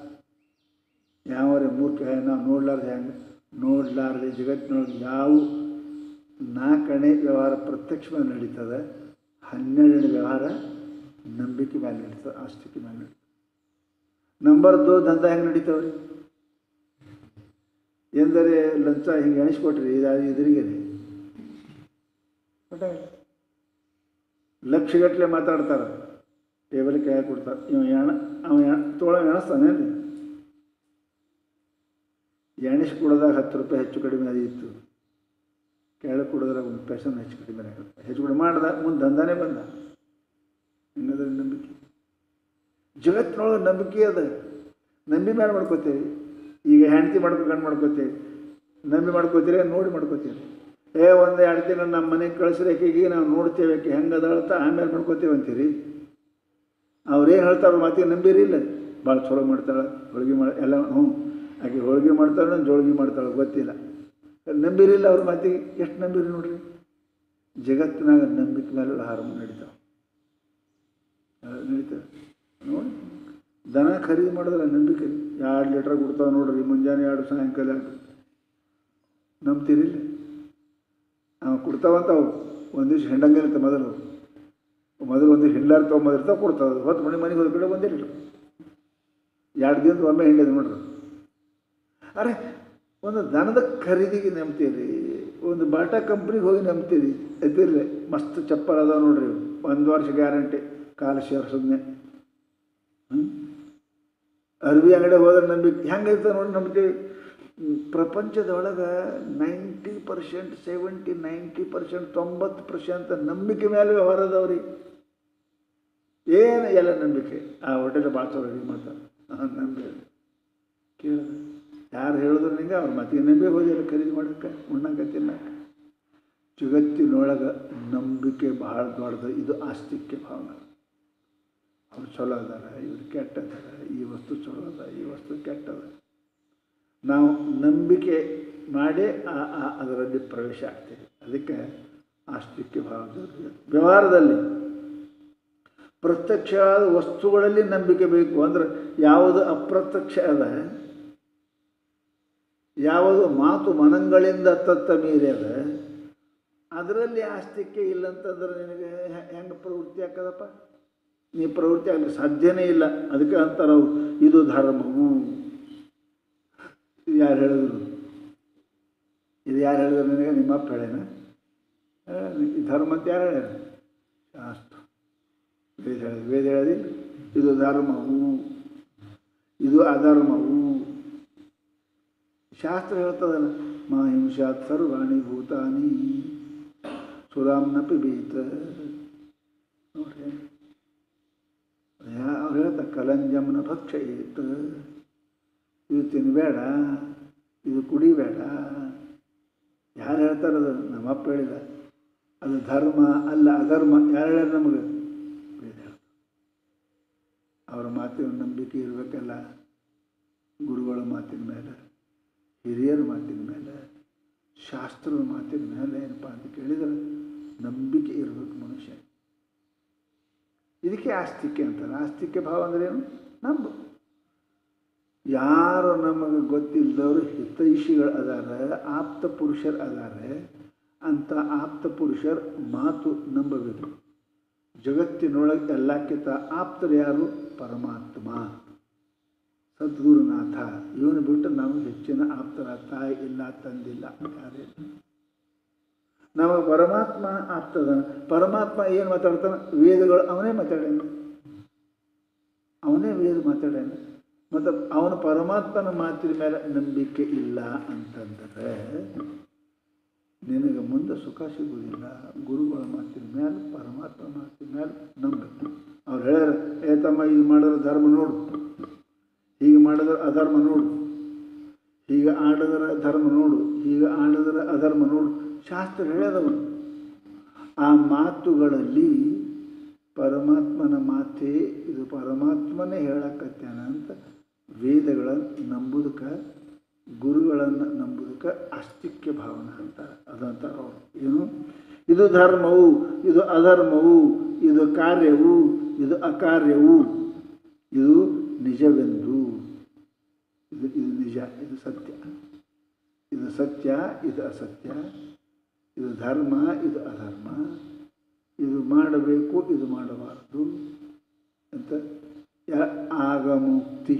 ಯಾವರೇ ಮೂರ್ಖ ನಾವು ನೋಡ್ಲಾರ್ದೆ ಜಗತ್ತಿನೊಳಗೆ ಯಾವ 4ನೇ ವ್ಯವಹಾರ ಪ್ರತ್ಯಕ್ಷ ಮೇಲೆ ನಡೀತದೆ, 12ನೇ ವ್ಯವಹಾರ ನಂಬಿಕೆ ಮೇಲೆ ನಡೀತದೆ, ಆಸ್ತಿಕೆ ಮೇಲೆ ನಡೀತದೆ. ನಂಬರ್ 2 ದಂಧ ಹೆಂಗೆ ನಡೀತಾವ್ರಿ ಎಂದರೆ ಲಂಚ ಹಿಂಗೆ ಎಣಿಸ್ಕೊಟ್ರಿ ಇದ್ರಿಗೆ ಲಕ್ಷಗಟ್ಟಲೆ ಮಾತಾಡ್ತಾರೆ, ಟೇಬಲ್ ಕೈ ಕೊಡ್ತಾರೆ. ಅವ ತೋಳ ಎಣಿಸ್ತಾನೇನು? ಎಣಿಸ್ಕೊಡೋದಾಗ 10 ರೂಪಾಯಿ ಹೆಚ್ಚು ಕಡಿಮೆ ಅದಿತ್ತು, ಕೆಳಗೆ ಕೊಡೋದ್ರಾಗ 1 ಪೈಸೆ ಹೆಚ್ಚು ಕಡಿಮೆ ಆಗುತ್ತೆ. ಹೆಚ್ಚು ಕಡಿಮೆ ಮಾಡ್ದ ಮುಂದೆ ದಂಧನೇ ಬಂದ. ಹಿಂಗದ ನಂಬಿಕೆ. ಜಗತ್ತಿನೊಳಗೆ ನಂಬಿಕೆ ಅದ. ನಂಬಿ ಮೇಲೆ ಮಾಡ್ಕೋತೀವಿ. ಈಗ ಹೆಂಡತಿ ಗಂಡು ಮಾಡ್ಕೋತೀವಿ. ನಂಬಿ ಮಾಡ್ಕೋತೀರಿ, ನೋಡಿ ಮಾಡ್ಕೋತೀವಿ. ಒಂದು 2 ದಿನ ನಮ್ಮ ಮನೆಗೆ ಕಳಿಸ್ರೇಕಿಗೆ ನಾವು ನೋಡ್ತೇವೆ ಹೆಂಗೆ ಅದಾಳ್ತ, ಆಮೇಲೆ ಮಾಡ್ಕೋತೀವಿ ಅಂತೀರಿ. ಅವ್ರೇನು ಹೇಳ್ತಾರೆ ಮಾತಿಗೆ ನಂಬಿರಿ ಇಲ್ಲ. ಭಾಳ ಚಲೋ ಮಾಡ್ತಾಳೆ, ಹೋಳಿಗೆ ಎಲ್ಲ ಆಕೆ ಹೋಳಿಗೆ ಮಾಡ್ತಾಳೆ, ಜೋಳಿಗೆ ಮಾಡ್ತಾಳೆ ಗೊತ್ತಿಲ್ಲ. ನಂಬಿರಿಲ್ಲ ಅವ್ರ ಮಾತಿಗೆ. ಎಷ್ಟು ನಂಬಿರಿ ನೋಡ್ರಿ. ಜಗತ್ತಿನಾಗ ನಂಬಿಕೆ ಮೇಲೆ ವ್ಯವಹಾರ ನಡೀತಾವೆ. ನೋಡಿ, ದನ ಖರೀದಿ ಮಾಡಿದ್ರೆ ನಂಬಿಕೆ 2 ಲೀಟ್ರ್ ಕೊಡ್ತಾವೆ ನೋಡ್ರಿ, ಮುಂಜಾನೆ 2 ಸಾಯಂಕಾಲ 2. ನಂಬ್ತೀರಿಲ್ಲ? ಅವು ಕೊಡ್ತಾವಂತ ಅವು ಒಂದು ದಿವ್ಸ ಹಿಂಡಂಗಿರುತ್ತೆ. ಮೊದಲು ಒಂದು ಹಿಂಡಾರು ತೊಗೊಂಬಂದಿರ್ತಾವೆ, ಕೊಡ್ತಾವೆ. ಹೊತ್ತು ಮನೆಗೆ ಹೋದ ಕಡೆ ಬಂದಿರಲಿಲ್ಲ. 2 ದಿನದ ಒಮ್ಮೆ ಹಿಂಡಿದೆ ನೋಡ್ರಿ. ಅರೆ, ಒಂದು ದನದ ಖರೀದಿಗೆ ನಂಬ್ತೀರಿ, ಒಂದು ಬಾಟಾ ಕಂಪ್ನಿಗೆ ಹೋಗಿ ನಂಬ್ತೀರಿ. ಎದ್ದಿಲ್ಲ ಮಸ್ತ್ ಚಪ್ಪಲ್ ಅದಾವ ನೋಡ್ರಿ, 1 ವರ್ಷ ಗ್ಯಾರಂಟಿ, ಕಾಲು ಸೇರಿಸೋದನ್ನೇ. ಅರ್ವಿ ಅಂಗಡಿ ಹೋದ್ರೆ ನಂಬಿಕೆ ಹೆಂಗಿರ್ತದೆ ನೋಡಿ ನಂಬ್ತೀವಿ. ಪ್ರಪಂಚದೊಳಗೆ 90%, 70, 90%, 90% ನಂಬಿಕೆ ಮೇಲೆ ವ್ಯವಹಾರ ಅದಾವ್ರಿ. ಏನು ಎಲ್ಲ ನಂಬಿಕೆ. ಆ ಹೋಟೆಲ್ ಭಾಳ ಚಲೋ ಅಡುಗೆ ಮಾಡ್ತಾರೆ, ನಂಬಿಕೆ ಕೇಳಿದ್ರೆ ಯಾರು ಹೇಳಿದ್ರು ನಿಂಗೆ ಅವ್ರ ಮಾತಿಗೆ ನಂಬಿ ಹೋದಿಲ್ಲ ಖರೀದಿ ಮಾಡೋಕ್ಕೆ, ಉಣ್ಣಕ್ಕೆ, ತಿನ್ನಕ್ಕೆ. ಜಗತ್ತಿನೊಳಗೆ ನಂಬಿಕೆ ಬಹಳ ದೊಡ್ಡದು. ಇದು ಆಸ್ತಿಕ್ಯ ಭಾವನೆ. ಅವ್ರು ಚಲೋ ಅದಾರ, ಇವ್ರು ಕೆಟ್ಟದಾರ, ಈ ವಸ್ತು ಚಲೋ ಅದ, ಈ ವಸ್ತು ಕೆಟ್ಟದ. ನಾವು ನಂಬಿಕೆ ಮಾಡಿ ಅದರಲ್ಲಿ ಪ್ರವೇಶ ಆಗ್ತೀವಿ. ಅದಕ್ಕೆ ಆಸ್ತಿಕ್ಯ ಭಾವ ಜರುರಿ. ವ್ಯವಹಾರದಲ್ಲಿ ಪ್ರತ್ಯಕ್ಷವಾದ ವಸ್ತುಗಳಲ್ಲಿ ನಂಬಿಕೆ ಬೇಕು. ಅಂದ್ರೆ ಯಾವುದು ಅಪ್ರತ್ಯಕ್ಷ ಅದ, ಯಾವುದು ಮಾತು ಮನಗಳಿಂದ ತತ್ತ ಮೀರಿ ಅದ, ಅದರಲ್ಲಿ ಆಸ್ತಿಕ್ಯ ಇಲ್ಲಂತಂದ್ರೆ ನಿನಗೆ ಹೆಂಗೆ ಪ್ರವೃತ್ತಿ ಆಗ್ತದಪ್ಪ? ನೀ ಪ್ರವೃತ್ತಿ ಆಗಲಿಕ್ಕೆ ಸಾಧ್ಯನೇ ಇಲ್ಲ. ಅದಕ್ಕೆ ಅಂತಾರೆ ಅವರು, ಇದು ಧರ್ಮವು. ಇದು ಯಾರು ಹೇಳಿದ್ರು? ಇದು ಯಾರು ಹೇಳಿದ್ರು ನಿನಗೆ? ನಿಮ್ಮಪ್ಪ ಹೇಳೇನ? ಈ ಧರ್ಮ ಅಂತ ಯಾರು ಹೇಳ್ಯಾರ? ಶಾಸ್ತ್ರ, ವೇದ ಹೇಳೋದಿಲ್ಲ. ಇದು ಧರ್ಮವು, ಇದು ಅಧರ್ಮವು. ಶಾಸ್ತ್ರ ಹೇಳ್ತದಲ್ಲ, ಮಾ ಹಿಂಸಾತ್ ಸರ್ವಾಣಿ ಭೂತಾನಿ ಸುರಾಮ್ನ ಪಿಬೀತ. ನೋಡ್ರಿ, ಅವ್ರು ಹೇಳ್ತಾರೆ ಕಲಂಜಮ್ನ ಭಕ್ಷಯೇತ್. ಇದು ತಿನ್ನಬೇಡ, ಇದು ಕುಡಿಬೇಡ. ಯಾರು ಹೇಳ್ತಾರದು? ನಮ್ಮಪ್ಪ ಹೇಳಿದ. ಅದು ಧರ್ಮ ಅಲ್ಲ ಅಧರ್ಮ. ಯಾರು ಹೇಳ್ಯಾರ ನಮಗೆ? ವೇದ ಹೇಳ್ತಾರೆ. ಅವರ ಮಾತಿನ ನಂಬಿಕೆ ಇರಬೇಕಲ್ಲ, ಗುರುಗಳ ಮಾತಿನ ಮೇಲೆ, ಹಿರಿಯರ ಮಾತಿನ ಮೇಲೆ, ಶಾಸ್ತ್ರದ ಮಾತಿನ ಮೇಲೆ ಏನಪ್ಪ ಅಂತ ಕೇಳಿದರೆ ನಂಬಿಕೆ ಇರಬೇಕು ಮನುಷ್ಯ. ಇದಕ್ಕೆ ಆಸ್ತಿಕ್ಯ ಅಂತಾರೆ. ಆಸ್ತಿಕ್ಯ ಭಾವ ಅಂದರೆ ಏನು? ನಂಬು. ಯಾರು ನಮಗೆ ಗೊತ್ತಿಲ್ಲದವರು ಹಿತೈಷಿಗಳು ಅದಾರೆ, ಆಪ್ತ ಪುರುಷರು ಅದಾರೆ, ಅಂಥ ಆಪ್ತ ಪುರುಷರ ಮಾತು ನಂಬಬೇಕು. ಜಗತ್ತಿನೊಳಗೆ ಎಲ್ಲಕ್ಕಿಂತ ಆಪ್ತರು ಯಾರು? ಪರಮಾತ್ಮ, ಸದ್ಗುರುನಾಥ. ಇವನು ಬಿಟ್ಟು ನಮಗೆ ಹೆಚ್ಚಿನ ಆಪ್ತರ ತಾಯಿ ಇಲ್ಲ, ತಂದಿಲ್ಲ, ಯಾರೇ. ನಮಗೆ ಪರಮಾತ್ಮ ಆಪ್ತದ. ಪರಮಾತ್ಮ ಏನು ಮಾತಾಡ್ತಾನೆ? ವೇದಗಳು ಅವನೇ ಮಾತಾಡೇನು. ಅವನೇ ವೇದ ಮಾತಾಡ್ಯಾನ. ಮತ್ತು ಅವನ ಪರಮಾತ್ಮನ ಮಾತಿನ ಮೇಲೆ ನಂಬಿಕೆ ಇಲ್ಲ ಅಂತಂದರೆ ನಿನಗೆ ಮುಂದೆ ಸುಖ ಸಿಗುವುದಿಲ್ಲ. ಗುರುಗಳ ಮಾತಿನ ಮೇಲೆ, ಪರಮಾತ್ಮನ ಮಾತಿನ ಮೇಲೆ ನಂಬಬೇಕು. ಅವ್ರು ಹೇಳ್ಯಾರ, ಏ ತಮ್ಮ, ಇದು ಮಾಡಿದ್ರೆ ಧರ್ಮ ನೋಡು, ಹೀಗೆ ಮಾಡಿದ್ರೆ ಅಧರ್ಮ ನೋಡು, ಹೀಗೆ ಆಡಿದ್ರೆ ಧರ್ಮ ನೋಡು, ಹೀಗೆ ಆಡಿದ್ರೆ ಅಧರ್ಮ ನೋಡು. ಶಾಸ್ತ್ರ ಹೇಳ್ಯದವು. ಆ ಮಾತುಗಳಲ್ಲಿ ಪರಮಾತ್ಮನ ಮಾತೇ ಇದು, ಪರಮಾತ್ಮನೇ ಹೇಳಕತ್ಯಾನ ಅಂತ ವೇದಗಳನ್ನು ನಂಬುದಕ್ಕೆ, ಗುರುಗಳನ್ನು ನಂಬುದಕ್ಕೆ ಆಸ್ತಿಕ್ಯ ಭಾವನೆ ಅಂತಾರೆ. ಅದಂತಾರೆ ಅವರು. ಏನು? ಇದು ಧರ್ಮವು, ಇದು ಅಧರ್ಮವು, ಇದು ಕಾರ್ಯವು, ಇದು ಅಕಾರ್ಯವು, ಇದು ನಿಜವೆಂದು, ಇದು ನಿಜ, ಇದು ಸತ್ಯ, ಇದು ಸತ್ಯ, ಇದು ಅಸತ್ಯ, ಇದು ಧರ್ಮ, ಇದು ಅಧರ್ಮ, ಇದು ಮಾಡಬೇಕು, ಇದು ಮಾಡಬಾರದು ಅಂತ ಆಗಮೋಕ್ತಿ.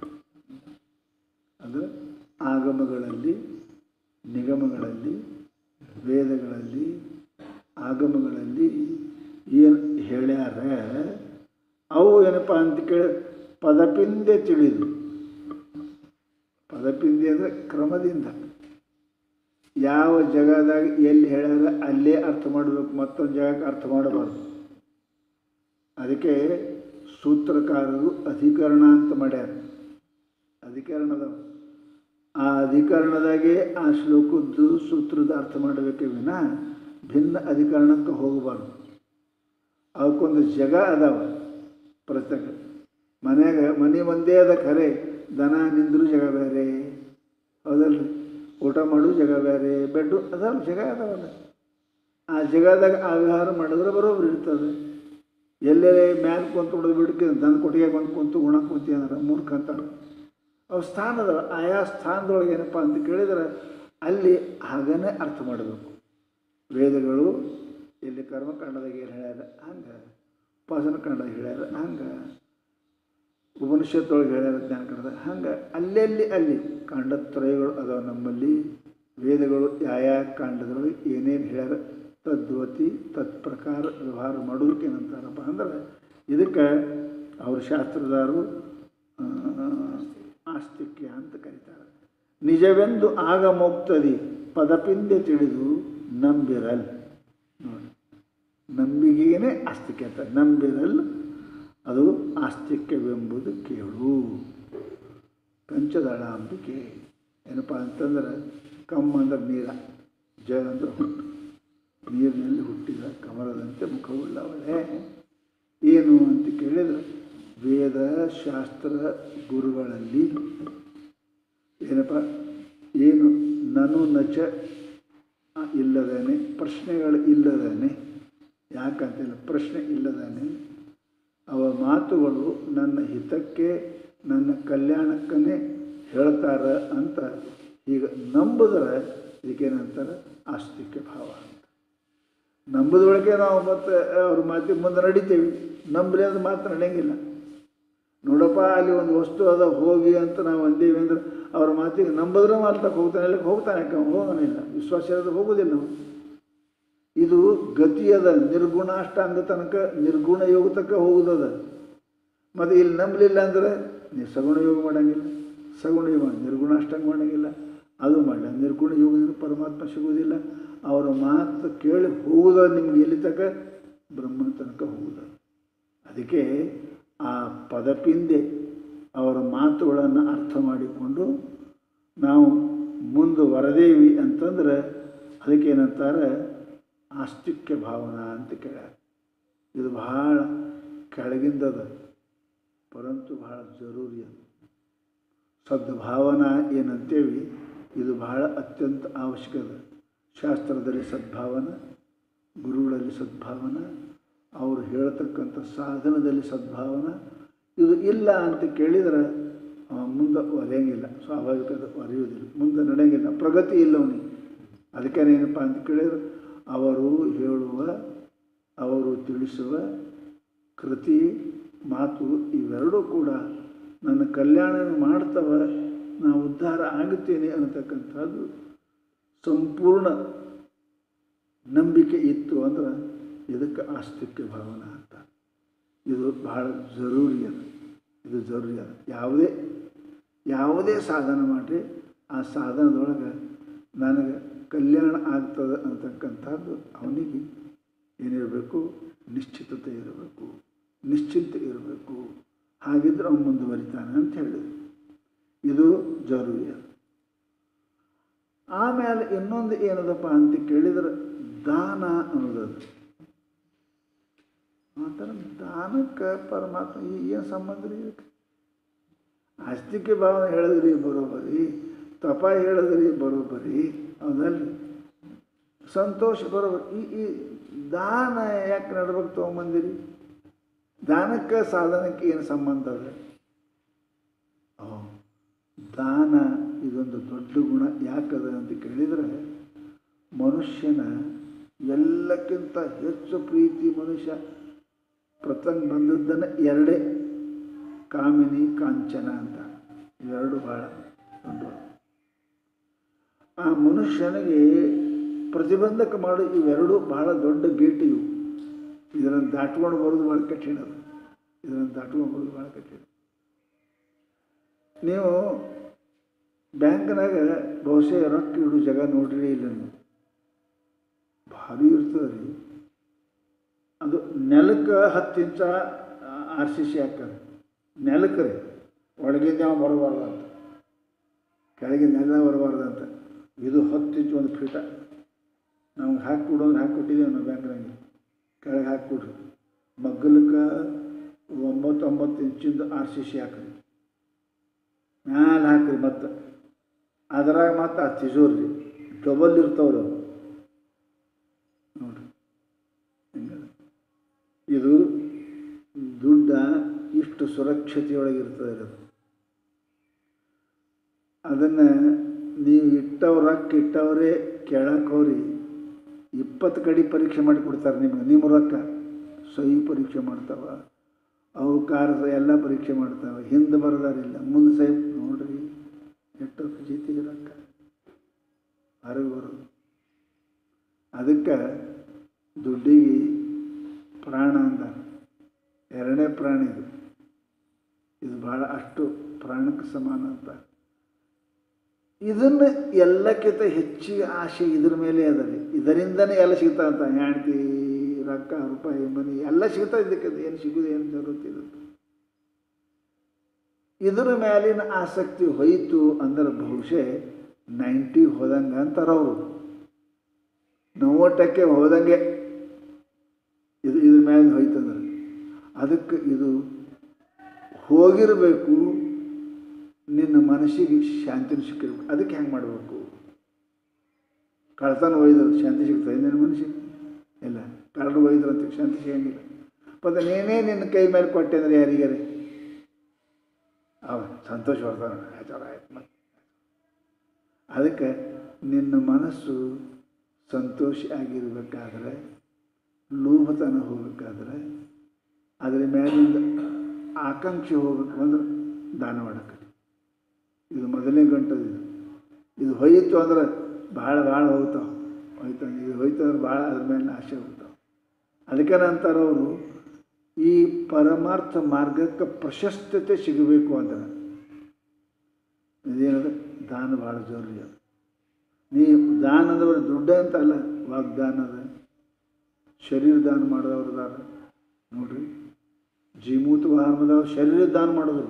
ಅಂದರೆ ಆಗಮಗಳಲ್ಲಿ, ನಿಗಮಗಳಲ್ಲಿ, ವೇದಗಳಲ್ಲಿ, ಆಗಮಗಳಲ್ಲಿ ಏನು ಹೇಳ್ಯಾರ ಅವು ಏನಪ್ಪ ಅಂತ ಕೇಳಿ ಪದಪಿಂದೆ ತಿಳಿದು. ಪದಪಿಂದೆ ಅಂದರೆ ಕ್ರಮದಿಂದ ಯಾವ ಜಾಗದಾಗ ಎಲ್ಲಿ ಹೇಳ್ಯಾರ ಅಲ್ಲೇ ಅರ್ಥ ಮಾಡಬೇಕು, ಮತ್ತೊಂದು ಜಾಗಕ್ಕೆ ಅರ್ಥ ಮಾಡಬಾರ್ದು. ಅದಕ್ಕೆ ಸೂತ್ರಕಾರರು ಅಧಿಕರಣ ಅಂತ ಮಾಡ್ಯಾರ. ಅಧಿಕರಣದ ಆ ಅಧಿಕರಣದಾಗೆ ಆ ಶ್ಲೋಕದ್ದು ಸೂತ್ರದ ಅರ್ಥ ಮಾಡಬೇಕೆ ವಿನ ಭಿನ್ನ ಅಧಿಕರಣಕ್ಕೆ ಹೋಗಬಾರ್ದು. ಅವಕ್ಕೊಂದು ಜಾಗ ಅದಾವ. ಪ್ರತ್ಯೇಕ ಮನ್ಯಾಗ ಮನೆ ಒಂದೇ ಅದ ಖರೆ, ದನ ನಿಂದ್ರು ಜಾಗ ಬೇರೆ, ಹೌದಲ್ರಿ? ಊಟ ಮಾಡೋ ಜಾಗ ಬೇರೆ, ಬೆಡ್ಡು ಅದಲ್ಲ, ಜಾಗ ಅದಾವಲ್ಲ. ಆ ಜಾಗದಾಗ ಆ ವ್ಯವಹಾರ ಮಾಡಿದ್ರೆ ಬರೋಬ್ರು ಇರ್ತದೆ. ಎಲ್ಲೇ ಮ್ಯಾಲೆ ಕುಂತು ಬಿಡೋದು ಬಿಡ್ಕೆ ದನ ಕೊಟ್ಟಿಗೆ ಕುಂತು ಉಣ ಕುಂತಿ ಅಂದ್ರೆ ಮೂರ್ಖ ಅಂತಾರೆ. ಅವು ಸ್ಥಾನ ಅದಾವ. ಆಯಾ ಸ್ಥಾನದೊಳಗೆ ಏನಪ್ಪ ಅಂತ ಕೇಳಿದ್ರೆ ಅಲ್ಲಿ ಹಾಗೇ ಅರ್ಥ ಮಾಡಬೇಕು. ವೇದಗಳು ಎಲ್ಲಿ ಕರ್ಮಕಾಂಡದಾಗ ಏನು ಹೇಳ್ಯಾರ ಹಂಗೆ, ಉಪಾಸನ ಕಾಂಡದಾಗ ಹೇಳ್ಯಾರ ಹಂಗೆ, ಉಪನಿಷತ್ತೊಳಗೆ ಹೇಳ್ಯಾರ ಜ್ಞಾನಕಾಂಡದಾಗ ಹಂಗೆ, ಅಲ್ಲಿ ಕಾಂಡತ್ರಯಗಳು ಅದಾವ ನಮ್ಮಲ್ಲಿ. ವೇದಗಳು ಯಾವ ಕಾಂಡದೊಳಗೆ ಏನೇನು ಹೇಳ್ಯಾರ ತದ್ವತಿ ತತ್ಪ್ರಕಾರ ವ್ಯವಹಾರ ಮಾಡೋದಕ್ಕೆ ಏನಂತಾರಪ್ಪ ಅಂದ್ರೆ ಇದಕ್ಕೆ ಅವ್ರ ಶಾಸ್ತ್ರದಾರು ಆಸ್ತಿಕ್ಯ ಅಂತ ಕರೀತಾರೆ. ನಿಜವೆಂದು ಆಗಮೋಕ್ತದಿ ಪದಪಿಂದೆ ತಿಳಿದು ನಂಬಿರಲ್. ನೋಡಿ, ನಂಬಿಕೆಯೇ ಆಸ್ತಿಕ್ಯ ಅಂತ. ನಂಬಿರಲ್ ಅದು ಆಸ್ತಿಕ್ಯವೆಂಬುದು ಕೇಳು. ಕಂಚದಳಾಂಬಿಕೆ ಏನಪ್ಪ ಅಂತಂದ್ರೆ ಕಮ್ಮ ಅಂದ್ರೆ ನೀರ, ಜ ಅಂದ್ರೆ ಹುಟ್ಟು, ನೀರಿನಲ್ಲಿ ಹುಟ್ಟಿದ ಕಮಲದಂತೆ ಮುಖವುಳ್ಳವಳೆ. ಏನು ಅಂತ ಕೇಳಿದರೆ ವೇದ ಶಾಸ್ತ್ರ ಗುರುಗಳಲ್ಲಿ ಏನಪ್ಪ ಏನು ನನು ನಚ ಇಲ್ಲದೇನೆ, ಪ್ರಶ್ನೆಗಳು ಇಲ್ಲದೇನೆ, ಯಾಕಂತಿಲ್ಲ ಪ್ರಶ್ನೆ ಇಲ್ಲದೇನೆ ಅವ ಮಾತುಗಳು ನನ್ನ ಹಿತಕ್ಕೆ, ನನ್ನ ಕಲ್ಯಾಣಕ್ಕೇ ಹೇಳ್ತಾರ ಅಂತ ಈಗ ನಂಬಿದ್ರೆ ಇದಕ್ಕೇನಂತಾರೆ ಆಸ್ತಿಕ್ಯ ಭಾವ ಅಂತ. ನಂಬುದೊಳಗೆ ನಾವು ಮತ್ತೆ ಅವ್ರ ಮಾತಿಗೆ ಮುಂದೆ ನಡಿತೇವೆ. ನಂಬಲಿ ಅದು ಮಾತ್ರ ನಡೆಯಂಗಿಲ್ಲ. ನೋಡಪ್ಪ ಅಲ್ಲಿ ಒಂದು ವಸ್ತು ಅದ ಹೋಗಿ ಅಂತ ನಾವು ಅಂದೇವಿ ಅಂದ್ರೆ ಅವ್ರ ಮಾತಿಗೆ ನಂಬಿದ್ರೆ ಮಾಲ್ತಕ್ಕೆ ಹೋಗ್ತಾನೆ, ಇಲ್ಲಕ್ಕೆ ಹೋಗ್ತಾನೆ, ಹೋಗೋನಿಲ್ಲ. ವಿಶ್ವಾಸ ಇರೋದು ಹೋಗೋದಿಲ್ಲ ನಾವು. ಇದು ಗತಿಯದ ನಿರ್ಗುಣ ಅಷ್ಟಾಂಗ ತನಕ, ನಿರ್ಗುಣ ಯೋಗ ತನಕ ಹೋಗೋದದ. ಮತ್ತು ಇಲ್ಲಿ ನಂಬಲಿಲ್ಲ ಅಂದರೆ ನೀವು ಸಗುಣ ಯೋಗ ಮಾಡೋಂಗಿಲ್ಲ, ಸಗುಣ ಯೋಗ ನಿರ್ಗುಣ ಅಷ್ಟಾಂಗ ಮಾಡೋಂಗಿಲ್ಲ, ಅದು ಮಾಡಲ್ಲ. ನಿರ್ಗುಣ ಯೋಗದಿಂದ ಪರಮಾತ್ಮ ಸಿಗೋದಿಲ್ಲ. ಅವರ ಮಾತು ಕೇಳಿ ಹೋಗುದ ನಿಮ್ಗೆ ಎಲ್ಲಿ ತನಕ? ಬ್ರಹ್ಮನ ತನಕ ಹೋಗುದ. ಅದಕ್ಕೆ ಆ ಪದಪಿಂದೆ ಅವರ ಮಾತುಗಳನ್ನು ಅರ್ಥ ಮಾಡಿಕೊಂಡು ನಾವು ಮುಂದುವರೆದೇವಿ ಅಂತಂದ್ರೆ ಅದಕ್ಕೇನಂತಾರೆ ಆಸ್ತಿಕ್ಯ ಭಾವನಾ ಅಂತ ಕೇಳ್ಯಾರ. ಇದು ಭಾಳ ಕೆಳಗಿಂದದ, ಪರಂತು ಭಾಳ ಜರೂರಿ ಅದು. ಸದ್ಭಾವನಾ ಏನಂತೇವಿ ಇದು ಭಾಳ ಅತ್ಯಂತ ಅವಶ್ಯಕದ. ಶಾಸ್ತ್ರದಲ್ಲಿ ಸದ್ಭಾವನ, ಗುರುಗಳಲ್ಲಿ ಸದ್ಭಾವನ, ಅವರು ಹೇಳ್ತಕ್ಕಂಥ ಸಾಧನದಲ್ಲಿ ಸದ್ಭಾವನ. ಇದು ಇಲ್ಲ ಅಂತ ಕೇಳಿದರೆ ಮುಂದೆ ಒರೆಯಂಗಿಲ್ಲ, ಸ್ವಾಭಾವಿಕದ ಒರೆಯುವುದಿಲ್ಲ, ಮುಂದೆ ನಡೆಯಂಗಿಲ್ಲ, ಪ್ರಗತಿ ಇಲ್ಲ ಅವನಿಗೆ. ಅದಕ್ಕೇನೇನಪ್ಪ ಅಂತ ಕೇಳಿದ್ರೆ ಅವರು ಹೇಳುವ, ಅವರು ತಿಳಿಸುವ ಕೃತಿ ಮಾತು ಇವೆರಡೂ ಕೂಡ ನನ್ನ ಕಲ್ಯಾಣ ಮಾಡ್ತವ, ನಾನು ಉದ್ಧಾರ ಆಗುತ್ತೇನೆ ಅನ್ನತಕ್ಕಂಥದ್ದು ಸಂಪೂರ್ಣ ನಂಬಿಕೆ ಇತ್ತು ಅಂದ್ರೆ ಇದಕ್ಕೆ ಆಸ್ತಿಕ್ಯ ಭಾವನಾ ಅಂತ. ಇದು ಬಹಳ ಜರೂರಿ ಅದು. ಇದು ಜರೂರಿ ಅದ. ಯಾವುದೇ ಸಾಧನ ಮಾಡಿರಿ ಆ ಸಾಧನದೊಳಗೆ ನನಗೆ ಕಲ್ಯಾಣ ಆಗ್ತದೆ ಅಂತಕ್ಕಂಥದ್ದು ಅವನಿಗೆ ಏನಿರಬೇಕು, ನಿಶ್ಚಿತತೆ ಇರಬೇಕು, ನಿಶ್ಚಿಂತೆ ಇರಬೇಕು. ಹಾಗಿದ್ರೆ ಅವನು ಮುಂದುವರಿತಾನೆ ಅಂತ ಹೇಳಿದ್ರು. ಇದು ಜರೂರಿ ಅದ. ಆಮೇಲೆ ಇನ್ನೊಂದು ಏನದಪ್ಪ ಅಂತ ಕೇಳಿದ್ರೆ ದಾನ ಅನ್ನೋದದು. ಆ ಥರ ದಾನಕ್ಕೆ ಪರಮಾತ್ಮ ಏನು ಸಂಬಂಧ ರೀ? ಆಸ್ತಿಕೆ ಭಾವನೆ ಹೇಳಿದ್ರಿ ಬರೋಬರಿ, ತಪ ಹೇಳಿದ್ರಿ ಬರೋಬರಿ, ಹೌದಲ್ರಿ? ಸಂತೋಷ ಬರೋಬರಿ. ಈ ದಾನ ಯಾಕೆ ನಡ್ಬೇಕು ತೊಗೊಂಬಂದಿರಿ? ದಾನಕ್ಕೆ ಸಾಧನಕ್ಕೆ ಏನು ಸಂಬಂಧ ಅದ? ದಾನ ಇದೊಂದು ದೊಡ್ಡ ಗುಣ. ಯಾಕದ ಅಂತ ಕೇಳಿದರೆ, ಮನುಷ್ಯನ ಎಲ್ಲಕ್ಕಿಂತ ಹೆಚ್ಚು ಪ್ರೀತಿ ಮನುಷ್ಯ ಪ್ರಸಂಗ ಬಂದದ್ದನ್ನು ಎರಡೇ, ಕಾಮಿನಿ ಕಾಂಚನ ಅಂತ. ಇವೆರಡು ಭಾಳ ದೊಡ್ಡ. ಆ ಮನುಷ್ಯನಿಗೆ ಪ್ರತಿಬಂಧಕ ಮಾಡೋ ಇವೆರಡು ಬಹಳ ದೊಡ್ಡ ಗೇಟ್ ಇವು. ಇದನ್ನು ದಾಟ್ಕೊಂಡು ಬರೋದು ಭಾಳ ಕಠಿಣ. ಇದನ್ನು ದಾಟ್ಕೊಂಡು ಬರೋದು ಭಾಳ ಕಠಿಣ. ನೀವು ಬ್ಯಾಂಕ್ನಾಗ ಬಹುಶಃ ರೊಕ್ಕ ಇಡೋ ಜಾಗ ನೋಡ್ರಿ ಇಲ್ಲ, ನೀವು ಭಾರಿ ಇರ್ತದೆ ರೀ. ಅದು ನೆಲಕ್ಕೆ 10 ಇಂಚ RCC ಹಾಕ್ತಾರೆ. ನೆಲಕ್ಕೆ ರೀ, ಒಳಗಿಂದ ಯಾವ ಬರಬಾರ್ದಂತ, ಕೆಳಗೆ ನೆಲ ಬರಬಾರ್ದಂತ. ಇದು 10 ಇಂಚು 1 ಫೀಟ ನಮ್ಗೆ ಹಾಕಿಕೊಡೋದ್ರೆ ಹಾಕಿಕೊಟ್ಟಿದ್ದೀವಿ ನಾವು ಬ್ಯಾಂಕ್ನಾಗೆ. ಕೆಳಗೆ ಹಾಕಿಕೊಡ್ರಿ. ಮಗ್ಗಲಕ್ಕೆ 9 ಇಂಚಿಂದ RCC ಹಾಕ್ರಿ. ಮ್ಯಾಲೆ ಹಾಕ್ರಿ. ಮತ್ತು ಅದ್ರಾಗ ಮತ್ತು ಆ ತಿಜೋರಿ ಡಬಲ್ ಇರ್ತಾವ್ರಿ ಅವು ನೋಡ್ರಿ. ಹಿಂಗದ ಇದು ದುಡ್ಡ ಇಷ್ಟು ಸುರಕ್ಷತೆಯೊಳಗಿರ್ತದೆ. ಅದು ಅದನ್ನು ನೀವು ರೊಕ್ಕ ಇಟ್ಟವರೇ ಕೇಳಕ್ಕೆ ಹೋಗ್ರಿ, 20 ಕಡೆ ಪರೀಕ್ಷೆ ಮಾಡಿ ಕೊಡ್ತಾರೆ ನಿಮಗೆ. ನಿಮ್ಮ ರೊಕ್ಕ ಸಹಿ ಪರೀಕ್ಷೆ ಮಾಡ್ತಾವ, ಅವು ಕಾರ ಎಲ್ಲ ಪರೀಕ್ಷೆ ಮಾಡ್ತಾವೆ. ಹಿಂದೆ ಬರೋದಾರಿಲ್ಲ, ಮುಂದೆ ಸಹಿ ನೋಡ್ರಿ. ಎಷ್ಟು ಜೀತಿಗೆ ರೊಕ್ಕ ಹೊರಗೆ ಬರೋದು. ಅದಕ್ಕೆ ದುಡ್ಡಿಗೆ ಪ್ರಾಣ ಅಂದ. ಎರಡನೇ ಪ್ರಾಣಿ ಇದು ಭಾಳ ಅಷ್ಟು ಪ್ರಾಣಕ್ಕೆ ಸಮಾನ ಅಂತ. ಇದನ್ನು ಎಲ್ಲಕ್ಕಿಂತ ಹೆಚ್ಚಿಗೆ ಆಸೆ ಇದ್ರ ಮೇಲೆ ಅದ ರೀ. ಇದರಿಂದನೇ ಎಲ್ಲ ಸಿಗ್ತಾ ಅಂತ. ಹೆಂಡ್ತಿ, ರೊಕ್ಕ, ರೂಪಾಯಿ, ಮನಿ ಎಲ್ಲ ಸಿಗ್ತಾ. ಇದಕ್ಕೆ ಏನು ಸಿಗೋದು ಏನು ಜರುತ್ತಿದ್ದು. ಇದರ ಮೇಲಿನ ಆಸಕ್ತಿ ಹೋಯಿತು ಅಂದ್ರೆ ಬಹುಶಃ 90 ಹೋದಂಗೆ ಅಂತಾರವರು. 90% ಹೋದಂಗೆ ಇದ್ರ ಮೇಲೆ ಹೋಯ್ತಂದ್ರೆ. ಅದಕ್ಕೆ ಇದು ಹೋಗಿರಬೇಕು, ನಿನ್ನ ಮನಸ್ಸಿಗೆ ಶಾಂತಿನ ಸಿಕ್ಕಿರ್ಬೇಕು. ಅದಕ್ಕೆ ಹೆಂಗೆ ಮಾಡಬೇಕು? ಕಳ್ತನ ಒಯ್ದ್ರೆ ಶಾಂತಿ ಸಿಗ್ತದೆ ನಿನ್ನ ಮನಸ್ಸಿಗೆ? ಇಲ್ಲ. ಕಳ್ಳು ಒಯ್ದ್ರಂತ ಶಾಂತಿ ಸಿಗಂಗಿಲ್ಲ. ಮತ್ತು ನೀನೇ ನಿನ್ನ ಕೈ ಮೇಲೆ ಕೊಟ್ಟೆ ಅಂದರೆ ಯಾರಿಗಾರೆ ಸಂತೋಷ ಬರ್ತಾನೆ, ಆಯ್ತು. ಮತ್ತು ಅದಕ್ಕೆ ನಿನ್ನ ಮನಸ್ಸು ಸಂತೋಷ ಆಗಿರಬೇಕಾದ್ರೆ, ಲೋಭತನ ಹೋಗಬೇಕಾದ್ರೆ, ಅದರ ಮೇಲಿಂದ ಆಕಾಂಕ್ಷೆ ಹೋಗ್ಬೇಕು ಅಂದ್ರೆ ದಾನ ಮಾಡಕ್ಕೆ. ಇದು ಮೊದಲನೇ ಗಂಟದು. ಇದು ಹೋಯಿತು ಅಂದ್ರೆ ಭಾಳ ಹೋಗ್ತಾವೆ. ಇದು ಹೋಯ್ತು ಅಂದ್ರೆ ಭಾಳ ಅದ್ರ ಮೇಲೆ ಆಸೆ ಹೋಗ್ತಾವೆ. ಅದಕ್ಕೆ ನಂತರವರು ಈ ಪರಮಾರ್ಥ ಮಾರ್ಗಕ್ಕೆ ಪ್ರಶಸ್ತತೆ ಸಿಗಬೇಕು ಅಂದ್ರೆ ಇದೇನದ ದಾನ ಭಾಳ ಜರೂರಿ ಅದು. ನೀವು ದಾನ ಅಂದ್ರೆ ದುಡ್ಡು ಅಂತ ಅಲ್ಲ, ವಾಗ್ದಾನ ಅದ, ಶರೀರ ದಾನ ಮಾಡೋದವ್ರದಾರ ನೋಡ್ರಿ. ಜೀಮೂತ ವಾಹನದವ್ರು ಶರೀರ ದಾನ ಮಾಡಿದ್ರು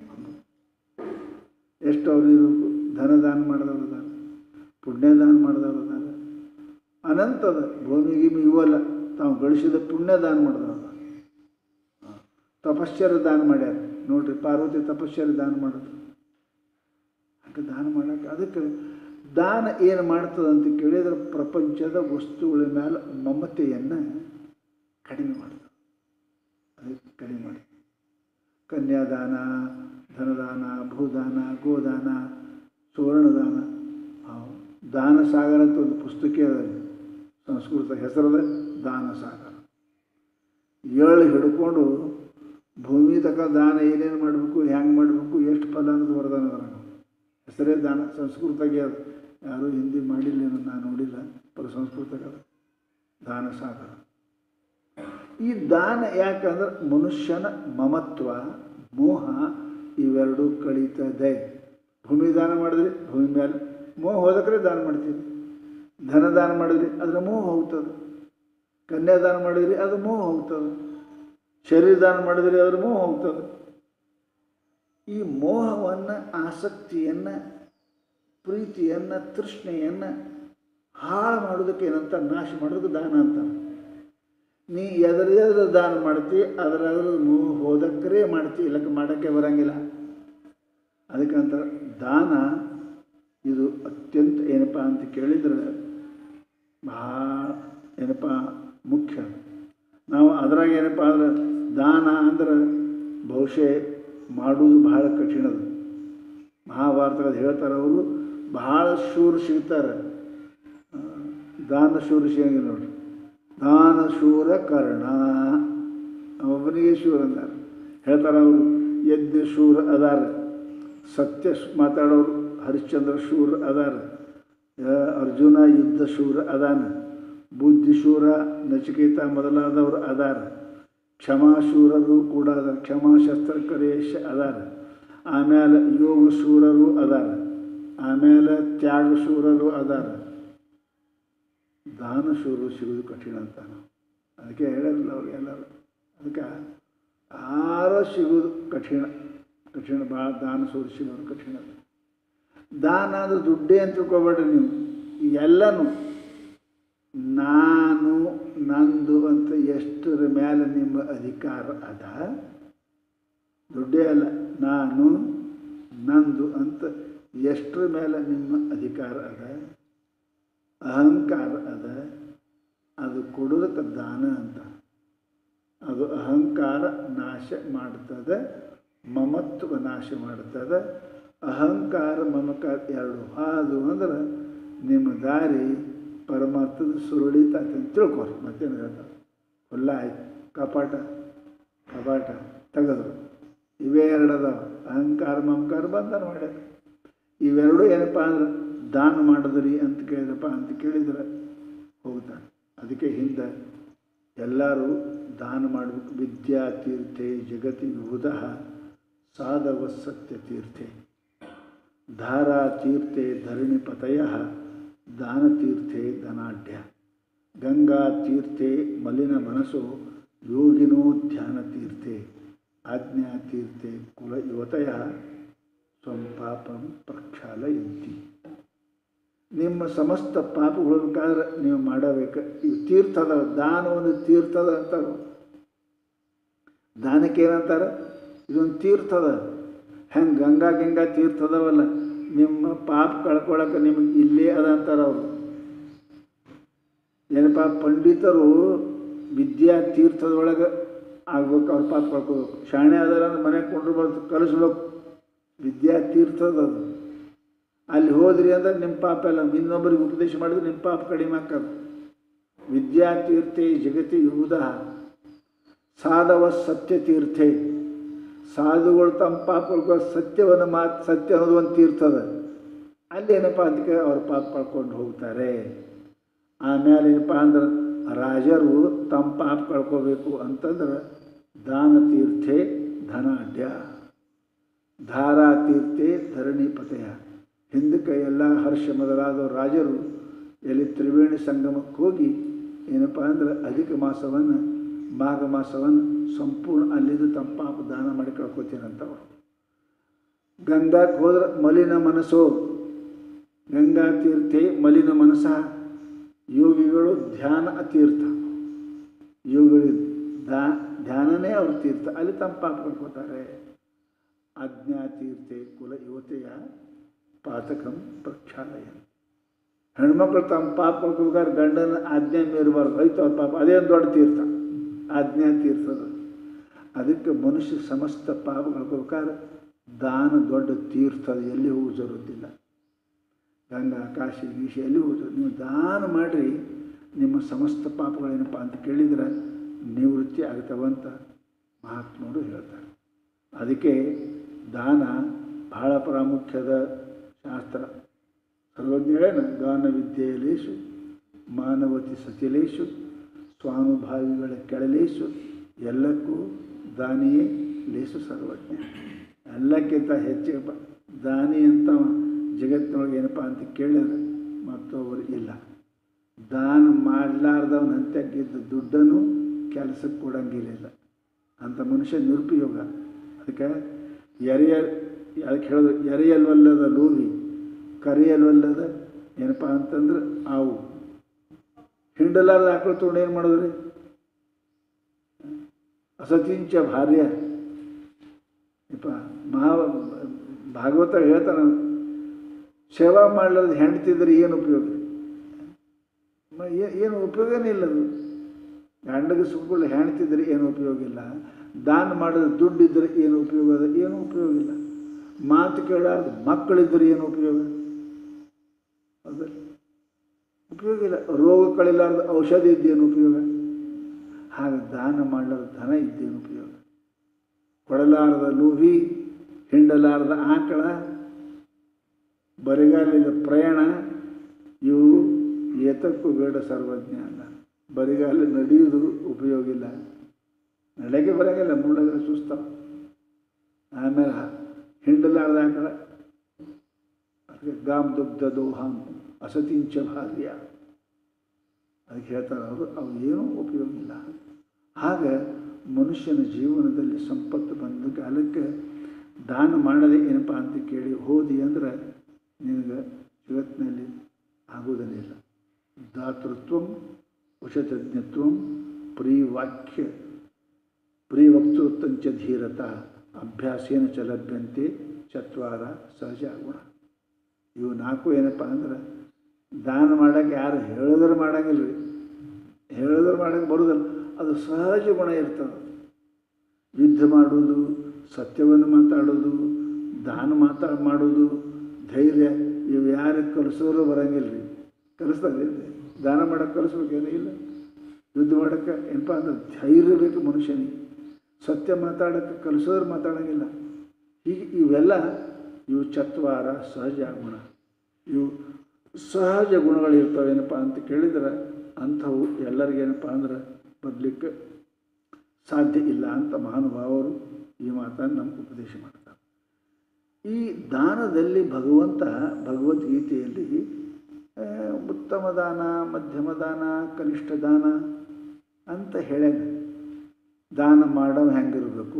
ಎಷ್ಟು ಅವ್ರು ಇರಬೇಕು. ಧನ ದಾನ ಮಾಡಿದವ್ರದಾರ, ಪುಣ್ಯ ದಾನ ಮಾಡಿದವ್ರದಾರ, ಅನಂತದ ಭೂಮಿಗೆ ಇವಲ್ಲ ತಾವು ಗಳಿಸಿದ ಪುಣ್ಯ ದಾನ ಮಾಡಿದವ್ರ. ತಪಶ್ಚರ್ಯ ದಾನ ಮಾಡ್ಯಾರ ನೋಡ್ರಿ. ಪಾರ್ವತಿ ತಪಶ್ಚರ್ಯ ದಾನ ಮಾಡಿದ್ರು. ಹಾಗೆ ದಾನ ಮಾಡೋಕ್ಕೆ. ಅದಕ್ಕೆ ದಾನ ಏನು ಮಾಡ್ತದಂತ ಕೇಳಿದ್ರೆ ಪ್ರಪಂಚದ ವಸ್ತುಗಳ ಮೇಲೆ ಮಮತೆಯನ್ನು ಕಡಿಮೆ ಮಾಡ್ತದೆ. ಅದಕ್ಕೆ ಕಡಿಮೆ ಮಾಡಿ ಕನ್ಯಾದಾನ, ಧನದಾನ, ಭೂದಾನ, ಗೋದಾನ, ಸುವರ್ಣದಾನ. ದಾನ ಸಾಗರ ಅಂತ ಒಂದು ಪುಸ್ತಕ ಅದ, ಸಂಸ್ಕೃತ ಹೆಸರದ ದಾನ ಸಾಗರ. ಏಳು ಹಿಡ್ಕೊಂಡು ಭೂಮಿ ತಕ್ಕ ದಾನ ಏನೇನು ಮಾಡಬೇಕು, ಹೆಂಗೆ ಮಾಡಬೇಕು, ಎಷ್ಟು ಫಲ ಅನ್ನೋದು ವರದಾನ ಅದ. ಹೆಸರೇ ದಾನ. ಸಂಸ್ಕೃತಗೆ ಅದು ಯಾರೂ ಹಿಂದಿ ಮಾಡಿಲ್ಲ, ನಾನು ನೋಡಿಲ್ಲ. ಸಂಸ್ಕೃತಕ್ಕೆ ಅದು ದಾನ ಸಾಗರ. ಈ ದಾನ ಯಾಕಂದ್ರೆ ಮನುಷ್ಯನ ಮಮತ್ವ, ಮೋಹ ಇವೆರಡೂ ಕಳೀತದೆ. ಭೂಮಿ ದಾನ ಮಾಡಿದ್ರೆ ಭೂಮಿ ಮೇಲೆ ಮೋಹ ಹೋದಕ್ರೆ ದಾನ ಮಾಡ್ತೀವಿ. ಧನ ದಾನ ಮಾಡಿದ್ರಿ ಅದರ ಮೋಹ ಹೋಗ್ತದೆ. ಕನ್ಯಾದಾನ ಮಾಡಿದ್ರಿ ಅದು ಮೋಹ ಹೋಗ್ತದೆ. ಶರೀರ ದಾನ ಮಾಡಿದ್ರಿ ಅದ್ರ ಮೋಹ ಹೋಗ್ತದೆ. ಈ ಮೋಹವನ್ನು, ಆಸಕ್ತಿಯನ್ನು, ಪ್ರೀತಿಯನ್ನು, ತೃಷ್ಣೆಯನ್ನು ಹಾಳು ಮಾಡೋದಕ್ಕೆ ಏನಂತ, ನಾಶ ಮಾಡೋದಕ್ಕೆ ದಾನ ಅಂತಾರೆ. ನೀ ಎದರ ದಾನ ಮಾಡ್ತಿ ಅದರ ಮೋಹ ಹೋದಕ್ಕರೇ ಮಾಡ್ತಿ, ಇಲ್ಲಕ್ಕೆ ಮಾಡೋಕ್ಕೆ ಬರೋಂಗಿಲ್ಲ. ಅದಕ್ಕಂತ ದಾನ ಇದು ಅತ್ಯಂತ ಏನಪ್ಪ ಅಂತ ಕೇಳಿದರೆ ಭಾಳ ಏನಪ್ಪ ಮುಖ್ಯ. ನಾವು ಅದ್ರಾಗ ಏನಪ್ಪ ಅಂದ್ರೆ ದಾನ ಅಂದ್ರೆ ಬಹುಶಃ ಮಾಡುವುದು ಬಹಳ ಕಠಿಣದು. ಮಹಾಭಾರತದಲ್ಲಿ ಹೇಳ್ತಾರೆ, ಅವರು ಬಹಳ ಶೂರ ಸಿಗ್ತಾರೆ, ದಾನ ಶೂರ ಸಿಗಂಗಿಲ್ಲ ನೋಡ್ರಿ. ದಾನ ಶೂರ ಕರ್ಣ, ಒಬ್ಬನಿಗೆ ಶೂರ ಅಂತಾರೆ. ಹೇಳ್ತಾರೆ ಅವರು ಯಜ್ಞ ಶೂರ ಅದಾರ, ಸತ್ಯ ಮಾತಾಡೋರು ಹರಿಶ್ಚಂದ್ರ ಶೂರ ಅದಾರ, ಅರ್ಜುನ ಯುದ್ಧ ಶೂರ ಅದಾನ, ಬುದ್ಧಿಶೂರ ನಚಿಕೇತ ಮೊದಲಾದವರು ಅದಾರ, ಕ್ಷಮಾಶೂರರು ಕೂಡ ಅದಾರ, ಕ್ಷಮಾಶಸ್ತ್ರಕರೇಶ ಅದಾರ, ಆಮೇಲೆ ಯೋಗ ಶೂರರು ಅದಾರ, ಆಮೇಲೆ ತ್ಯಾಗ ಶೂರರು ಅದಾರ. ದಾನ ಶೂರರು ಸಿಗೋದು ಕಠಿಣ ಅಂತ ಅದಕ್ಕೆ ಹೇಳಿರಲಿಲ್ಲ ಅವ್ರು ಎಲ್ಲರೂ. ಅದಕ್ಕೆ ಯಾರೋ ಸಿಗೋದು ಕಠಿಣ ಭಾಳ. ದಾನ ಶೂರ ಸಿಗೋದು ಕಠಿಣ. ದಾನ ಅಂದರೆ ದುಡ್ಡೇ ಅಂತ ತಿಳ್ಕೊಬೇಡ್ರಿ ನೀವು. ಎಲ್ಲನೂ ನಾನು ನಂದು ಅಂತ ಎಷ್ಟರ ಮೇಲೆ ನಿಮ್ಮ ಅಧಿಕಾರ ಅದ, ದುಡ್ಡೇ ಅಲ್ಲ, ನಾನು ನಂದು ಅಂತ ಎಷ್ಟರ ಮೇಲೆ ನಿಮ್ಮ ಅಧಿಕಾರ ಅದ, ಅಹಂಕಾರ ಅದ, ಅದು ಕೊಡೋದಕ್ಕೆ ದಾನ ಅಂತ. ಅದು ಅಹಂಕಾರ ನಾಶ ಮಾಡ್ತದೆ, ಮಮತ್ವ ನಾಶ ಮಾಡ್ತದೆ. ಅಹಂಕಾರ ಮಮಕಾರ ಎರಡು ಹಾದು ಅಂದ್ರೆ ನಿಮ್ಮ ದಾರಿ ಪರಮಾರ್ಥದ ಸುರುಳಿತ ಅಂತ ತಿಳ್ಕೊರಿ. ಮತ್ತೇನು ಹೇಳ್ತಾರೆ, ಹೊಲ್ಲ ಆಯ್ತು, ಕಪಾಟ ತೆಗೆದ್ರು. ಇವೇ ಎರಡು ಅದಾವ, ಅಹಂಕಾರ ಮಮಕಾರ ಬಂಧನ ಮಾಡ್ಯಾರ. ಇವೆರಡೂ ಏನಪ್ಪ ಅಂದ್ರೆ ದಾನ ಮಾಡಿದ್ರಿ ಅಂತ ಕೇಳಿದ್ರಪ್ಪ ಅಂತ ಕೇಳಿದ್ರೆ ಹೋಗ್ತಾನೆ. ಅದಕ್ಕೆ ಹಿಂದೆ ಎಲ್ಲರೂ ದಾನ ಮಾಡಬೇಕು. ವಿದ್ಯಾತೀರ್ಥೆ ಜಗತಿ ವಿಬುಧ ಸಾಧವ ಸತ್ಯತೀರ್ಥೆ, ಧಾರಾತೀರ್ಥೆ ಧರಣಿಪತಯ ದಾನತೀರ್ಥೆ ಧನಾಢ್ಯ, ಗಂಗಾತೀರ್ಥೆ ಮಲಿನ ಮನಸ್ಸು ಯೋಗಿನೋ ಧ್ಯಾನತೀರ್ಥೆ, ಆಜ್ಞಾತೀರ್ಥೆ ಕುಲ ಯುವತಯ ಸ್ವಪಾಪಂ ಪ್ರಕ್ಷಾಲಯಂತಿ. ನಿಮ್ಮ ಸಮಸ್ತ ಪಾಪಗಳಬೇಕಾದ್ರೆ ನೀವು ಮಾಡಬೇಕು. ಇವು ತೀರ್ಥದ ದಾನ ಒಂದು ತೀರ್ಥದ ಅಂತಾರೆ. ದಾನಕ್ಕೆ ಏನಂತಾರೆ, ಇದೊಂದು ತೀರ್ಥದ. ಹೆಂಗೆ ಗಂಗಾ ತೀರ್ಥದವಲ್ಲ, ನಿಮ್ಮ ಪಾಪ ಕಳ್ಕೊಳಕ್ಕೆ ನಿಮಗೆ ಇಲ್ಲೇ ಅದ ಅಂತಾರೆ ಅವರು. ಏನಪ್ಪ, ಪಂಡಿತರು ವಿದ್ಯಾ ತೀರ್ಥದೊಳಗೆ ಆಗ್ಬೇಕು, ಅವ್ರ ಪಾಪ ಕಳ್ಕೋಬೇಕು. ಶಾಣೆ ಅದರ ಅಂದ್ರೆ ಮನೆಗೆ ಕೊಂಡ್ರು ಬರ್ದು ಕಲಿಸ್ಬೇಕು. ವಿದ್ಯಾ ತೀರ್ಥದದು. ಅಲ್ಲಿ ಹೋದ್ರಿ ಅಂದ್ರೆ ನಿಮ್ಮ ಪಾಪ ಎಲ್ಲ, ಇನ್ನೊಬ್ಬರಿಗೆ ಉಪದೇಶ ಮಾಡಿದ್ರೆ ನಿಮ್ಮ ಪಾಪ ಕಡಿಮೆ ಆಗ್ತದೆ. ವಿದ್ಯಾತೀರ್ಥೆ ಜಗತಿ ವಿಬುಧ ಸಾಧವ ಸತ್ಯತೀರ್ಥೆ, ಸಾಧುಗಳು ತಮ್ಮ ಪಾಪ ಕಳ್ಕೊ ಸತ್ಯವನ್ನು ಸತ್ಯ ಅನ್ನೋದು ಒಂದು ತೀರ್ಥದ. ಅಲ್ಲಿ ಏನಪ್ಪ ಅದಕ್ಕೆ ಅವ್ರ ಪಾಪ ಕಳ್ಕೊಂಡು ಹೋಗ್ತಾರೆ. ಆಮೇಲೆ ಏನಪ್ಪ ಅಂದ್ರೆ ರಾಜರು ತಮ್ಮ ಪಾಪ ಕಳ್ಕೋಬೇಕು ಅಂತಂದ್ರೆ ದಾನತೀರ್ಥೆ ಧನಾಢ್ಯ, ಧಾರಾತೀರ್ಥೆ ಧರಣಿಪತಯ. ಹಿಂದಕ್ಕೆ ಎಲ್ಲ ಹರ್ಷ ಮೊದಲಾದ ರಾಜರು ಎಲ್ಲಿ ತ್ರಿವೇಣಿ ಸಂಗಮಕ್ಕೆ ಹೋಗಿ ಏನಪ್ಪ ಅಂದ್ರೆ ಅಧಿಕ ಮಾಸವನ್ನು, ಮಾಘ ಮಾಸವನ್ನು ಸಂಪೂರ್ಣ ಅಲ್ಲಿದ್ದು ತಮ್ಮ ಪಾಪ ದಾನ ಮಾಡಿ ಕಳ್ಕೊತೀರಂತವ್ರು. ಗಂಗಾಕ್ಕೆ ಹೋದ್ರೆ ಮಲಿನ ಮನಸ್ಸು, ಗಂಗಾ ತೀರ್ಥೆ ಮಲಿನ ಮನಸ್ಸ. ಯೋಗಿಗಳು ಧ್ಯಾನ ತೀರ್ಥ, ಯೋಗಿಗಳು ಧ್ಯಾನನೇ ಅವ್ರ ತೀರ್ಥ, ಅಲ್ಲಿ ತಮ್ಮ ಪಾಪ ಕಳ್ಕೊತಾರೆ. ಆಜ್ಞಾತೀರ್ಥೆ ಕುಲ ಯುವತೆಯ ಪಾತಕಂ ಪ್ರಕ್ಷಾಲಯ. ಹೆಣ್ಮಕ್ಳು ತಮ್ಮ ಪಾಪ ಕಳ್ಕೊಬೇಕಾದ್ರೆ ಗಂಡನ ಆಜ್ಞೆ ಮೀರಬಾರ್ದು, ಹೋಯ್ತು ಅವ್ರ ಪಾಪ. ಅದೇ ಒಂದು ದೊಡ್ಡ ತೀರ್ಥ, ಆಜ್ಞಾ ತೀರ್ಥದ. ಅದಕ್ಕೆ ಮನುಷ್ಯ ಸಮಸ್ತ ಪಾಪ ಕಳ್ಕೊಬೇಕಾದ್ರೆ ದಾನ ದೊಡ್ಡ ತೀರ್ಥದ. ಎಲ್ಲಿ ಹೋಗೋ ಜರುತ್ತಿಲ್ಲ. ಗಂಗಾ ಕಾಶಿ ಗೀಶಿ ಎಲ್ಲಿ ಹೋಗೋದು. ನೀವು ದಾನ ಮಾಡಿರಿ, ನಿಮ್ಮ ಸಮಸ್ತ ಪಾಪಗಳೇನಪ್ಪ ಅಂತ ಕೇಳಿದರೆ ನಿವೃತ್ತಿ ಆಗ್ತವಂತ ಮಹಾತ್ಮರು ಹೇಳ್ತಾರೆ. ಅದಕ್ಕೆ ದಾನ ಬಹಳ ಪ್ರಾಮುಖ್ಯದ ಶಾಸ್ತ್ರ. ಸರ್ವಜ್ಞೇನ ಗಾನ ವಿದ್ಯೆಯಲೇಶು ಮಾನವತಿ ಸತಿಲೇಶು ಸ್ವಾನುಭಾವಿಗಳ ಕೆಳಲೇಶು ಎಲ್ಲಕ್ಕೂ ದಾನಿಯೇ ಲೇಸು ಸರ್ವಜ್ಞ. ಎಲ್ಲಕ್ಕಿಂತ ಹೆಚ್ಚಿಗೆ ದಾನಿ ಅಂತ ಜಗತ್ತಿನೊಳಗೆ ಏನಪ್ಪ ಅಂತ ಕೇಳಿದ್ರೆ ಮತ್ತೊಬ್ಬರು ಇಲ್ಲ. ದಾನ ಮಾಡಲಾರ್ದವನಂತೆಗಿದ್ದ ದುಡ್ಡನ್ನು ಕೆಲಸಕ್ಕೆ ಕೊಡಂಗಿಲ್ಲ. ಅಂಥ ಮನುಷ್ಯ ನಿರುಪಯೋಗ. ಅದಕ್ಕೆ ಅದಕ್ಕೆ ಹೇಳೋದು ಎರೆಯಲ್ವಲ್ಲದ ಲೋವಿ ಕರೆಯಲ್ವಲ್ಲದ ಏನಪ್ಪ ಅಂತಂದ್ರೆ ಆವು. ಹಿಂಡಲಾರ್ದ ಆಕಳು ತೊಗೊಂಡು ಏನು ಮಾಡೋದ್ರಿ? ಅಸತಿಂಚ ಭಾರ್ಯ ಇಪ್ಪ ಭಾಗವತ ಹೇಳ್ತಾನೆ, ಸೇವಾ ಮಾಡಲಾರ್ದು ಹೆಂಡ್ತಿದ್ರೆ ಏನು ಉಪಯೋಗ? ಏನು ಉಪಯೋಗನೇ ಇಲ್ಲದು. ಗಂಡಗೆ ಸುಮ್ಮನೆ ಹೆಣ್ತಿದ್ರೆ ಏನು ಉಪಯೋಗ ಇಲ್ಲ. ದಾನ ಮಾಡಿದ್ರೆ ದುಡ್ಡಿದ್ರೆ ಏನು ಉಪಯೋಗ ಅದ? ಏನೂ ಉಪಯೋಗ ಇಲ್ಲ. ಮಾತು ಕೇಳಾರ್ದು ಮಕ್ಕಳಿದ್ರೆ ಏನು ಉಪಯೋಗ? ಅದು ಉಪಯೋಗ ಇಲ್ಲ. ರೋಗ ಕಳಿಲಾರ್ದು ಔಷಧಿ ಇದ್ದೇನು ಉಪಯೋಗ? ಹಾಗೆ ದಾನ ಮಾಡಲಾರ್ದ ಧನ ಇದ್ದೇನು ಉಪಯೋಗ? ಕೊಡಲಾರದ ಲೂಹಿ, ಹಿಂಡಲಾರದ ಆಕಳ, ಬರಿಗಾಲಿದ ಪ್ರಯಾಣ, ಇವು ಏತಕ್ಕೂ ಬೇಡ ಸರ್ವಜ್ಞ ಅಲ್ಲ. ಬರಿಗಾಲ ನಡೆಯುವುದು ಉಪಯೋಗ ಇಲ್ಲ. ನಡೆಗೆ ಬರೋಂಗಿಲ್ಲ, ಮುಳ್ಳಗಡೆ ಸುಸ್ತಾವ. ಆಮೇಲೆ ಹಿಂಡಲಾರ್ದ ಆಕಳ, ಅದಕ್ಕೆ ಗಾಮ್ ದುಗ್ಧ ದೋಹಾಂ ಅಸತಿಂಚ ಭಾರ್ಯ ಅದಕ್ಕೆ ಹೇಳ್ತಾರೆ ಅವರು, ಅವು ಏನೂ ಉಪಯೋಗ ಇಲ್ಲ. ಹಾಗೆ ಮನುಷ್ಯನ ಜೀವನದಲ್ಲಿ ಸಂಪತ್ತು ಬಂದ ಕಾಲಕ್ಕೆ ದಾನ ಮಾಡದೆ ಏನಪ್ಪ ಅಂತ ಕೇಳಿ ಹೋದಿ ಅಂದ್ರೆ ನಿನಗೆ ಜಗತ್ತಿನಲ್ಲಿ ಆಗುವುದನ್ನಿಲ್ಲ. ದಾತೃತ್ವ ಉಷತಜ್ಞತ್ವ ಪ್ರಿಯವಾಕ್ಯ ಪ್ರಿಯವಕ್ತೃತ್ವಂಚ ಧೀರತಾ ಅಭ್ಯಾಸೇನ ಚ ಲಭ್ಯಂತೆ ಚತ್ವಾರ ಸಹಜ ಗುಣ. ಇವು ನಾಲ್ಕು ಏನಪ್ಪ ಅಂದ್ರೆ ದಾನ ಮಾಡೋಕ್ಕೆ ಯಾರು ಹೇಳಿದ್ರೆ ಮಾಡೋಂಗಿಲ್ಲ ರೀ. ಹೇಳಿದ್ರೆ ಮಾಡೋಕ್ಕೆ ಬರೋದಲ್ಲ, ಅದು ಸಹಜ ಗುಣ ಇರ್ತದೆ. ಯುದ್ಧ ಮಾಡೋದು, ಸತ್ಯವನ್ನು ಮಾತಾಡೋದು, ದಾನ ಮಾಡೋದು, ಧೈರ್ಯ, ಇವು ಯಾರಿಗೆ ಕಲಿಸೋರು ಬರೋಂಗಿಲ್ಲ ರೀ. ಕಲಿಸ್ತಾರೆ, ದಾನ ಮಾಡೋಕ್ಕೆ ಕಲಿಸ್ಬೇಕೇನು ಇಲ್ಲ. ಯುದ್ಧ ಮಾಡೋಕ್ಕೆ ಏನಪ್ಪ ಅಂದ್ರೆ ಧೈರ್ಯ ಬೇಕು ಮನುಷ್ಯನಿಗೆ. ಸತ್ಯ ಮಾತಾಡೋಕ್ಕೆ ಕಲಿಸೋರು ಮಾತಾಡೋಂಗಿಲ್ಲ. ಹೀಗೆ ಇವು ಚತ್ವಾರ ಸಹಜ ಗುಣ. ಇವು ಸಹಜ ಗುಣಗಳಿರ್ತಾವೇನಪ್ಪ ಅಂತ ಕೇಳಿದ್ರೆ ಅಂಥವು ಎಲ್ಲರಿಗೇನಪ್ಪ ಅಂದ್ರೆ ಬರಲಿಕ್ಕೆ ಸಾಧ್ಯ ಇಲ್ಲ ಅಂತ ಮಹಾನುಭಾವರು ಈ ಮಾತನ್ನು ನಮ್ಗೆ ಉಪದೇಶ ಮಾಡ್ತಾರೆ. ಈ ದಾನದಲ್ಲಿ ಭಗವದ್ಗೀತೆಯಲ್ಲಿ ಉತ್ತಮ ದಾನ, ಮಧ್ಯಮ ದಾನ, ಕನಿಷ್ಠ ದಾನ ಅಂತ ಹೇಳ್ಯಾನ. ದಾನ ಮಾಡೋ ಹೆಂಗಿರಬೇಕು,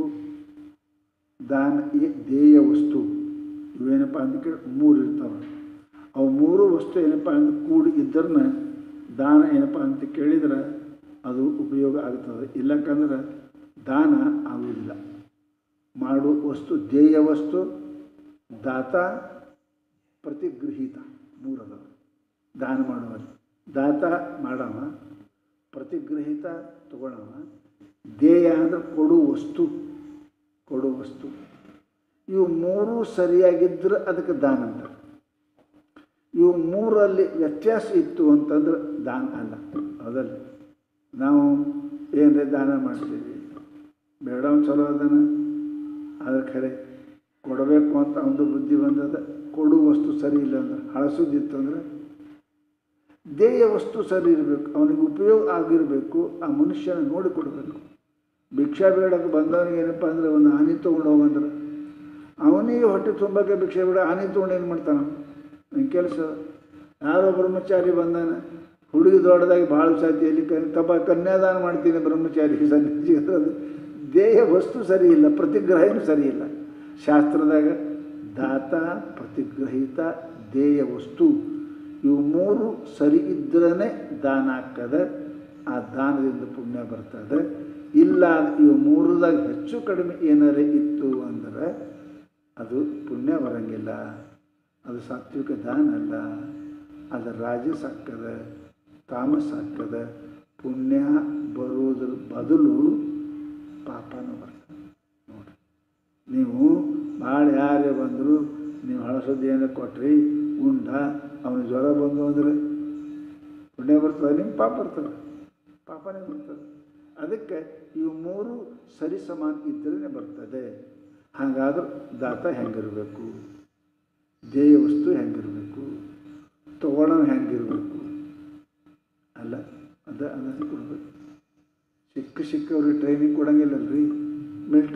ದಾನ ದೇಯ ವಸ್ತು ಇವೇನಪ್ಪ ಅಂತ ಕೇಳಿ 3 ಇರ್ತಾವೆ. ಅವು 3 ವಸ್ತು ಏನಪ್ಪ ಅಂತ ಕೂಡಿ ಇದ್ರನ್ನ ದಾನ ಏನಪ್ಪ ಅಂತ ಕೇಳಿದ್ರೆ ಅದು ಉಪಯೋಗ ಆಗ್ತದೆ. ಇಲ್ಲಕ್ಕಂದ್ರೆ ದಾನ ಆಗುವುದಿಲ್ಲ. ಮಾಡು ವಸ್ತು ದೇಯ ವಸ್ತು, ದಾತ, ಪ್ರತಿಗೃಹೀತ 3 ಅದಾವ ದಾನ ಮಾಡುವಲ್ಲಿ. ದಾತ ಮಾಡವ, ಪ್ರತಿಗೃಹೀತ ತಗೊಳ್ಳವ, ದೇಯ ಅಂದ್ರೆ ಕೊಡು ವಸ್ತು. ಇವು 3 ಸರಿಯಾಗಿದ್ದರೆ ಅದಕ್ಕೆ ದಾನ ಅಂತ. ಇವು 3ರಲ್ಲಿ ವ್ಯತ್ಯಾಸ ಇತ್ತು ಅಂತಂದ್ರೆ ದಾನ ಅಲ್ಲ. ಹೌದಲ್ಲ? ನಾವು ಏನ್ರಿ ದಾನ ಮಾಡ್ತೀವಿ, ಬೇಡ ಚಲೋ ಅದನ್ನು, ಅದ್ರ ಖರೆ ಕೊಡಬೇಕು ಅಂತ ಒಂದು ಬುದ್ಧಿ ಬಂದದ. ಕೊಡು ವಸ್ತು ಸರಿ ಇಲ್ಲ ಅಂದ್ರೆ, ಹಳಸೋದಿತ್ತಂದ್ರೆ ದೇಯ ವಸ್ತು ಸರಿ ಇರಬೇಕು, ಅವನಿಗೆ ಉಪಯೋಗ ಆಗಿರಬೇಕು. ಆ ಮನುಷ್ಯನ ನೋಡಿ ಕೊಡಬೇಕು. ಭಿಕ್ಷಾ ಬೇಡಕ್ಕೆ ಬಂದವನಿಗೆ ಏನಪ್ಪ ಅಂದರೆ ಒಂದು ಆನೆ ತೊಗೊಂಡು ಹೋಗಂದ್ರೆ ಅವನಿಗೆ ಹೊಟ್ಟೆ ತುಂಬಕ್ಕೆ ಭಿಕ್ಷೆ ಬೇಡ, ಆನೆ ತೊಗೊಂಡು ಏನು ಮಾಡ್ತಾನೆ? ನನ್ನ ಕೆಲಸ. ಯಾರೋ ಬ್ರಹ್ಮಚಾರಿ ಬಂದಾನ, ಹುಡುಗಿ ದೊಡ್ಡದಾಗಿ ಭಾಳ ಸಾತಿಯಲ್ಲಿ ಕನ್ಯಾದಾನ ಮಾಡ್ತೀನಿ ಬ್ರಹ್ಮಚಾರಿ ಸನ್ಯಾಸಿ ಅದು ದೇಹ ವಸ್ತು ಸರಿ ಇಲ್ಲ, ಪ್ರತಿಗ್ರಹನೂ ಸರಿ ಇಲ್ಲ. ಶಾಸ್ತ್ರದಾಗ ದಾತ, ಪ್ರತಿಗ್ರಹಿತ, ದೇಯ ವಸ್ತು ಇವು 3 ಸರಿ ಇದ್ರೇ ದಾನ ಆಗ್ತದೆ. ಆ ದಾನದಿಂದ ಪುಣ್ಯ ಬರ್ತದೆ. ಇಲ್ಲ ಇವು 3ದಾಗ ಹೆಚ್ಚು ಕಡಿಮೆ ಏನಾರೇ ಇತ್ತು ಅಂದ್ರೆ ಅದು ಪುಣ್ಯ ಬರೋಂಗಿಲ್ಲ. ಅದು ಸಾತ್ವಿಕ ದಾನ ಅಲ್ಲ, ಅದು ರಾಜಸ ಆಗ್ತದೆ, ತಾಮಸ ಆಗ್ತದೆ. ಪುಣ್ಯ ಬರೋದ್ರ ಬದಲು ಪಾಪನೂ ಬರ್ತದೆ. ನೋಡಿರಿ, ನೀವು ಭಾಳ ಯಾರೇ ಬಂದರೂ ನೀವು ಹಳಸೋದು ಏನೋ ಕೊಟ್ರಿ, ಉಂಡ ಅವನಿಗೆ ಜ್ವರ ಬಂದು ಅಂದರೆ ಪುಣ್ಯ ಬರ್ತದೆ, ನಿಮ್ಮ ಪಾಪ ಬರ್ತದೆ, ಪಾಪನೇ ಬರ್ತದೆ. ಅದಕ್ಕೆ ಇವು 3 ಸರಿ ಸಮಾನ ಇದ್ರೇ ಬರ್ತದೆ. ಹಾಗಾದ್ರೆ ದಾತ ಹೆಂಗಿರಬೇಕು, ದೇಯ ವಸ್ತು ಹೆಂಗಿರಬೇಕು, ತಗೊಳ್ಳೋ ಹೆಂಗಿರಬೇಕು ಅಲ್ಲ, ಅದನ್ನು ಕೊಡಬೇಕು. ಸಿಕ್ಕವ್ರಿಗೆ ಟ್ರೈನಿಂಗ್ ಕೊಡೋಂಗಿಲ್ಲಲ್ರಿ. ಮಿಲ್ಟ್ರಿ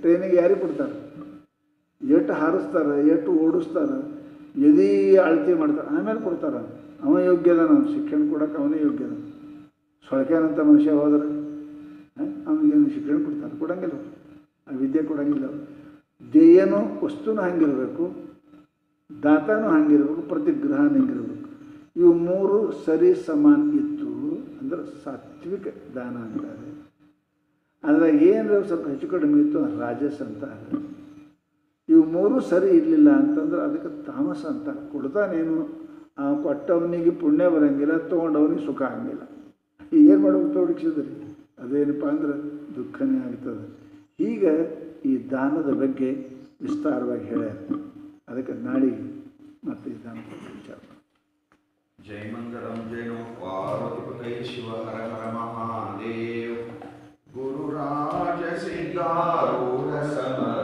ಟ್ರೈನಿಗೆ ಯಾರಿಗೆ ಕೊಡ್ತಾರೆ? ಎಷ್ಟು ಹಾರಿಸ್ತಾರೆ, ಎಷ್ಟು ಓಡಿಸ್ತಾರೆ, ಎದಿ ಅಳತೆ ಮಾಡ್ತಾರೆ, ಆಮೇಲೆ ಕೊಡ್ತಾರೆ. ಅವ ಯೋಗ್ಯದ, ನಾವು ಶಿಕ್ಷಣ ಕೊಡೋಕೆ ಅವನೇ ಯೋಗ್ಯದ. ಸೊಳಕೆನಂತ ಮನುಷ್ಯ ಹೋದ್ರೆ ಅವನಿಗೇನು ಶಿಕ್ಷಣ ಕೊಡ್ತಾರೆ? ಕೊಡೋಂಗಿಲ್ಲ. ಆ ವಿದ್ಯೆ ಕೊಡೋಂಗಿಲ್ಲ. ಧ್ಯೇಯನೂ ವಸ್ತುನೂ ಹಂಗಿರಬೇಕು, ದಾತಾನೂ ಹಂಗಿರ್ಬೇಕು, ಪ್ರತಿಗ್ರಹನೂ ಹಿಂಗಿರ್ಬೇಕು. ಇವು ಮೂರು ಸರಿ ಸಮಾನ ಇತ್ತು ಅಂದ್ರೆ ಸಾತ್ವಿಕ ದಾನ ಅಂತಾರೆ. ಅದ್ರಾಗ ಏನಾರ ಸ್ವಲ್ಪ ಹೆಚ್ಚು ಕಡಿಮೆ ಇತ್ತು ರಾಜಸ್ ಅಂತಾರೆ. ಇವು ಮೂರು ಸರಿ ಇರಲಿಲ್ಲ ಅಂತಂದ್ರೆ ಅದಕ್ಕೆ ತಾಮಸ ಅಂತಾರೆ. ಕೊಡ್ತಾನೇನು, ಆ ಕೊಟ್ಟವನಿಗೆ ಪುಣ್ಯ ಬರೋಂಗಿಲ್ಲ, ತೊಗೊಂಡವನಿಗೆ ಸುಖ ಆಗಂಗಿಲ್ಲ. ಏನು ಮಾಡೋದು ತೋಡಿಸಿದ್ರಿ? ಅದೇನಪ್ಪ ಅಂದ್ರೆ ದುಃಖನೇ ಆಗ್ತದೆ. ಹೀಗೆ ಈ ದಾನದ ಬಗ್ಗೆ ವಿಸ್ತಾರವಾಗಿ ಹೇಳ್ಯಾರ. ಅದಕ್ಕೆ ನಾಳೆಗೆ ಮತ್ತೆ ಈ ದಾನದ ಬಗ್ಗೆ ವಿಚಾರ. जय मंगलम जय नो पार्वती शिव हर हर महादेव गुरुराज सिद्धारूढ़